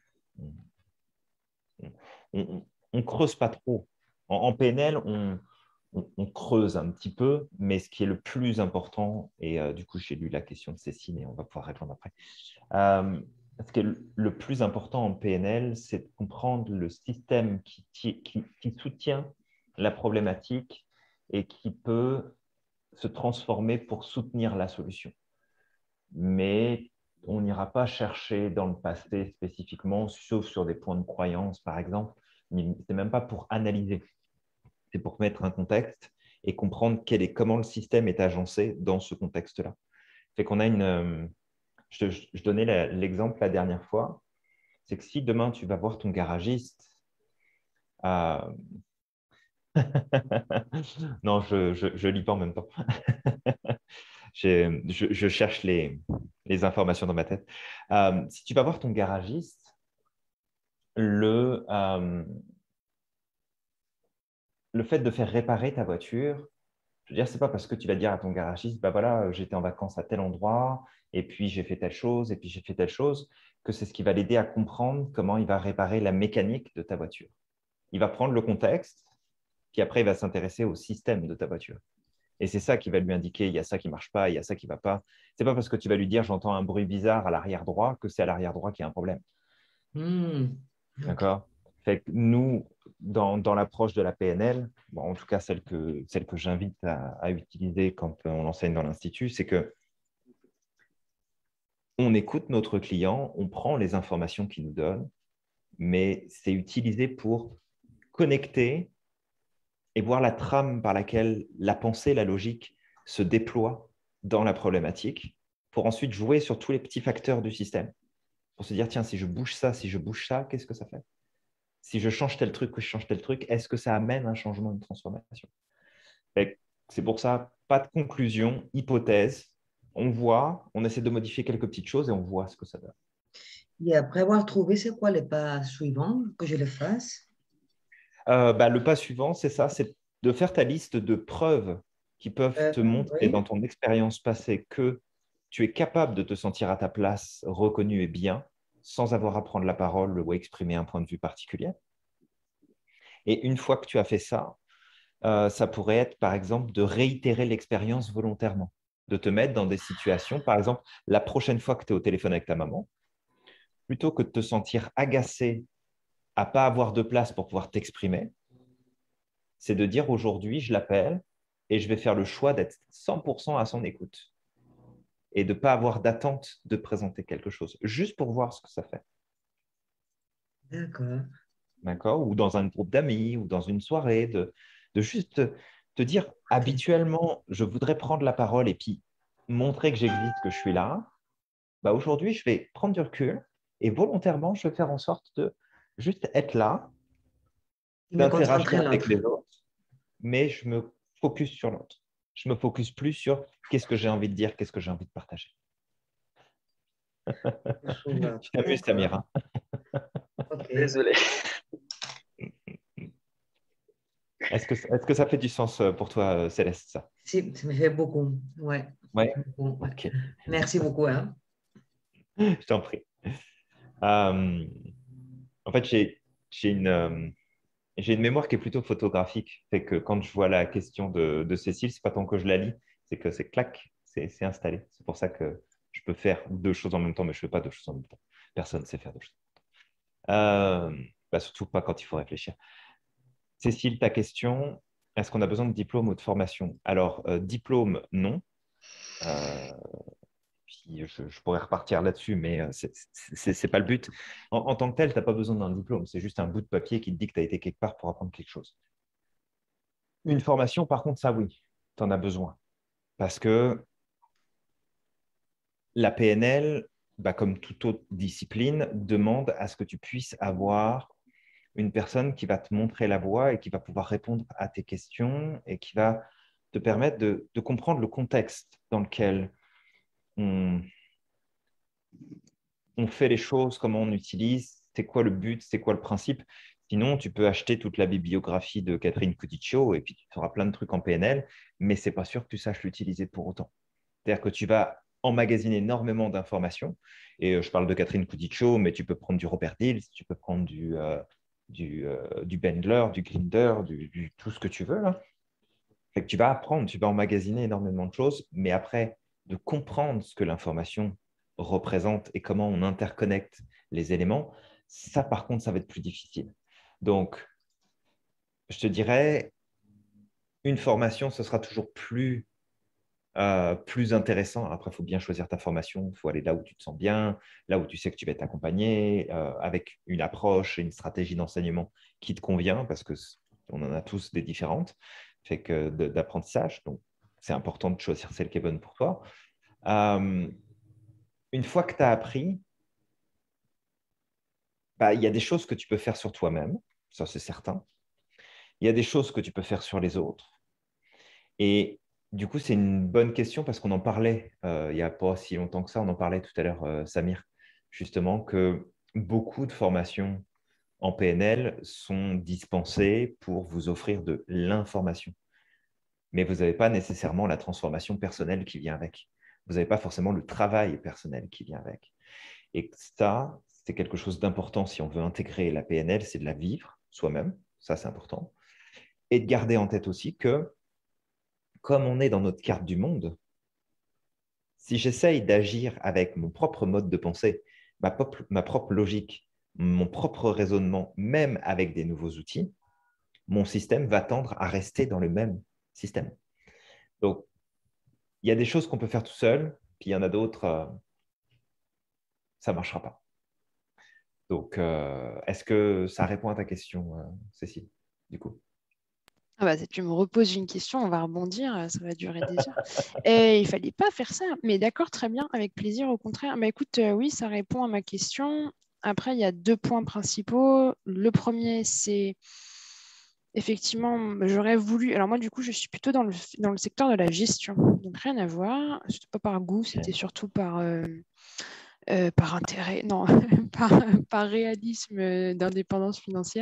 Speaker 1: on ne creuse pas trop. En, en P N L, on... On, on creuse un petit peu, mais ce qui est le plus important, et euh, du coup, j'ai lu la question de Cécile et on va pouvoir répondre après. Euh, ce qui est le, le plus important en P N L, c'est de comprendre le système qui, qui, qui soutient la problématique et qui peut se transformer pour soutenir la solution. Mais on n'ira pas chercher dans le passé spécifiquement, sauf sur des points de croyance, par exemple. Ce n'est même pas pour analyser. C'est pour mettre un contexte et comprendre quel est, comment le système est agencé dans ce contexte-là. Fait qu'on a une, euh, je, je, je donnais l'exemple la, la dernière fois, c'est que si demain tu vas voir ton garagiste, euh... non, je, je, je lis pas en même temps. je, je cherche les, les informations dans ma tête. Euh, si tu vas voir ton garagiste, le euh, le fait de faire réparer ta voiture, je veux dire, ce n'est pas parce que tu vas dire à ton garagiste, bah voilà, j'étais en vacances à tel endroit, et puis j'ai fait telle chose, et puis j'ai fait telle chose, que c'est ce qui va l'aider à comprendre comment il va réparer la mécanique de ta voiture. Il va prendre le contexte, puis après, il va s'intéresser au système de ta voiture. Et c'est ça qui va lui indiquer, il y a ça qui ne marche pas, il y a ça qui ne va pas. Ce n'est pas parce que tu vas lui dire, j'entends un bruit bizarre à l'arrière droit, que c'est à l'arrière droit qu'il y a un problème.
Speaker 3: Mmh.
Speaker 1: D'accord ? Fait que nous, dans, dans l'approche de la P N L, bon, en tout cas celle que, celle que j'invite à, à utiliser quand on enseigne dans l'Institut, c'est que on écoute notre client, on prend les informations qu'il nous donne, mais c'est utilisé pour connecter et voir la trame par laquelle la pensée, la logique se déploie dans la problématique, pour ensuite jouer sur tous les petits facteurs du système, pour se dire, tiens, si je bouge ça, si je bouge ça, qu'est-ce que ça fait ? Si je change tel truc ou je change tel truc, est-ce que ça amène un changement, une transformation? C'est pour ça, pas de conclusion, hypothèse. on voit, on essaie de modifier quelques petites choses et on voit ce que ça donne.
Speaker 3: Et après avoir trouvé, c'est quoi les pas suivants que je le fasse?
Speaker 1: Euh, bah, le pas suivant, c'est ça, c'est de faire ta liste de preuves qui peuvent
Speaker 3: Euh,
Speaker 1: te montrer
Speaker 3: oui.
Speaker 1: dans ton expérience passée que tu es capable de te sentir à ta place, reconnu et bien, sans avoir à prendre la parole ou à exprimer un point de vue particulier. Et une fois que tu as fait ça, euh, ça pourrait être, par exemple, de réitérer l'expérience volontairement, de te mettre dans des situations, par exemple, la prochaine fois que tu es au téléphone avec ta maman, plutôt que de te sentir agacé à ne pas avoir de place pour pouvoir t'exprimer, c'est de dire aujourd'hui, je l'appelle et je vais faire le choix d'être cent pour cent à son écoute et de ne pas avoir d'attente de présenter quelque chose, juste pour voir ce que ça fait.
Speaker 3: D'accord.
Speaker 1: D'accord? Ou dans un groupe d'amis, ou dans une soirée, de, de juste te, te dire, habituellement, je voudrais prendre la parole et puis montrer que j'existe, que je suis là. Bah, aujourd'hui, je vais prendre du recul et volontairement, je vais faire en sorte de juste être là,
Speaker 3: Il me
Speaker 1: d'interagir
Speaker 3: concentrer
Speaker 1: avec
Speaker 3: l'autre.
Speaker 1: les autres, mais je me focus sur l'autre. Je me focus plus sur qu'est-ce que j'ai envie de dire, qu'est-ce que j'ai envie de partager. Tu t'amuses, Samir, hein?
Speaker 3: Ok.
Speaker 8: Désolé.
Speaker 1: Est-ce que, est-ce que ça fait du sens pour toi, Céleste, ça?
Speaker 3: Si, ça me fait beaucoup. Ouais.
Speaker 1: Ouais.
Speaker 3: Beaucoup, ouais.
Speaker 1: Ok.
Speaker 3: Merci beaucoup. Hein.
Speaker 1: Je t'en prie. Euh, en fait, j'ai, j'ai une, euh, j'ai une mémoire qui est plutôt photographique. Fait que quand je vois la question de, de Cécile, c'est pas tant que je la lis, c'est que c'est clac, c'est, c'est installé. C'est pour ça que je peux faire deux choses en même temps, mais je ne fais pas deux choses en même temps. Personne ne sait faire deux choses. Euh, bah, surtout pas quand il faut réfléchir. Cécile, ta question, est-ce qu'on a besoin de diplôme ou de formation? Alors, euh, diplôme, non. Euh, puis je, je pourrais repartir là-dessus, mais euh, ce n'est pas le but. En, en tant que tel, tu n'as pas besoin d'un diplôme. C'est juste un bout de papier qui te dit que tu as été quelque part pour apprendre quelque chose. Une formation, par contre, ça, oui, tu en as besoin. Parce que la P N L, bah, comme toute autre discipline, demande à ce que tu puisses avoir une personne qui va te montrer la voie et qui va pouvoir répondre à tes questions et qui va te permettre de, de comprendre le contexte dans lequel on, on fait les choses, comment on utilise, c'est quoi le but, c'est quoi le principe. Sinon, tu peux acheter toute la bibliographie de Catherine Couticcio et puis tu auras plein de trucs en P N L, mais ce n'est pas sûr que tu saches l'utiliser pour autant. C'est-à-dire que tu vas emmagasiner énormément d'informations. Et je parle de Catherine Couticcio, mais tu peux prendre du Robert Dills, tu peux prendre du, euh, du, euh, du Bendler, du Grinder, du, du, tout ce que tu veux. Là. Fait que tu vas apprendre, tu vas emmagasiner énormément de choses, mais après, de comprendre ce que l'information représente et comment on interconnecte les éléments, ça, par contre, ça va être plus difficile. Donc, je te dirais, une formation, ce sera toujours plus, euh, plus intéressant. Après, il faut bien choisir ta formation, il faut aller là où tu te sens bien, là où tu sais que tu vas être accompagné, euh, avec une approche et une stratégie d'enseignement qui te convient, parce qu'on en a tous des différentes, fait que d'apprentissage. Donc, c'est important de choisir celle qui est bonne pour toi. Euh, une fois que tu as appris, bah, il y a des choses que tu peux faire sur toi-même, ça c'est certain. Il y a des choses que tu peux faire sur les autres. Et du coup, c'est une bonne question parce qu'on en parlait euh, il n'y a pas si longtemps que ça, on en parlait tout à l'heure, euh, Samir, justement, que beaucoup de formations en P N L sont dispensées pour vous offrir de l'information. Mais vous n'avez pas nécessairement la transformation personnelle qui vient avec. Vous n'avez pas forcément le travail personnel qui vient avec. Et ça, c'est quelque chose d'important si on veut intégrer la P N L, c'est de la vivre soi-même, ça c'est important. Et de garder en tête aussi que, comme on est dans notre carte du monde, si j'essaye d'agir avec mon propre mode de pensée, ma, pop- ma propre logique, mon propre raisonnement, même avec des nouveaux outils, mon système va tendre à rester dans le même système. Donc, il y a des choses qu'on peut faire tout seul, puis il y en a d'autres, euh, ça ne marchera pas. Donc, euh, est-ce que ça répond à ta question, euh, Cécile, du coup?
Speaker 9: Ah bah, tu me reposes une question, on va rebondir, ça va durer des heures. Et il ne fallait pas faire ça, mais d'accord, très bien, avec plaisir, au contraire. Bah, écoute, euh, oui, ça répond à ma question. Après, il y a deux points principaux. Le premier, c'est effectivement, j'aurais voulu. Alors, moi, du coup, je suis plutôt dans le, dans le secteur de la gestion. Donc, rien à voir. C'était pas par goût, c'était surtout par. euh, Euh, par intérêt, non, par, par réalisme euh, d'indépendance financière.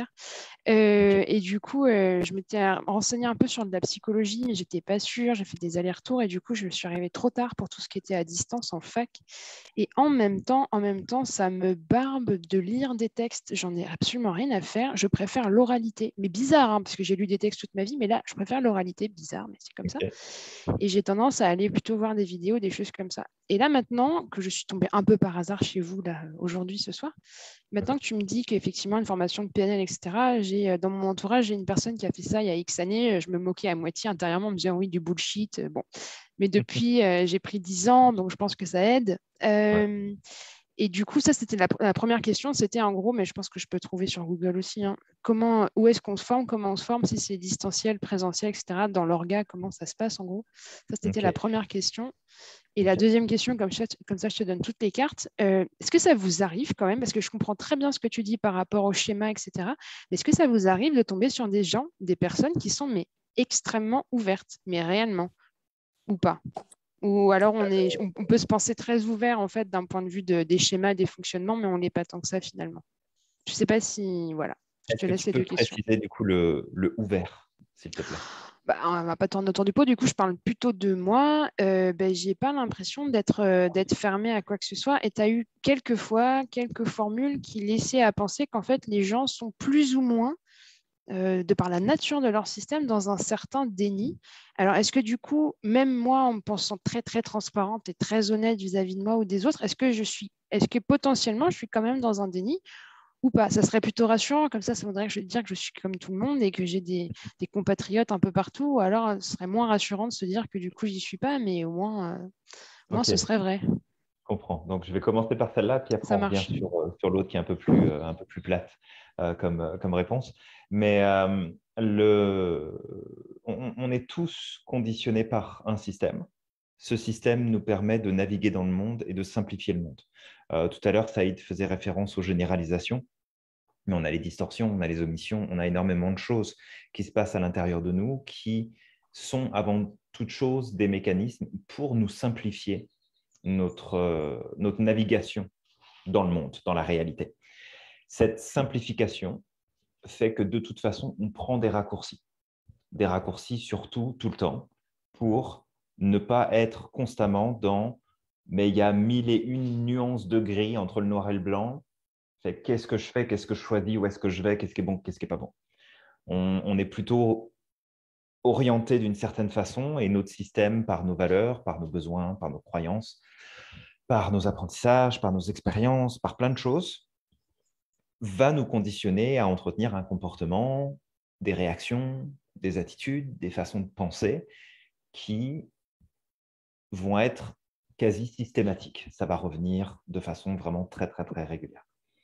Speaker 9: Euh, et du coup, euh, je m'étais renseignée un peu sur de la psychologie, mais j'étais pas sûre. J'ai fait des allers-retours et du coup, je suis arrivée trop tard pour tout ce qui était à distance en fac. Et en même temps, en même temps, ça me barbe de lire des textes. J'en ai absolument rien à faire. Je préfère l'oralité. Mais bizarre, hein, parce que j'ai lu des textes toute ma vie, mais là, je préfère l'oralité. Bizarre, mais c'est comme ça. Et j'ai tendance à aller plutôt voir des vidéos, des choses comme ça. Et là, maintenant que je suis tombée un peu par hasard chez vous, là, aujourd'hui, ce soir, maintenant que tu me dis qu'effectivement, une formation de P N L, et cetera, j'ai, dans mon entourage, j'ai une personne qui a fait ça il y a X années. Je me moquais à moitié intérieurement en me disant oui, du bullshit. Bon. Mais depuis, euh, j'ai pris dix ans, donc je pense que ça aide. Euh, ouais. Et du coup, ça, c'était la, la première question. C'était en gros, mais je pense que je peux trouver sur Google aussi, hein, comment, où est-ce qu'on se forme, comment on se forme, si c'est distanciel, présentiel, et cetera. Dans l'orga, comment ça se passe en gros. Ça, c'était okay. la première question. Et la deuxième question, comme ça, comme ça je te donne toutes les cartes, euh, est-ce que ça vous arrive quand même, parce que je comprends très bien ce que tu dis par rapport au schéma, et cetera, mais est-ce que ça vous arrive de tomber sur des gens, des personnes qui sont mais extrêmement ouvertes, mais réellement, ou pas? Ou alors on, est, on peut se penser très ouvert en fait d'un point de vue de, des schémas, des fonctionnements, mais on n'est pas tant que ça finalement. Je ne sais pas si... Voilà, je te laisse les deux questions.
Speaker 1: Est-ce que tu peux préciser du coup le, le ouvert, s'il te plaît?
Speaker 9: Bah, on ne va pas tourner autour du pot, du coup, je parle plutôt de moi. Euh, ben, je n'ai pas l'impression d'être euh, d'être fermée à quoi que ce soit. Et tu as eu quelques fois, quelques formules qui laissaient à penser qu'en fait, les gens sont plus ou moins, euh, de par la nature de leur système, dans un certain déni. Alors, est-ce que du coup, même moi, en me pensant très, très transparente et très honnête vis-à-vis de moi ou des autres, est-ce que je suis, est-ce que potentiellement, je suis quand même dans un déni ou pas? Ça serait plutôt rassurant, comme ça, ça voudrait dire que je suis comme tout le monde et que j'ai des, des compatriotes un peu partout, ou alors ce serait moins rassurant de se dire que du coup, j'y suis pas, mais au moins, euh, au moins okay. ce serait vrai.
Speaker 1: Je comprends. Donc, je vais commencer par celle-là, puis après, ça on marche. revient sur, sur l'autre qui est un peu plus, euh, un peu plus plate euh, comme, comme réponse. Mais euh, le... on, on est tous conditionnés par un système. Ce système nous permet de naviguer dans le monde et de simplifier le monde. Euh, tout à l'heure, Saïd faisait référence aux généralisations, mais on a les distorsions, on a les omissions, on a énormément de choses qui se passent à l'intérieur de nous qui sont avant toute chose des mécanismes pour nous simplifier notre, euh, notre navigation dans le monde, dans la réalité. Cette simplification fait que de toute façon, on prend des raccourcis, des raccourcis surtout tout le temps pour ne pas être constamment dans « mais il y a mille et une nuances de gris entre le noir et le blanc ». Qu'est-ce que je fais, qu'est-ce que je choisis, où est-ce que je vais, qu'est-ce qui est bon, qu'est-ce qui n'est pas bon. On, on est plutôt orienté d'une certaine façon et notre système, par nos valeurs, par nos besoins, par nos croyances, par nos apprentissages, par nos expériences, par plein de choses, va nous conditionner à entretenir un comportement, des réactions, des attitudes, des façons de penser qui vont être quasi systématiques. Ça va revenir de façon vraiment très, très, très régulière.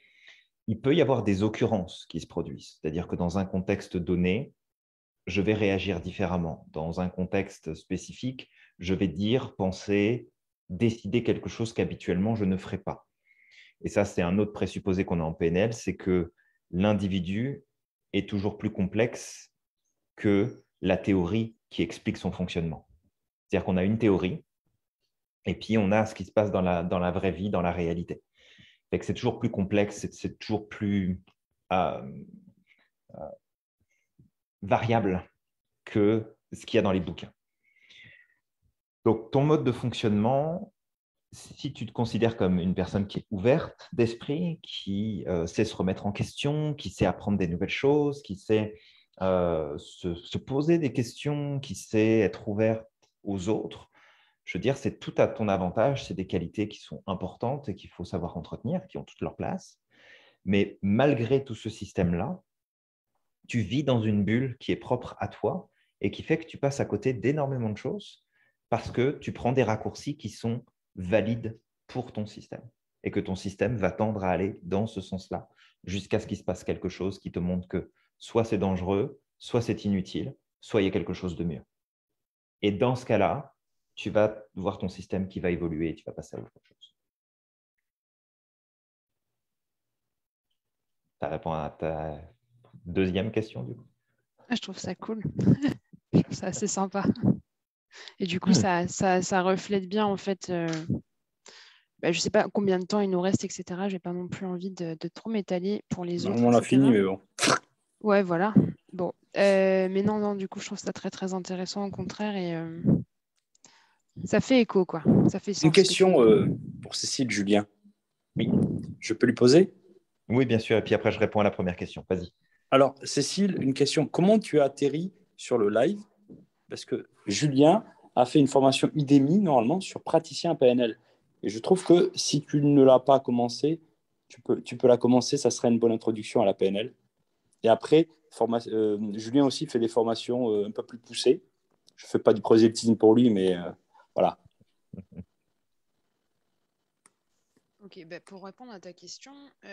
Speaker 1: Il peut y avoir des occurrences qui se produisent, c'est-à-dire que dans un contexte donné, je vais réagir différemment. Dans un contexte spécifique, je vais dire, penser, décider quelque chose qu'habituellement je ne ferais pas. Et ça, c'est un autre présupposé qu'on a en P N L, c'est que l'individu est toujours plus complexe que la théorie qui explique son fonctionnement. C'est-à-dire qu'on a une théorie, et puis on a ce qui se passe dans la, dans la vraie vie, dans la réalité. C'est toujours plus complexe, c'est toujours plus euh, euh, variable que ce qu'il y a dans les bouquins. Donc, ton mode de fonctionnement, si tu te considères comme une personne qui est ouverte d'esprit, qui euh, sait se remettre en question, qui sait apprendre des nouvelles choses, qui sait euh, se, se poser des questions, qui sait être ouverte aux autres, je veux dire, c'est tout à ton avantage, c'est des qualités qui sont importantes et qu'il faut savoir entretenir, qui ont toute leur place. Mais malgré tout ce système-là, tu vis dans une bulle qui est propre à toi et qui fait que tu passes à côté d'énormément de choses parce que tu prends des raccourcis qui sont valides pour ton système et que ton système va tendre à aller dans ce sens-là jusqu'à ce qu'il se passe quelque chose qui te montre que soit c'est dangereux, soit c'est inutile, soit il y a quelque chose de mieux. Et dans ce cas-là, tu vas voir ton système qui va évoluer et tu vas passer à autre chose. Ça répond à ta deuxième question, du coup.
Speaker 9: Ah, je trouve ça cool. Je trouve ça assez sympa. Et du coup, ça, ça, ça reflète bien, en fait, euh, bah, je ne sais pas combien de temps il nous reste, et cetera. Je n'ai pas non plus envie de, de trop m'étaler pour les autres,
Speaker 6: On l'a
Speaker 9: et cetera.
Speaker 6: fini, mais bon.
Speaker 9: Ouais, voilà. Bon, euh, mais non, non, du coup, je trouve ça très, très intéressant, au contraire, et euh, ça fait écho, quoi. Ça fait sens.
Speaker 6: Une question euh, pour Cécile Julien.
Speaker 1: Oui.
Speaker 6: Je peux lui poser?
Speaker 1: Oui, bien sûr. Et puis après, je réponds à la première question. Vas-y.
Speaker 6: Alors, Cécile, une question. Comment tu as atterri sur le live? Parce que Julien a fait une formation Udemy, normalement, sur praticien P N L. Et je trouve que si tu ne l'as pas commencé, tu peux, tu peux la commencer, ça serait une bonne introduction à la P N L. Et après, forma- euh, Julien aussi fait des formations euh, un peu plus poussées. Je ne fais pas du prosélytisme pour lui, mais euh, voilà.
Speaker 9: Ok, bah, pour répondre à ta question,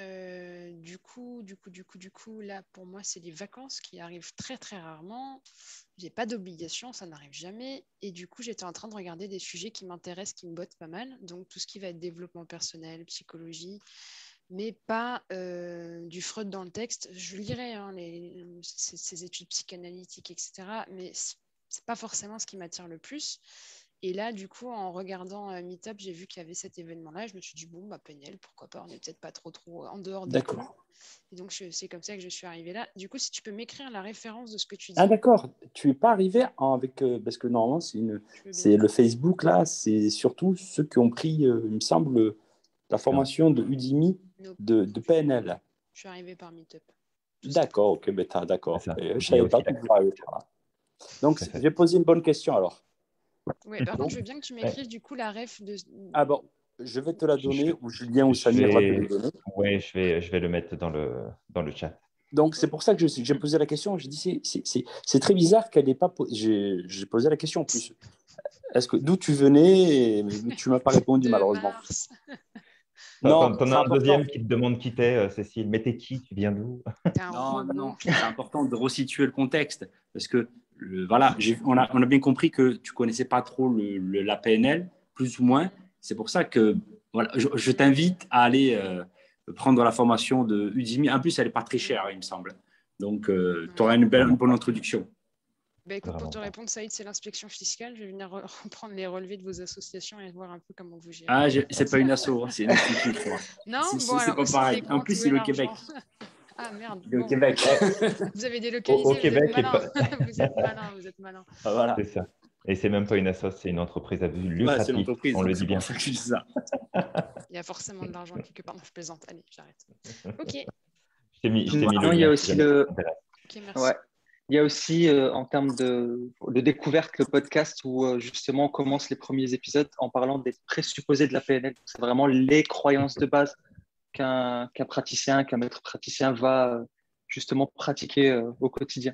Speaker 9: euh, du coup, du coup, du coup, du coup, là, pour moi, c'est les vacances qui arrivent très, très rarement. J'ai pas d'obligation, ça n'arrive jamais. Et du coup, j'étais en train de regarder des sujets qui m'intéressent, qui me bottent pas mal. Donc, tout ce qui va être développement personnel, psychologie, mais pas euh, du Freud dans le texte. Je lirai hein, les, ces, ces études psychanalytiques, et cetera. Mais c'est pas forcément ce qui m'attire le plus. Et là, du coup, en regardant euh, Meetup, j'ai vu qu'il y avait cet événement-là. Je me suis dit, bon, bah, P N L, pourquoi pas, on n'est peut-être pas trop, trop en dehors des clous.
Speaker 6: D'accord.
Speaker 9: Et donc, je- c'est comme ça que je suis arrivée là. Du coup, si tu peux m'écrire la référence de ce que tu dis.
Speaker 6: Ah d'accord, tu n'es pas arrivé en- avec... euh, parce que normalement, c'est une,
Speaker 9: Je veux bien.
Speaker 6: c'est le Facebook, là, c'est surtout ceux qui ont pris, euh, il me semble, la formation de Udemy
Speaker 9: Nope.
Speaker 6: de, de P N L.
Speaker 9: Je suis arrivée par Meetup.
Speaker 6: D'accord, ok, ben t'as- d'accord.
Speaker 1: C'est ça.
Speaker 6: Et, euh, Je
Speaker 1: Il y a
Speaker 6: ne savais
Speaker 1: aussi
Speaker 6: pas que
Speaker 1: la-
Speaker 6: tu pouvais arriver par là. Donc,
Speaker 1: Tout à fait.
Speaker 6: j'ai posé une bonne question alors.
Speaker 9: Ouais, par
Speaker 6: Donc,
Speaker 9: contre, je veux bien que tu m'écrives du coup la ref de.
Speaker 6: ah bon, je vais te la
Speaker 1: Je-
Speaker 6: donner,
Speaker 1: je-
Speaker 6: ou Julien ou
Speaker 1: je
Speaker 6: Samir va te
Speaker 1: vais-
Speaker 6: la donner.
Speaker 1: Ouais, je vais, je vais le mettre dans le, dans le chat.
Speaker 6: Donc, c'est pour ça que je- j'ai posé la question. J'ai dit, c'est- c'est- c'est c'est très bizarre qu'elle n'ait pas posé. J'ai j'ai posé la question en plus. Est-ce que d'où tu venais? Et- mais tu ne m'as pas répondu,
Speaker 9: de
Speaker 6: malheureusement.
Speaker 9: mars.
Speaker 1: T'en
Speaker 6: Non,
Speaker 1: t'en
Speaker 6: c'est
Speaker 1: as un
Speaker 6: important.
Speaker 1: deuxième qui te demande qui t'es, euh, Cécile. Mais t'es qui? Tu viens d'où?
Speaker 9: T'es un
Speaker 6: Non, non,
Speaker 9: robot.
Speaker 6: non. C'est important de resituer le contexte. Parce que, le- voilà, j'ai- on a, on a bien compris que tu ne connaissais pas trop le, le- la P N L, plus ou moins. C'est pour ça que voilà, je, je t'invite à aller euh, prendre la formation de Udemy. En plus, elle n'est pas très chère, il me semble. Donc, euh, tu auras une, belle, une bonne introduction.
Speaker 9: Bah, écoute, pour
Speaker 1: Vraiment
Speaker 9: te
Speaker 1: pas.
Speaker 9: répondre, Saïd, c'est l'inspection fiscale. Je vais venir re- reprendre les relevés de vos associations et voir un peu comment vous gérez.
Speaker 6: Ah, je- c'est pas une asso, hein, c'est une institut, je crois.
Speaker 9: Non,
Speaker 6: C'est-
Speaker 9: bon,
Speaker 6: c'est- c'est
Speaker 9: alors,
Speaker 6: pas
Speaker 9: où sont
Speaker 6: pareil.
Speaker 9: les
Speaker 6: En
Speaker 9: comptes,
Speaker 6: plus,
Speaker 9: où
Speaker 6: c'est
Speaker 9: est
Speaker 6: le Québec.
Speaker 9: l'argent? Ah merde,
Speaker 6: Le
Speaker 9: bon.
Speaker 6: Québec.
Speaker 9: Vous avez
Speaker 1: Au,
Speaker 9: délocalisé,
Speaker 1: au
Speaker 9: vous
Speaker 1: Québec,
Speaker 9: êtes
Speaker 1: et
Speaker 9: malin.
Speaker 1: pas-
Speaker 9: Vous êtes malin, vous êtes malin.
Speaker 6: Ah, voilà.
Speaker 1: c'est ça. Et c'est même pas une assoce, c'est une entreprise à but
Speaker 6: Ouais, c'est
Speaker 1: lucratif.
Speaker 6: l'entreprise,
Speaker 1: On le
Speaker 6: donc
Speaker 1: dit
Speaker 6: c'est
Speaker 1: bien.
Speaker 6: pour ça que je dis ça.
Speaker 9: Il y a forcément de l'argent quelque part. Non, je plaisante. Allez, j'arrête. Ok,
Speaker 1: Je t'ai mis, je t'ai mis le
Speaker 8: Non, il y a
Speaker 1: lien.
Speaker 8: aussi
Speaker 1: si jamais
Speaker 8: le.
Speaker 1: ça t'intéresse.
Speaker 9: ok, merci.
Speaker 8: Ouais. Il y a aussi, euh, en termes de, de découverte, le podcast où euh, justement on commence les premiers épisodes en parlant des présupposés de la P N L. C'est vraiment les croyances de base qu'un qu'un praticien, qu'un maître praticien va euh, justement pratiquer euh, au quotidien.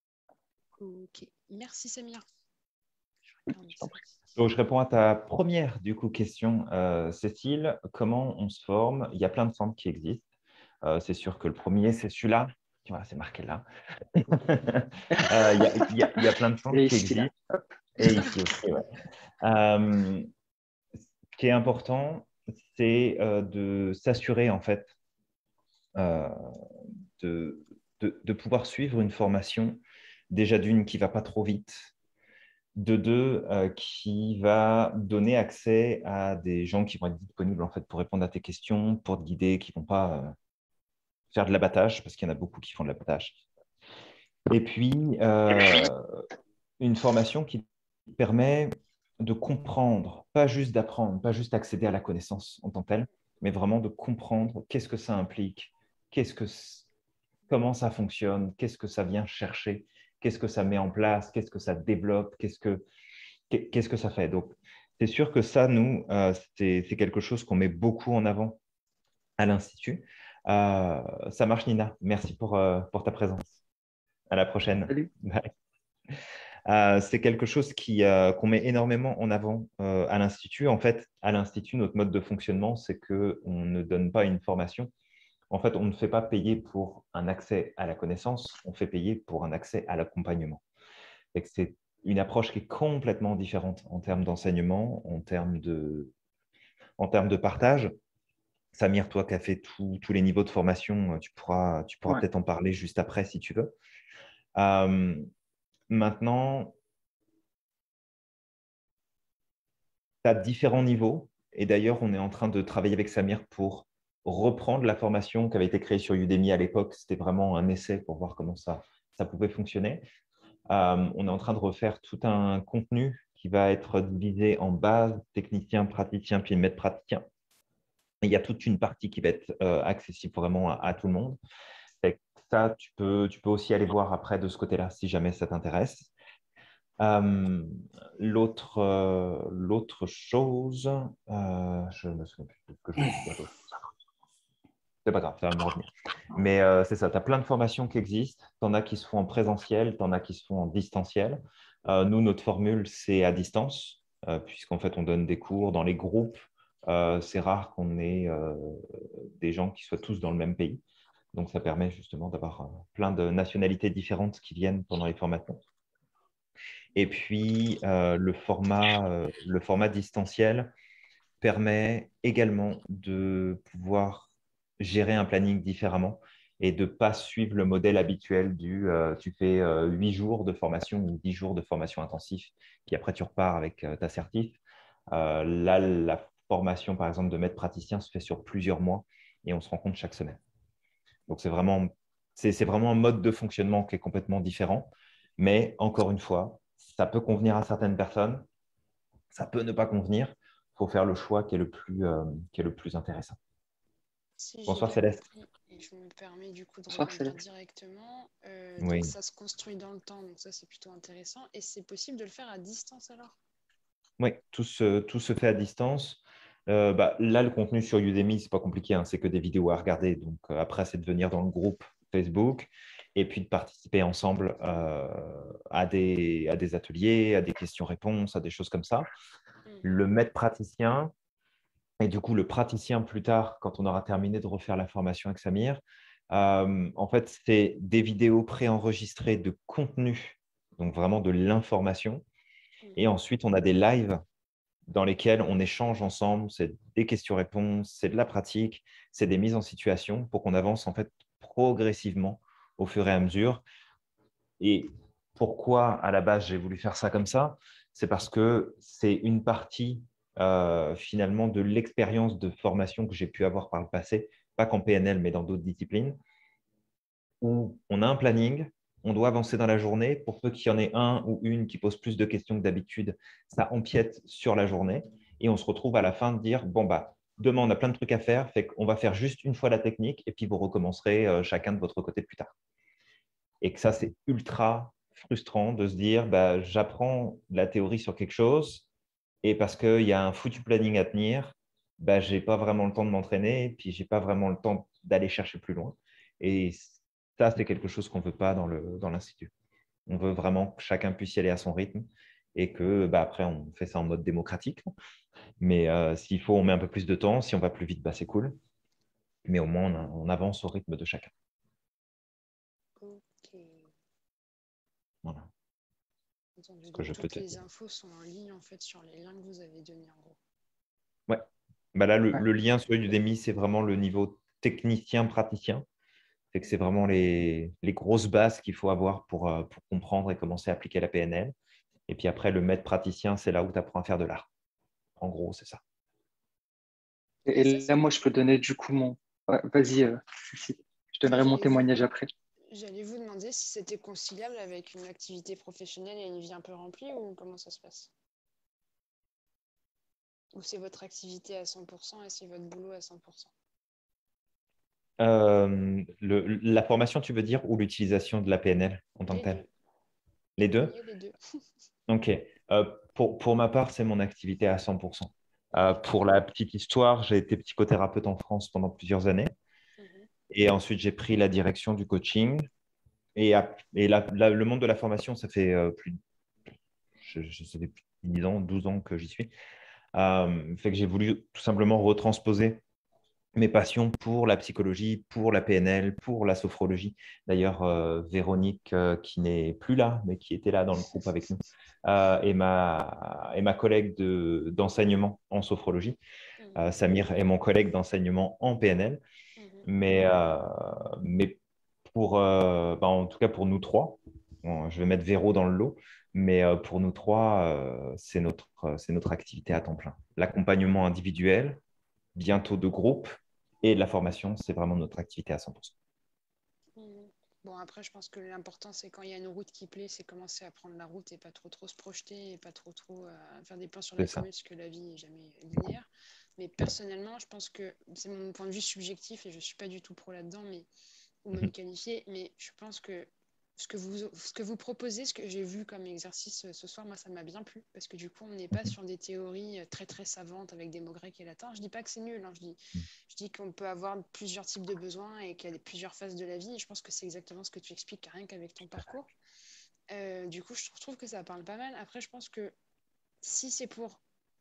Speaker 9: Ok, merci Samir. Je regarde
Speaker 8: Je t'en
Speaker 9: ça.
Speaker 8: prie.
Speaker 1: Donc, je réponds à ta première du coup, question, euh, Cécile. Comment on se forme? Il y a plein de centres qui existent. Euh, c'est sûr que le premier, c'est celui-là. Tu vois, c'est marqué là. Euh, Il y, a, il y a- il y a plein de centres
Speaker 8: Et
Speaker 1: qui
Speaker 8: ici, là.
Speaker 1: existent. Et ici aussi, ouais. Euh, ce qui est important, c'est euh, de s'assurer en fait euh, de, de, de pouvoir suivre une formation, déjà d'une qui ne va pas trop vite, de deux euh, qui va donner accès à des gens qui vont être disponibles en fait, pour répondre à tes questions, pour te guider, qui ne vont pas euh, faire de l'abattage, parce qu'il y en a beaucoup qui font de l'abattage. Et puis, euh, une formation qui permet de comprendre, pas juste d'apprendre, pas juste accéder à la connaissance en tant que telle, mais vraiment de comprendre qu'est-ce que ça implique, qu'est-ce que, comment ça fonctionne, qu'est-ce que ça vient chercher, qu'est-ce que ça met en place, qu'est-ce que ça développe, qu'est-ce que, qu'est-ce que ça fait. Donc, c'est sûr que ça, nous, euh, c'est, c'est quelque chose qu'on met beaucoup en avant à l'Institut. Euh, ça marche, Nina. Merci pour, euh, pour ta présence. À la prochaine.
Speaker 8: Salut.
Speaker 1: Bye. Euh, c'est quelque chose qui, euh, qu'on met énormément en avant euh, à l'Institut. En fait, à l'Institut, notre mode de fonctionnement, c'est qu'on ne donne pas une formation. En fait, on ne fait pas payer pour un accès à la connaissance, on fait payer pour un accès à l'accompagnement. C'est une approche qui est complètement différente en termes d'enseignement, en termes de, en termes de partage. Samir, toi qui as fait tout, tous les niveaux de formation, tu pourras, tu pourras
Speaker 8: Ouais.
Speaker 1: peut-être en parler juste après si tu veux. Euh, maintenant, tu as différents niveaux. Et d'ailleurs, on est en train de travailler avec Samir pour reprendre la formation qui avait été créée sur Udemy à l'époque. C'était vraiment un essai pour voir comment ça, ça pouvait fonctionner. Euh, on est en train de refaire tout un contenu qui va être divisé en base, technicien, praticien, puis maître praticien. Il y a toute une partie qui va être euh, accessible vraiment à, à tout le monde. Et ça, tu peux, tu peux aussi aller voir après de ce côté-là si jamais ça t'intéresse. Euh, l'autre, euh, l'autre chose, euh, je ne me souviens plus de ce que je voulais dire d'autre. C'est pas grave, ça va me revenir. Mais euh, c'est ça, tu as plein de formations qui existent. Tu en as qui se font en présentiel, tu en as qui se font en distanciel. Euh, nous, notre formule, c'est à distance, euh, puisqu'en fait, on donne des cours dans les groupes. Euh, c'est rare qu'on ait euh, des gens qui soient tous dans le même pays. Donc, ça permet justement d'avoir euh, plein de nationalités différentes qui viennent pendant les formations. Et puis, euh, le format, euh, le format distanciel permet également de pouvoir gérer un planning différemment et de ne pas suivre le modèle habituel du euh, tu fais euh, huit jours de formation ou dix jours de formation intensif, puis après tu repars avec euh, ta certif. Euh, là, la formation, par exemple, de maître praticien se fait sur plusieurs mois et on se rencontre chaque semaine. Donc, c'est vraiment, c'est, c'est vraiment un mode de fonctionnement qui est complètement différent. Mais encore une fois, ça peut convenir à certaines personnes, ça peut ne pas convenir. Il faut faire le choix qui est le plus, euh, qui est le plus intéressant.
Speaker 9: Si j'ai
Speaker 1: Bonsoir
Speaker 9: bien
Speaker 1: Céleste.
Speaker 9: compris, et je me permets du coup de
Speaker 8: Bonsoir,
Speaker 9: rebondir
Speaker 8: Céleste.
Speaker 9: directement. Euh,
Speaker 1: Oui.
Speaker 9: Donc ça se construit dans le temps, donc ça c'est plutôt intéressant. Et c'est possible de le faire à distance alors?
Speaker 1: Oui, tout se, tout se fait à distance. Euh, bah, là, le contenu sur Udemy, ce n'est pas compliqué, hein, c'est que des vidéos à regarder. Donc, euh, après, c'est de venir dans le groupe Facebook et puis de participer ensemble euh, à, des, à des ateliers, à des questions-réponses, à des choses comme ça.
Speaker 9: Mhm.
Speaker 1: Le maître praticien, et du coup, le praticien plus tard, quand on aura terminé de refaire la formation avec Samir, euh, en fait, c'est des vidéos préenregistrées de contenu, donc vraiment de l'information. Et ensuite, on a des lives dans lesquels on échange ensemble. C'est des questions-réponses, c'est de la pratique, c'est des mises en situation pour qu'on avance en fait progressivement au fur et à mesure. Et pourquoi à la base j'ai voulu faire ça comme ça? C'est parce que c'est une partie euh, finalement de l'expérience de formation que j'ai pu avoir par le passé, pas qu'en P N L mais dans d'autres disciplines, où on a un planning, on doit avancer dans la journée. Pour peu qu'il y en ait un ou une qui pose plus de questions que d'habitude, ça empiète sur la journée. Et on se retrouve à la fin de dire, bon, bah, demain, on a plein de trucs à faire, fait qu'on va faire juste une fois la technique et puis vous recommencerez euh, chacun de votre côté plus tard. Et que ça, c'est ultra frustrant de se dire, bah, j'apprends la théorie sur quelque chose et parce qu'il y a un foutu planning à tenir, bah, je n'ai pas vraiment le temps de m'entraîner et puis je n'ai pas vraiment le temps d'aller chercher plus loin. Et ça, c'est quelque chose qu'on ne veut pas dans le, dans l'Institut. On veut vraiment que chacun puisse y aller à son rythme et que bah, après, on fait ça en mode démocratique. Mais euh, s'il faut, on met un peu plus de temps. Si on va plus vite, bah, c'est cool. Mais au moins, on, on avance au rythme de chacun.
Speaker 9: Ok.
Speaker 1: Voilà.
Speaker 9: Entendu.
Speaker 1: Ce que
Speaker 9: Donc,
Speaker 1: je peux
Speaker 9: toutes
Speaker 1: te
Speaker 9: les
Speaker 1: dire.
Speaker 9: infos sont en ligne en fait sur les liens que vous avez donnés en gros.
Speaker 1: Ouais. Bah là, le,
Speaker 8: Ouais.
Speaker 1: le lien sur Udemy, c'est vraiment le niveau technicien-praticien. C'est que c'est vraiment les, les grosses bases qu'il faut avoir pour, euh, pour comprendre et commencer à appliquer la P N L. Et puis après, le maître praticien, c'est là où tu apprends à faire de l'art. En gros, c'est ça.
Speaker 8: Et, et
Speaker 9: Ça,
Speaker 8: là,
Speaker 9: c'est-
Speaker 8: moi, je peux donner du coup mon. Ouais, vas-y, euh, Cécile. Je donnerai mon
Speaker 9: J'allais vous-
Speaker 8: témoignage après.
Speaker 9: J'allais vous demander si c'était conciliable avec une activité professionnelle et une vie un peu remplie ou comment ça se passe? Ou c'est votre activité à cent pour cent et c'est votre boulot à cent pour cent?
Speaker 1: Euh, le- la formation, tu veux dire, ou l'utilisation de la P N L en tant
Speaker 9: Les
Speaker 1: que telle?
Speaker 9: deux.
Speaker 1: Les
Speaker 9: Vous
Speaker 1: deux?
Speaker 9: voyez les deux.
Speaker 1: Ok. Euh, pour, pour ma part, c'est mon activité à cent pour cent. Euh, pour la petite histoire, j'ai été psychothérapeute en France pendant plusieurs années.
Speaker 9: Mhm.
Speaker 1: Et ensuite, j'ai pris la direction du coaching. Et, à- et la- la- le monde de la formation, ça fait euh, plus, je, je, ça fait plus de dix ans, douze ans que j'y suis. Euh, fait que j'ai voulu tout simplement retransposer mes passions pour la psychologie, pour la P N L, pour la sophrologie. D'ailleurs, euh, Véronique, euh, qui n'est plus là, mais qui était là dans le groupe avec nous, euh, et, ma, et ma collègue de, d'enseignement en sophrologie.
Speaker 9: Mhm.
Speaker 1: Euh, Samir est mon collègue d'enseignement en P N L.
Speaker 9: Mhm.
Speaker 1: Mais, euh, mais pour, euh, bah, en tout cas pour nous trois, Bon, je vais mettre Véro dans le lot, mais euh, pour nous trois, euh, c'est notre, euh, c'est notre activité à temps plein. L'accompagnement individuel, bientôt de groupe, et la formation, c'est vraiment notre activité à cent pour cent.
Speaker 9: Mhm. Bon, après, je pense que l'important, c'est quand il y a une route qui plaît, c'est commencer à prendre la route et pas trop trop se projeter et pas trop trop euh, faire des plans sur la
Speaker 1: C'est ça.
Speaker 9: comète, parce que la vie n'est jamais linéaire. Mais personnellement, je pense que c'est mon point de vue subjectif et je ne suis pas du tout pro là-dedans, mais ou me
Speaker 1: Mhm.
Speaker 9: qualifier, mais je pense que ce que vous, ce que vous proposez, ce que j'ai vu comme exercice ce soir, moi, ça m'a bien plu, parce que du coup, on n'est pas sur des théories très, très savantes avec des mots grecs et latins. Je dis pas que c'est nul, hein, je dis, je dis qu'on peut avoir plusieurs types de besoins et qu'il y a des- plusieurs phases de la vie, et je pense que c'est exactement ce que tu expliques, rien qu'avec ton parcours. Euh, du coup, je trouve que ça parle pas mal. Après, je pense que si c'est pour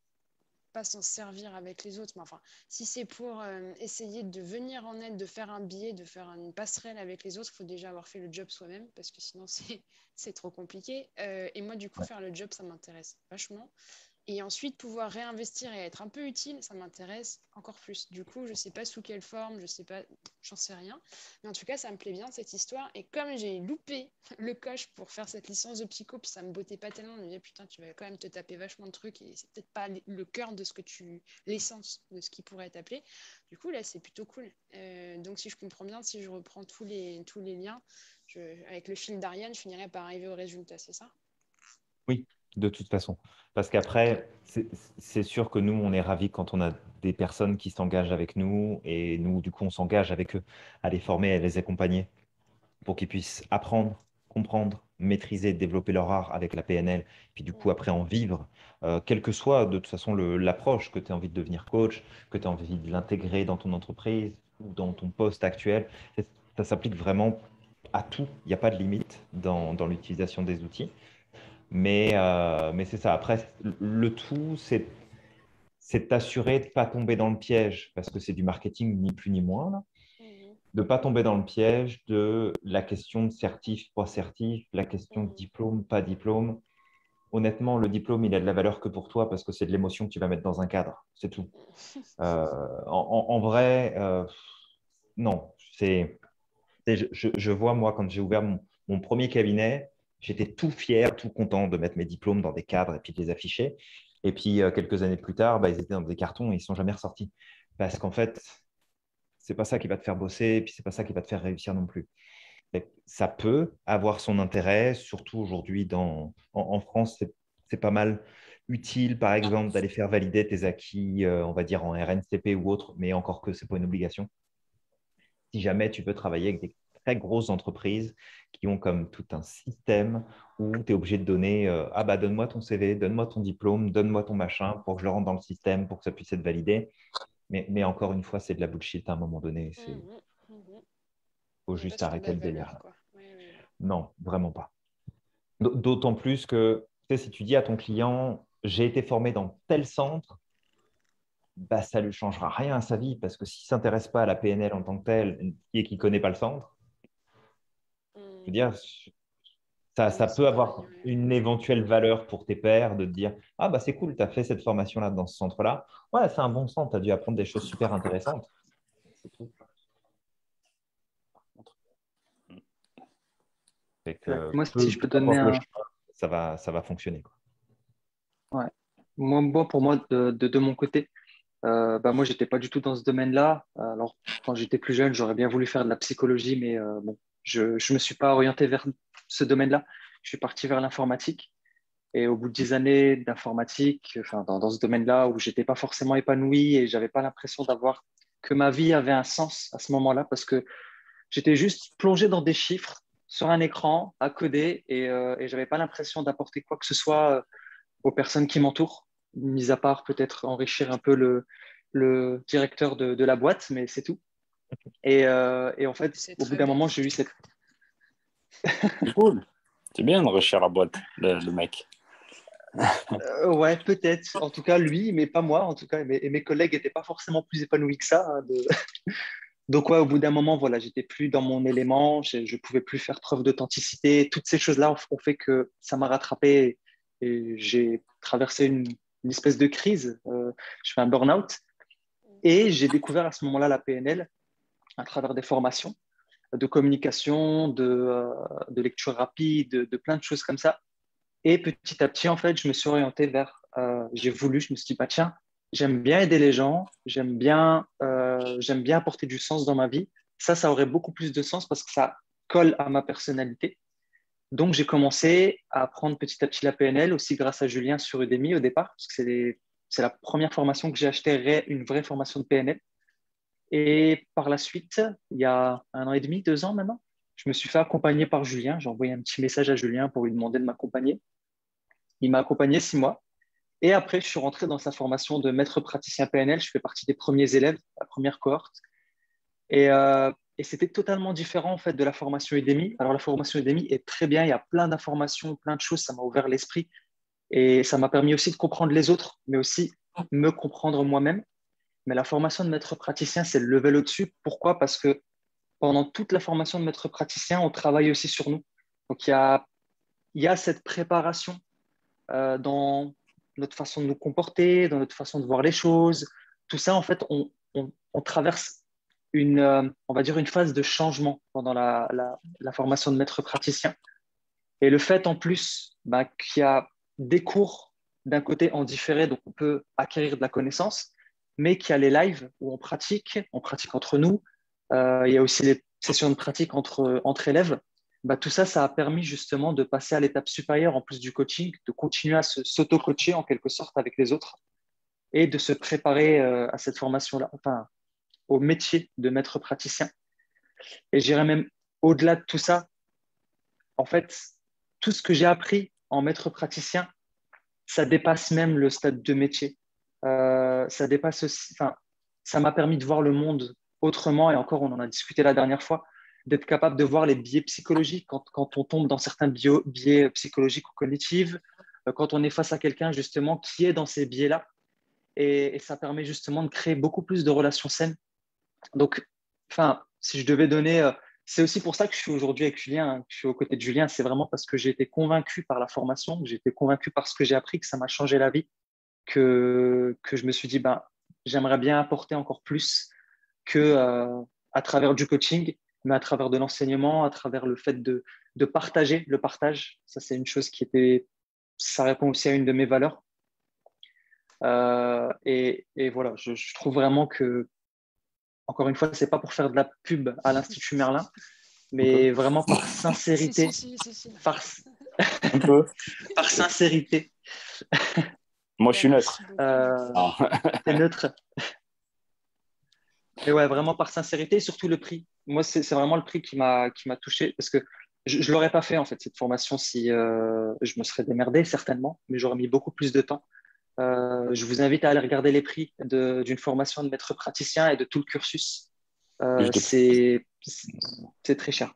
Speaker 9: pas s'en servir avec les autres, mais enfin, si c'est pour euh, essayer de venir en aide, de faire un billet, de faire une passerelle avec les autres, il faut déjà avoir fait le job soi-même, parce que sinon c'est c'est trop compliqué. Euh, et moi, du coup,
Speaker 1: Ouais.
Speaker 9: faire le job, ça m'intéresse vachement. Et ensuite, pouvoir réinvestir et être un peu utile, ça m'intéresse encore plus. Du coup, je sais pas sous quelle forme, je sais pas, j'en sais rien. Mais en tout cas, ça me plaît bien cette histoire. Et comme j'ai loupé le coche pour faire cette licence de psycho, puis ça me bottait pas tellement, je me disais, putain, tu vas quand même te taper vachement de trucs et c'est peut-être pas le cœur de ce que tu, l'essence de ce qui pourrait être appelé. Du coup, là, c'est plutôt cool. Euh, donc, si je comprends bien, si je reprends tous les, tous les liens, je, avec le fil d'Ariane, je finirai par arriver au résultat, c'est ça?
Speaker 1: Oui, de toute façon. Parce
Speaker 9: Ok.
Speaker 1: qu'après, c'est c'est sûr que nous, on est ravis quand on a des personnes qui s'engagent avec nous et nous, du coup, on s'engage avec eux à les former, à les accompagner pour qu'ils puissent apprendre, comprendre, maîtriser, développer leur art avec la P N L, puis du coup,
Speaker 9: Mm.
Speaker 1: après en vivre, euh, quelle que soit de toute façon le- l'approche, que tu as envie de devenir coach, que tu as envie de l'intégrer dans ton entreprise ou dans ton poste actuel, c'est- ça s'applique vraiment à tout. Il n'y a pas de limite dans, dans l'utilisation des outils. Mais, euh, mais c'est ça. Après, le tout, c'est c'est de t'assurer de ne pas tomber dans le piège, parce que c'est du marketing, ni plus ni moins, là.
Speaker 9: Mhm.
Speaker 1: De ne pas tomber dans le piège de la question de certif, pas certif, la question de
Speaker 9: Mhm.
Speaker 1: diplôme, pas diplôme. Honnêtement, le diplôme, il a de la valeur que pour toi, parce que c'est de l'émotion que tu vas mettre dans un cadre. C'est tout. Euh, en, en- en vrai, euh, non. C'est, c'est- je, je- je vois, moi, quand j'ai ouvert mon, mon premier cabinet, j'étais tout fier, tout content de mettre mes diplômes dans des cadres et puis de les afficher. Et puis, euh, quelques années plus tard, bah, ils étaient dans des cartons et ils ne sont jamais ressortis. Parce qu'en fait, c'est pas ça qui va te faire bosser, et puis c'est pas ça qui va te faire réussir non plus. Et ça peut avoir son intérêt, surtout aujourd'hui dans, en, en France, c'est c'est pas mal utile, par exemple, d'aller faire valider tes acquis, euh, on va dire en R N C P ou autre, mais encore que c'est pas une obligation. Si jamais tu veux travailler avec des très grosses entreprises qui ont comme tout un système où tu es obligé de donner euh, ah bah donne-moi ton C V, donne-moi ton diplôme, donne-moi ton machin pour que je le rentre dans le système, pour que ça puisse être validé. Mais, mais encore une fois, c'est de la bullshit à un moment donné. Il
Speaker 9: Mhm. Mhm.
Speaker 1: faut
Speaker 9: On n'est pas
Speaker 1: juste
Speaker 9: sur de la
Speaker 1: arrêter le délire
Speaker 9: valeur,
Speaker 1: là.
Speaker 9: quoi. Oui, oui, oui.
Speaker 1: Non, vraiment pas. D- D'autant plus que tu sais, si tu dis à ton client, j'ai été formé dans tel centre, bah, ça ne lui changera rien à sa vie parce que s'il ne s'intéresse pas à la P N L en tant que tel et qu'il ne connaît pas le centre, je veux
Speaker 9: Mm.
Speaker 1: dire, ça,
Speaker 9: Non, mais
Speaker 1: ça
Speaker 9: c'est
Speaker 1: peut
Speaker 9: pareil,
Speaker 1: avoir
Speaker 9: ouais.
Speaker 1: une éventuelle valeur pour tes pairs de te dire, ah bah c'est cool, tu as fait cette formation-là dans ce centre-là. Ouais, c'est un bon centre, tu as dû apprendre des choses super intéressantes. C'est tout. Fait
Speaker 8: Exact.
Speaker 1: que
Speaker 8: Moi,
Speaker 1: peu,
Speaker 8: si je peux
Speaker 1: peu
Speaker 8: donner
Speaker 1: importe le
Speaker 8: un.
Speaker 1: choix, ça va, ça va fonctionner, quoi.
Speaker 8: Ouais. Moi, moi, pour moi, de, de, de mon côté, euh, bah, moi, j'étais pas du tout dans ce domaine-là. Alors, quand j'étais plus jeune, j'aurais bien voulu faire de la psychologie, mais euh, bon, je ne me suis pas orienté vers ce domaine-là. Je suis parti vers l'informatique. Et au bout de dix années d'informatique, enfin, dans, dans ce domaine-là où j'étais pas forcément épanoui et j'avais pas l'impression d'avoir que ma vie avait un sens à ce moment-là parce que j'étais juste plongé dans des chiffres sur un écran à coder et, euh, et j'avais pas l'impression d'apporter quoi que ce soit euh, aux personnes qui m'entourent, mis à part peut-être enrichir un peu le, le directeur de, de la boîte, mais c'est tout. Et, euh, et en fait,
Speaker 9: C'est
Speaker 8: au bout
Speaker 9: très
Speaker 8: d'un moment,
Speaker 9: bien.
Speaker 8: j'ai eu cette.
Speaker 6: C'est cool. C'est bien de rechercher la boîte, le, le mec.
Speaker 8: Euh, ouais, peut-être. En tout cas, lui, mais pas moi. En tout cas, et mes, et mes collègues n'étaient pas forcément plus épanouis que ça, hein, de- Donc, ouais, au bout d'un moment, voilà, j'étais plus dans mon élément, je, je pouvais plus faire preuve d'authenticité. Toutes ces choses-là ont, ont fait que ça m'a rattrapé et j'ai traversé une, une espèce de crise. Euh, je fais un burn-out et j'ai découvert à ce moment-là la P N L à travers des formations. de communication, de, euh, de lecture rapide, de, de plein de choses comme ça. Et petit à petit, en fait, je me suis orienté vers, euh, j'ai voulu, je me suis dit, bah, tiens, j'aime bien aider les gens, j'aime bien, euh, j'aime bien apporter du sens dans ma vie. Ça, ça aurait beaucoup plus de sens parce que ça colle à ma personnalité. Donc, j'ai commencé à apprendre petit à petit la P N L, aussi grâce à Julien sur Udemy au départ, parce que c'est des- c'est la première formation que j'ai achetée, une vraie formation de P N L. Et par la suite, il y a un an et demi, deux ans maintenant, je me suis fait accompagner par Julien. J'ai envoyé un petit message à Julien pour lui demander de m'accompagner. Il m'a accompagné six mois. Et après, je suis rentré dans sa formation de maître praticien P N L. Je fais partie des premiers élèves, la première cohorte. Et, euh, et c'était totalement différent en fait de la formation Udemy. Alors la formation Udemy est très bien, il y a plein d'informations, plein de choses, ça m'a ouvert l'esprit et ça m'a permis aussi de comprendre les autres, mais aussi me comprendre moi-même. Mais la formation de maître praticien, c'est le level au-dessus. Pourquoi? Parce que pendant toute la formation de maître praticien, on travaille aussi sur nous. Donc il y a, il y a cette préparation euh, dans notre façon de nous comporter, dans notre façon de voir les choses. Tout ça, en fait, on, on, on traverse une, euh, on va dire une phase de changement pendant la, la, la formation de maître praticien. Et le fait en plus bah, qu'il y a des cours d'un côté en différé, donc on peut acquérir de la connaissance, mais qu'il y a les lives où on pratique, on pratique entre nous. Euh, il y a aussi les sessions de pratique entre, entre élèves. Bah, tout ça, ça a permis justement de passer à l'étape supérieure en plus du coaching, de continuer à se- s'auto-coacher en quelque sorte avec les autres et de se préparer euh, à cette formation-là, enfin au métier de maître praticien. Et j'irais même au-delà de tout ça, en fait, tout ce que j'ai appris en maître praticien, ça dépasse même le stade de métier. Euh, ça dépasse aussi, enfin, ça m'a permis de voir le monde autrement, et encore, on en a discuté la dernière fois, d'être capable de voir les biais psychologiques quand, quand on tombe dans certains bio, biais psychologiques ou cognitifs, euh, quand on est face à quelqu'un justement qui est dans ces biais-là, et, et ça permet justement de créer beaucoup plus de relations saines. Donc, enfin, si je devais donner, euh, c'est aussi pour ça que je suis aujourd'hui avec Julien, hein, que je suis aux côtés de Julien, c'est vraiment parce que j'ai été convaincu par la formation, que j'ai été convaincu par ce que j'ai appris, que ça m'a changé la vie, que, que je me suis dit, ben, j'aimerais bien apporter encore plus que euh, à travers du coaching, mais à travers de l'enseignement, à travers le fait de, de partager, le partage. Ça, c'est une chose qui était, ça répond aussi à une de mes valeurs. Euh, et, et voilà, je, je trouve vraiment que encore une fois, c'est pas pour faire de la pub à l'Institut Merlin, mais vraiment par sincérité,
Speaker 9: Si, si, si, si, si.
Speaker 8: par,
Speaker 6: Un peu.
Speaker 8: par sincérité.
Speaker 6: Moi, je suis neutre.
Speaker 9: Merci beaucoup.
Speaker 8: Euh,
Speaker 6: Ah.
Speaker 8: c'est neutre. Mais ouais, vraiment par sincérité et surtout le prix. Moi, c'est c'est vraiment le prix qui m'a qui m'a touché parce que je ne l'aurais pas fait en fait cette formation si euh, je me serais démerdé certainement, mais j'aurais mis beaucoup plus de temps. Euh, je vous invite à aller regarder les prix de- d'une formation de maître praticien et de tout le cursus. Euh,
Speaker 6: Je te-
Speaker 8: c'est c'est très cher.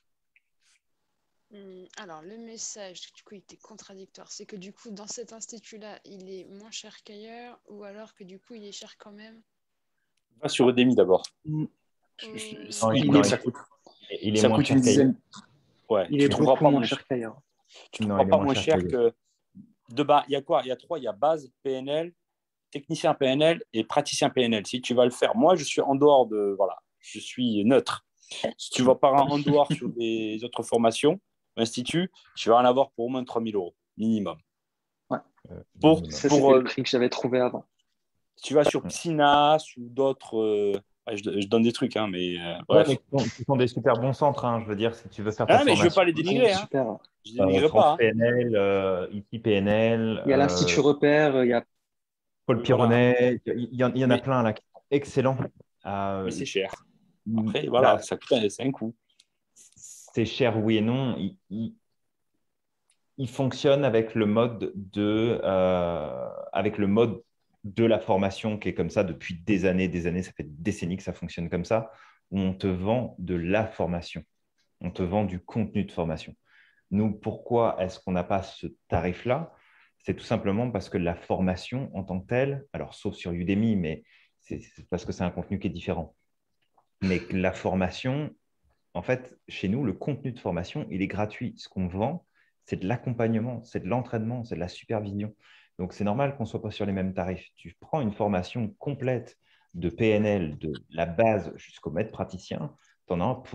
Speaker 9: Hum, Alors, le message, du coup, il était contradictoire. C'est que du coup, dans cet institut-là, il est moins cher qu'ailleurs, ou alors que du coup, il est cher quand même.
Speaker 6: Va sur Udemy d'abord.
Speaker 8: Mm.
Speaker 6: Je- je-
Speaker 9: Euh,
Speaker 1: Non, il,
Speaker 8: Il
Speaker 1: non,
Speaker 8: est-
Speaker 6: ça
Speaker 1: il-
Speaker 6: coûte,
Speaker 1: il est
Speaker 6: ça
Speaker 1: moins
Speaker 6: coûte
Speaker 1: cher
Speaker 6: une
Speaker 1: qu'ailleurs.
Speaker 6: dizaine. Ouais,
Speaker 8: Il
Speaker 6: tu
Speaker 8: est
Speaker 6: trouveras
Speaker 8: beaucoup
Speaker 6: pas
Speaker 8: moins
Speaker 6: moins
Speaker 8: cher
Speaker 6: cher.
Speaker 8: qu'ailleurs.
Speaker 6: Tu
Speaker 1: Non,
Speaker 6: trouveras
Speaker 1: il est
Speaker 6: pas
Speaker 1: moins
Speaker 6: moins
Speaker 1: cher
Speaker 6: cher
Speaker 1: qu'ailleurs.
Speaker 6: que de bas. Il y a quoi? Il y a trois. Il y a base P N L, technicien P N L et praticien P N L. Si tu vas le faire, moi, je suis en dehors de. Voilà, je suis neutre. Si tu vas pas en dehors sur des autres formations, institut, tu vas en avoir pour au moins trois mille euros minimum.
Speaker 8: Ouais.
Speaker 1: Euh,
Speaker 6: Pour,
Speaker 1: minimum.
Speaker 8: Ça,
Speaker 6: pour,
Speaker 8: c'était le
Speaker 6: euh,
Speaker 8: prix que j'avais trouvé avant.
Speaker 6: si tu vas sur
Speaker 1: Mm.
Speaker 6: Psynas ou d'autres. euh, ouais, je, je donne des trucs, hein, mais euh,
Speaker 1: Ouais,
Speaker 6: bref.
Speaker 1: mais qui sont, qui sont des super bons centres, hein, je veux dire, si tu veux faire ta
Speaker 6: Ah, mais je veux
Speaker 1: formation.
Speaker 6: pas les dénigrer. Hein.
Speaker 8: Super.
Speaker 6: Je
Speaker 1: Euh,
Speaker 6: dénigre pas.
Speaker 1: France
Speaker 6: Hein.
Speaker 1: P N L, euh, I T P N L,
Speaker 8: Il y a
Speaker 1: euh,
Speaker 8: l'Institut Repère, il y a
Speaker 1: Paul
Speaker 6: Oui, voilà.
Speaker 1: Pironnet, il y, en- il y en a
Speaker 6: Mais,
Speaker 1: plein là qui sont excellents. Euh,
Speaker 6: mais c'est cher.
Speaker 1: mm,
Speaker 6: Après, voilà,
Speaker 1: bah,
Speaker 6: ça coûte un, c'est un coût.
Speaker 1: c'est cher, oui et non. Il, il- il fonctionne avec le mode de, euh, avec le mode de la formation qui est comme ça depuis des années, des années, ça fait des décennies que ça fonctionne comme ça, où on te vend de la formation, on te vend du contenu de formation. Nous, pourquoi est-ce qu'on n'a pas ce tarif-là? C'est tout simplement parce que la formation en tant que telle, alors sauf sur Udemy, mais c'est c'est parce que c'est un contenu qui est différent. Mais que la formation, en fait, chez nous, le contenu de formation, il est gratuit. Ce qu'on vend, c'est de l'accompagnement, c'est de l'entraînement, c'est de la supervision. Donc, c'est normal qu'on ne soit pas sur les mêmes tarifs. Tu prends une formation complète de P N L, de la base jusqu'au maître praticien, tu en as pour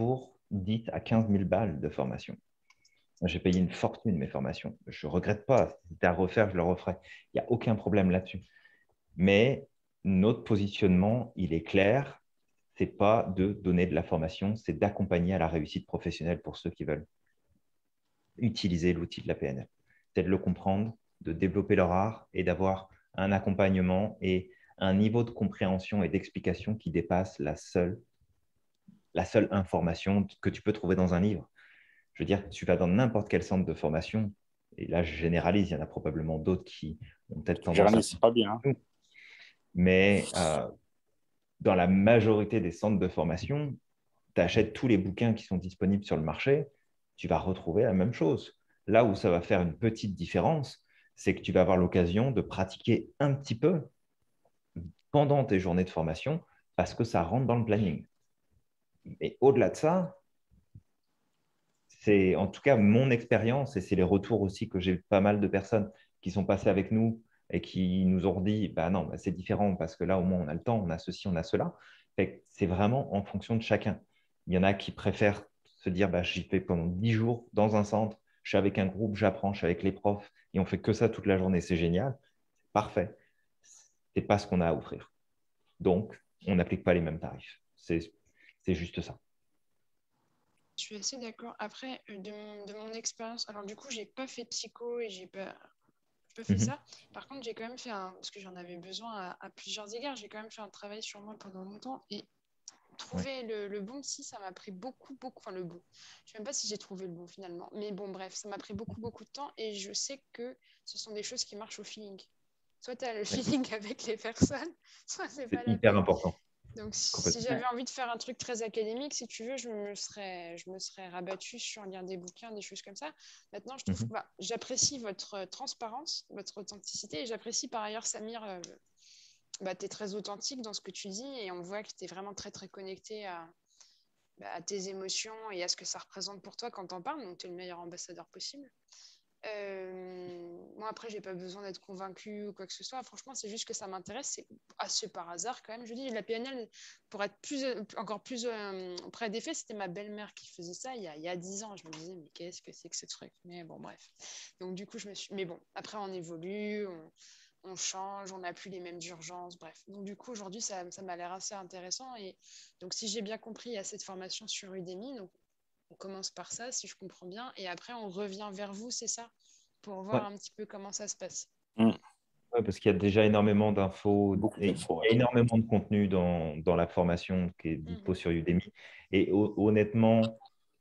Speaker 1: dix à quinze mille balles de formation. J'ai payé une fortune mes formations. Je ne regrette pas. Si c'était à refaire, je le referais. Il n'y a aucun problème là-dessus. Mais notre positionnement, il est clair. Ce n'est pas de donner de la formation, c'est d'accompagner à la réussite professionnelle pour ceux qui veulent utiliser l'outil de la P N L. C'est de le comprendre, de développer leur art et d'avoir un accompagnement et un niveau de compréhension et d'explication qui dépasse la seule, la seule information que tu peux trouver dans un livre. Je veux dire, tu vas dans n'importe quel centre de formation, et là je généralise, il y en a probablement d'autres qui ont peut-être tendance
Speaker 6: Généralement,
Speaker 1: à…
Speaker 6: c'est pas bien. Hein.
Speaker 1: Mais euh, dans la majorité des centres de formation, tu achètes tous les bouquins qui sont disponibles sur le marché, tu vas retrouver la même chose. Là où ça va faire une petite différence, c'est que tu vas avoir l'occasion de pratiquer un petit peu pendant tes journées de formation parce que ça rentre dans le planning. Et au-delà de ça, c'est en tout cas mon expérience et c'est les retours aussi que j'ai eu de pas mal de personnes qui sont passées avec nous et qui nous ont dit bah non, bah c'est différent parce que là, au moins, on a le temps, on a ceci, on a cela. C'est vraiment en fonction de chacun. Il y en a qui préfèrent se dire bah, j'y vais pendant dix jours dans un centre, je suis avec un groupe, j'apprends, je suis avec les profs et on fait que ça toute la journée, c'est génial. Parfait. Ce n'est pas ce qu'on a à offrir. Donc, on n'applique pas les mêmes tarifs. C'est juste ça.
Speaker 9: Je suis assez d'accord. Après, euh, de mon, de mon expérience, alors du coup, j'ai pas fait psycho et j'ai pas, j'ai pas fait
Speaker 1: Mhm.
Speaker 9: ça. Par contre, j'ai quand même fait un, parce que j'en avais besoin à, à plusieurs égards, j'ai quand même fait un travail sur moi pendant longtemps et trouver le, le bon psy, ça m'a pris beaucoup, beaucoup, enfin le bon. Je ne sais même pas si j'ai trouvé le bon finalement. Mais bon, bref, ça m'a pris beaucoup, beaucoup de temps et je sais que ce sont des choses qui marchent au feeling. Soit tu as le
Speaker 1: Oui.
Speaker 9: feeling avec les personnes, soit c'est pas
Speaker 1: C'est
Speaker 9: la
Speaker 1: hyper
Speaker 9: peine.
Speaker 1: important.
Speaker 9: Donc, si
Speaker 1: Complètement.
Speaker 9: j'avais envie de faire un truc très académique, si tu veux, je me serais, je me serais rabattue sur lire des bouquins, des choses comme ça. Maintenant, je trouve
Speaker 1: Mhm.
Speaker 9: que bah, j'apprécie votre transparence, votre authenticité, et j'apprécie par ailleurs, Samir, euh, bah, tu es très authentique dans ce que tu dis, et on voit que tu es vraiment très, très connecté à, bah, à tes émotions et à ce que ça représente pour toi quand tu en parles, donc tu es le meilleur ambassadeur possible. Euh, moi, après, j'ai pas besoin d'être convaincue ou quoi que ce soit. Franchement, c'est juste que ça m'intéresse. C'est assez par hasard quand même. Je dis, la P N L, pour être plus, encore plus euh, près des faits, c'était ma belle-mère qui faisait ça il y a, il y a dix ans. Je me disais, mais qu'est-ce que c'est que ce truc? Mais bon, bref. Donc, du coup, je me suis. Mais bon, après, on évolue, on, on change, on n'a plus les mêmes urgences. Bref. Donc, du coup, aujourd'hui, ça, ça m'a l'air assez intéressant. Et donc, si j'ai bien compris, il y a cette formation sur Udemy. Donc, on commence par ça, si je comprends bien, et après on revient vers vous, c'est ça, pour voir
Speaker 1: Ouais.
Speaker 9: un petit peu comment ça se passe.
Speaker 6: Mm.
Speaker 1: Ouais, parce qu'il y a déjà énormément d'infos
Speaker 6: Beaucoup
Speaker 1: et il
Speaker 6: d'infos.
Speaker 1: y a
Speaker 6: Ouais.
Speaker 1: énormément de contenu dans, dans la formation qui est dispo
Speaker 9: Mhm.
Speaker 1: sur Udemy. Et ho- honnêtement,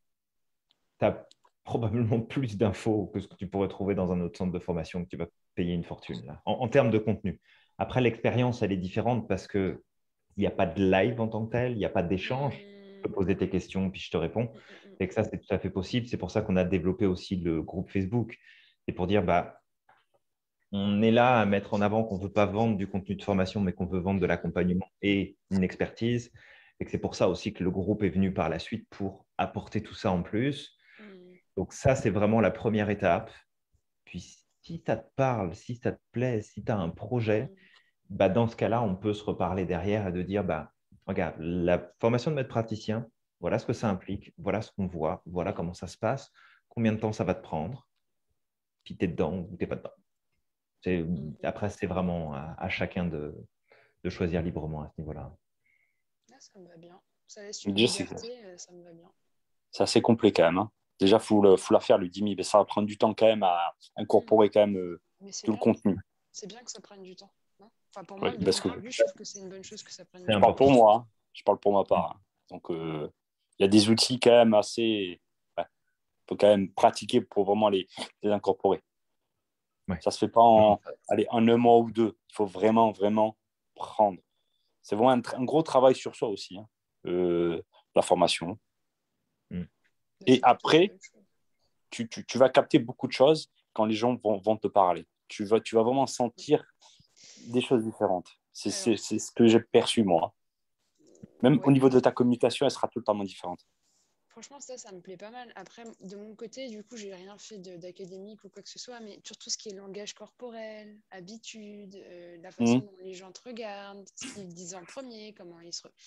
Speaker 1: tu as probablement plus d'infos que ce que tu pourrais trouver dans un autre centre de formation que tu vas payer une fortune là, en, en termes de contenu. Après, l'expérience, elle est différente parce qu'il n'y a pas de live en tant que tel, il n'y a pas d'échange. Tu peux
Speaker 9: Mhm.
Speaker 1: poser tes questions, puis je te réponds.
Speaker 9: Mhm.
Speaker 1: Et que ça, c'est tout à fait possible. C'est pour ça qu'on a développé aussi le groupe Facebook. C'est pour dire, bah, on est là à mettre en avant qu'on ne veut pas vendre du contenu de formation, mais qu'on veut vendre de l'accompagnement et une expertise. Et que c'est pour ça aussi que le groupe est venu par la suite pour apporter tout ça en plus.
Speaker 9: Mhm.
Speaker 1: Donc ça, c'est vraiment la première étape. Puis si ça te parle, si ça te plaît, si tu as un projet, bah, dans ce cas-là, on peut se reparler derrière et de dire, bah, regarde, la formation de maître praticien, voilà ce que ça implique, voilà ce qu'on voit, voilà comment ça se passe, combien de temps ça va te prendre, puis tu es dedans ou tu n'es pas dedans. C'est-
Speaker 9: Mhm.
Speaker 1: Après, c'est vraiment à, à chacun de, de choisir librement à ce niveau-là.
Speaker 9: Ah, ça me va bien. Ça laisse une
Speaker 6: Déjà, c'est
Speaker 9: liberté, euh, ça me va bien.
Speaker 6: c'est assez complet quand même. Hein. Déjà, il faut, le- faut la faire, l'Udemy. Mais ça va prendre du temps quand même à incorporer quand même euh,
Speaker 9: Mais c'est
Speaker 6: tout le
Speaker 9: bien,
Speaker 6: contenu.
Speaker 9: c'est bien que ça prenne du temps. Non, enfin, pour moi,
Speaker 6: Ouais,
Speaker 9: de
Speaker 6: parce
Speaker 9: mon
Speaker 6: que
Speaker 9: point de vue, je trouve que c'est une bonne chose que ça prenne
Speaker 1: C'est
Speaker 6: je
Speaker 9: du
Speaker 6: parle
Speaker 9: temps.
Speaker 6: pour
Speaker 1: important.
Speaker 6: moi. Hein. Je parle pour ma part. Hein. Donc, euh, il y a des outils quand même assez. Ouais, faut quand même pratiquer pour vraiment les, les incorporer.
Speaker 1: Ouais.
Speaker 6: Ça se fait pas en, allez, en un mois ou deux. Il faut vraiment, vraiment prendre. C'est vraiment un, un gros travail sur soi aussi, hein. euh, la formation.
Speaker 1: Mm.
Speaker 6: Et
Speaker 9: C'est plutôt une
Speaker 6: après,
Speaker 9: bonne chose.
Speaker 6: tu, tu, tu vas capter beaucoup de choses quand les gens vont, vont te parler. Tu vas, tu vas vraiment sentir des choses différentes. C'est
Speaker 9: Alors,
Speaker 6: c'est- c'est ce que j'ai perçu, moi. Même au
Speaker 9: ouais.
Speaker 6: niveau de ta communication, elle sera totalement différente.
Speaker 9: Franchement, ça, ça me plaît pas mal. Après, de mon côté, du coup, j'ai rien fait de- d'académique ou quoi que ce soit, mais sur tout ce qui est langage corporel, habitude, euh, la façon
Speaker 6: Mhm.
Speaker 9: dont les gens te regardent, ce qu'ils disent en premier, comment ils se...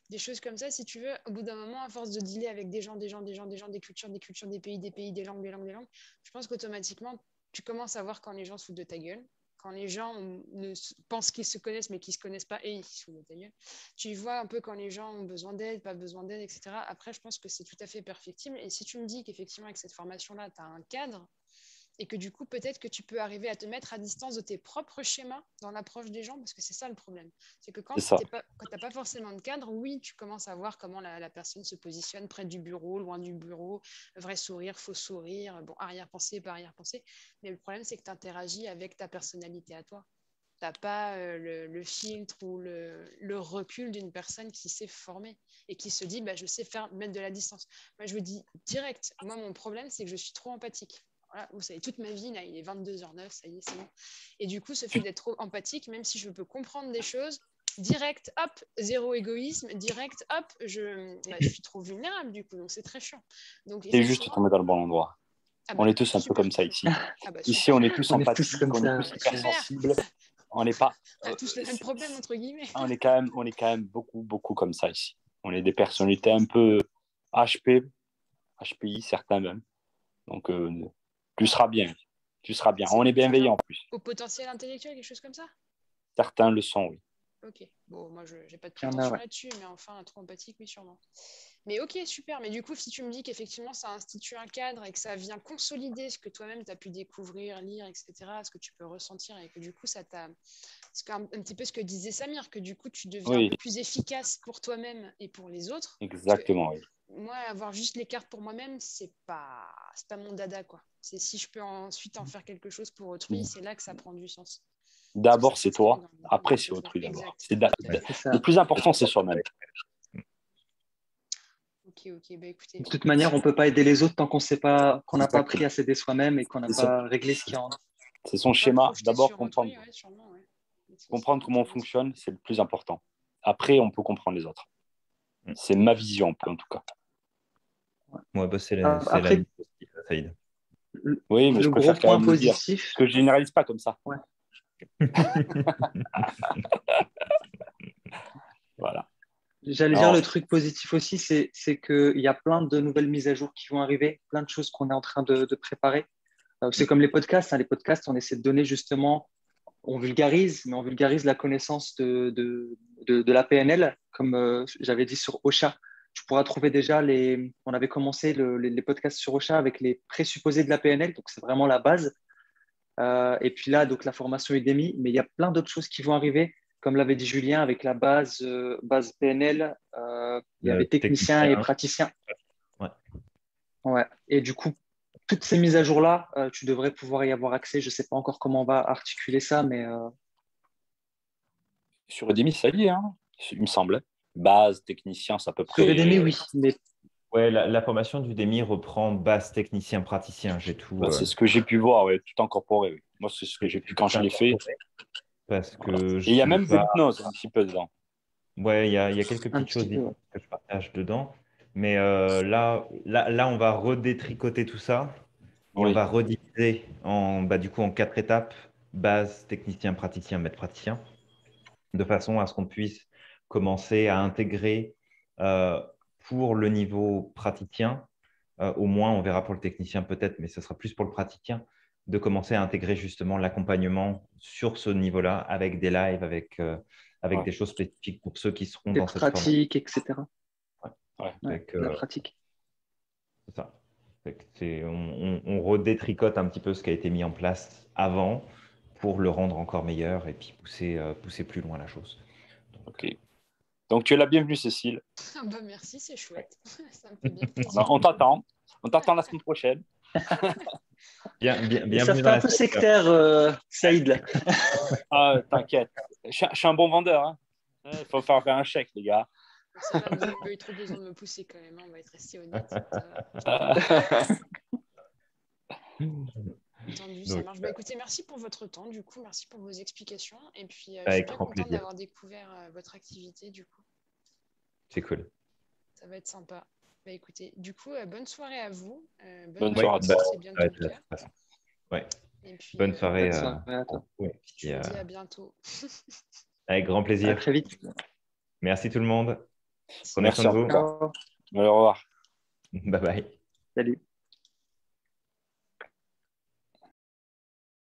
Speaker 9: des choses comme ça, si tu veux, au bout d'un moment, à force de dealer avec des gens, des gens, des gens, des gens, des cultures, des cultures, des pays, des pays, des langues, des langues, des langues, je pense qu'automatiquement, tu commences à voir quand les gens se foutent de ta gueule, quand les gens ne pensent qu'ils se connaissent mais qu'ils ne se connaissent pas et ils se foutent de ta gueule. Tu vois un peu quand les gens ont besoin d'aide, pas besoin d'aide, et cetera. Après, je pense que c'est tout à fait perfectible. Et si tu me dis qu'effectivement, avec cette formation-là, tu as un cadre, et que du coup, peut-être que tu peux arriver à te mettre à distance de tes propres schémas dans l'approche des gens, parce que c'est ça le problème. C'est que quand tu n'as pas, pas forcément de cadre, oui, tu commences à voir comment la, la personne se positionne près du bureau, loin du bureau, vrai sourire, faux sourire, bon, arrière-pensée, pas arrière-pensée. Mais le problème, c'est que tu interagis avec ta personnalité à toi. Tu n'as pas euh, le, le filtre ou le, le recul d'une personne qui s'est formée et qui se dit, bah, je sais faire mettre de la distance. Moi, je vous dis direct, moi, mon problème, c'est que je suis trop empathique. Voilà, vous savez, toute ma vie, là, il est vingt-deux heures neuf, ça y est, c'est bon. Et du coup, ce fait d'être trop empathique, même si je peux comprendre des choses, direct, hop, zéro égoïsme, direct, hop, je, bah, je suis trop vulnérable, du coup, donc c'est très chiant.
Speaker 6: C'est juste tombé dans le bon endroit. Ah bah, on est tous un super. peu comme ça ici. Ah bah, ici, on est tous on empathiques, est tous on est tous hypersensibles. On n'est pas.
Speaker 9: On a tous le même problème, entre guillemets.
Speaker 6: On est, quand même, on est quand même beaucoup, beaucoup comme ça ici. On est des personnalités un peu H P, H P I, certains même. Donc, euh, tu seras bien. Tu seras bien. On est bienveillant en plus.
Speaker 9: Au potentiel intellectuel, quelque chose comme ça?
Speaker 6: Certains le sont, oui.
Speaker 9: Ok. Bon, moi, je n'ai pas de prétention ouais. là-dessus, mais enfin, trop empathique, oui, sûrement. Mais ok, super. Mais du coup, si tu me dis qu'effectivement, ça institue un cadre et que ça vient consolider ce que toi-même, tu as pu découvrir, lire, et cetera, ce que tu peux ressentir et que du coup, ça t'a... C'est un, un petit peu ce que disait Samir, que du coup, tu deviens oui. un peu plus efficace pour toi-même et pour les autres.
Speaker 6: Exactement, oui.
Speaker 9: Moi, avoir juste les cartes pour moi-même, c'est pas, c'est pas mon dada, quoi. C'est si je peux ensuite en faire quelque chose pour autrui, c'est là que ça prend du sens.
Speaker 6: D'abord, c'est toi. Après, c'est autrui d'abord. C'est da... Le plus important, c'est soi-même.
Speaker 9: Ok, ok. Bah, écoutez,
Speaker 8: de toute manière, on ne peut pas aider les autres tant qu'on sait pas, qu'on n'a pas appris à s'aider soi-même et qu'on n'a pas réglé ce qu'il y a en nous.
Speaker 6: C'est son schéma. D'abord, comprendre. Ouais, sûrement, ouais. Comprendre comment on fonctionne, c'est le plus important. Après, on peut comprendre les autres. C'est ma vision, en tout cas.
Speaker 1: Ouais, bah c'est la, c'est
Speaker 8: Après,
Speaker 1: la Saïd.
Speaker 6: Oui, mais
Speaker 8: le
Speaker 6: je
Speaker 8: gros
Speaker 6: préfère quand
Speaker 8: point
Speaker 6: même
Speaker 8: positif.
Speaker 6: Dire, parce que je généralise pas comme ça.
Speaker 8: Ouais.
Speaker 6: Voilà.
Speaker 8: J'allais Alors, dire le truc positif aussi, c'est, c'est qu'il y a plein de nouvelles mises à jour qui vont arriver, plein de choses qu'on est en train de, de préparer. Euh, c'est comme les podcasts. Hein. Les podcasts, on essaie de donner justement, on vulgarise, mais on vulgarise la connaissance de, de, de, de la P N L, comme euh, j'avais dit sur Ocha. Tu pourras trouver déjà les. On avait commencé le, les, les podcasts sur Ocha avec les présupposés de la P N L, donc c'est vraiment la base. Euh, et puis là, donc la formation Udemy, mais il y a plein d'autres choses qui vont arriver, comme l'avait dit Julien, avec la base, euh, base P N L. Euh, il y avait technicien, technicien et praticien.
Speaker 1: Ouais.
Speaker 8: Ouais. Et du coup, toutes ces mises à jour-là, euh, tu devrais pouvoir y avoir accès. Je ne sais pas encore comment on va articuler ça, mais. Euh...
Speaker 6: Sur Udemy, ça y est, hein, il me semble. Base, technicien, c'est à peu près.
Speaker 8: Sur Udemy, oui. Mais...
Speaker 1: Ouais, la, la formation d'Udemy reprend base, technicien, praticien. J'ai tout.
Speaker 6: Bah,
Speaker 1: euh...
Speaker 6: C'est ce que j'ai pu voir, ouais, tout incorporé. Oui. Moi, c'est ce que j'ai pu quand je l'ai fait.
Speaker 1: Parce que
Speaker 6: voilà. Et il y a même pas... de l'hypnose un petit peu dedans.
Speaker 1: Ouais, il y a, il y a quelques petites choses peu. que je partage dedans. Mais euh, là, là, là, on va redétricoter tout ça. Et oui. on va rediviser en, bah, du coup, en quatre étapes. Base, technicien, praticien, maître praticien. De façon à ce qu'on puisse commencer à intégrer euh, pour le niveau praticien, euh, au moins on verra pour le technicien peut-être, mais ce sera plus pour le praticien, de commencer à intégrer justement l'accompagnement sur ce niveau-là avec des lives, avec, euh, avec ouais. des choses spécifiques pour ceux qui seront
Speaker 8: des
Speaker 1: dans cette
Speaker 8: pratiques, et cetera.
Speaker 1: Ouais. Ouais.
Speaker 8: Ouais,
Speaker 1: avec,
Speaker 8: la
Speaker 1: euh,
Speaker 8: pratique.
Speaker 1: C'est ça. C'est, on, on, on redétricote un petit peu ce qui a été mis en place avant pour le rendre encore meilleur et puis pousser, euh, pousser plus loin la chose.
Speaker 6: Donc, ok. Donc, tu es la bienvenue, Cécile.
Speaker 9: Ah bah merci, c'est chouette. Ça me fait bien plaisir.
Speaker 6: Bah, on t'attend. On t'attend la semaine prochaine.
Speaker 1: bien, bien,
Speaker 8: bienvenue ça fait un peu sectaire, euh, Saïd.
Speaker 6: Ah, t'inquiète. Je, je suis un bon vendeur. Hein. Il faut faire un chèque, les gars.
Speaker 9: Ça, là, vous n'avez pas eu trop besoin de me pousser quand même. Hein. On va être resté honnête. Entendu, ça marche. Bah, écoutez, merci pour votre temps, du coup, merci pour vos explications. Et puis, euh, je suis bien contente d'avoir découvert euh, votre activité, du coup.
Speaker 1: C'est cool.
Speaker 9: Ça va être sympa. Bah, écoutez, du coup, euh, bonne soirée à vous. Euh,
Speaker 6: bonne bonne soirée. Bah,
Speaker 9: c'est bientôt ouais, le cas.
Speaker 1: Ouais.
Speaker 9: Et puis,
Speaker 1: bonne soirée.
Speaker 8: Euh, bonne soirée à toi.
Speaker 1: Ouais,
Speaker 9: je vous euh... dis à bientôt.
Speaker 1: Avec grand plaisir.
Speaker 8: À très vite.
Speaker 1: Merci tout le monde. Prenez soin de vous.
Speaker 8: Ciao.
Speaker 6: Au revoir.
Speaker 1: Bye bye.
Speaker 8: Salut.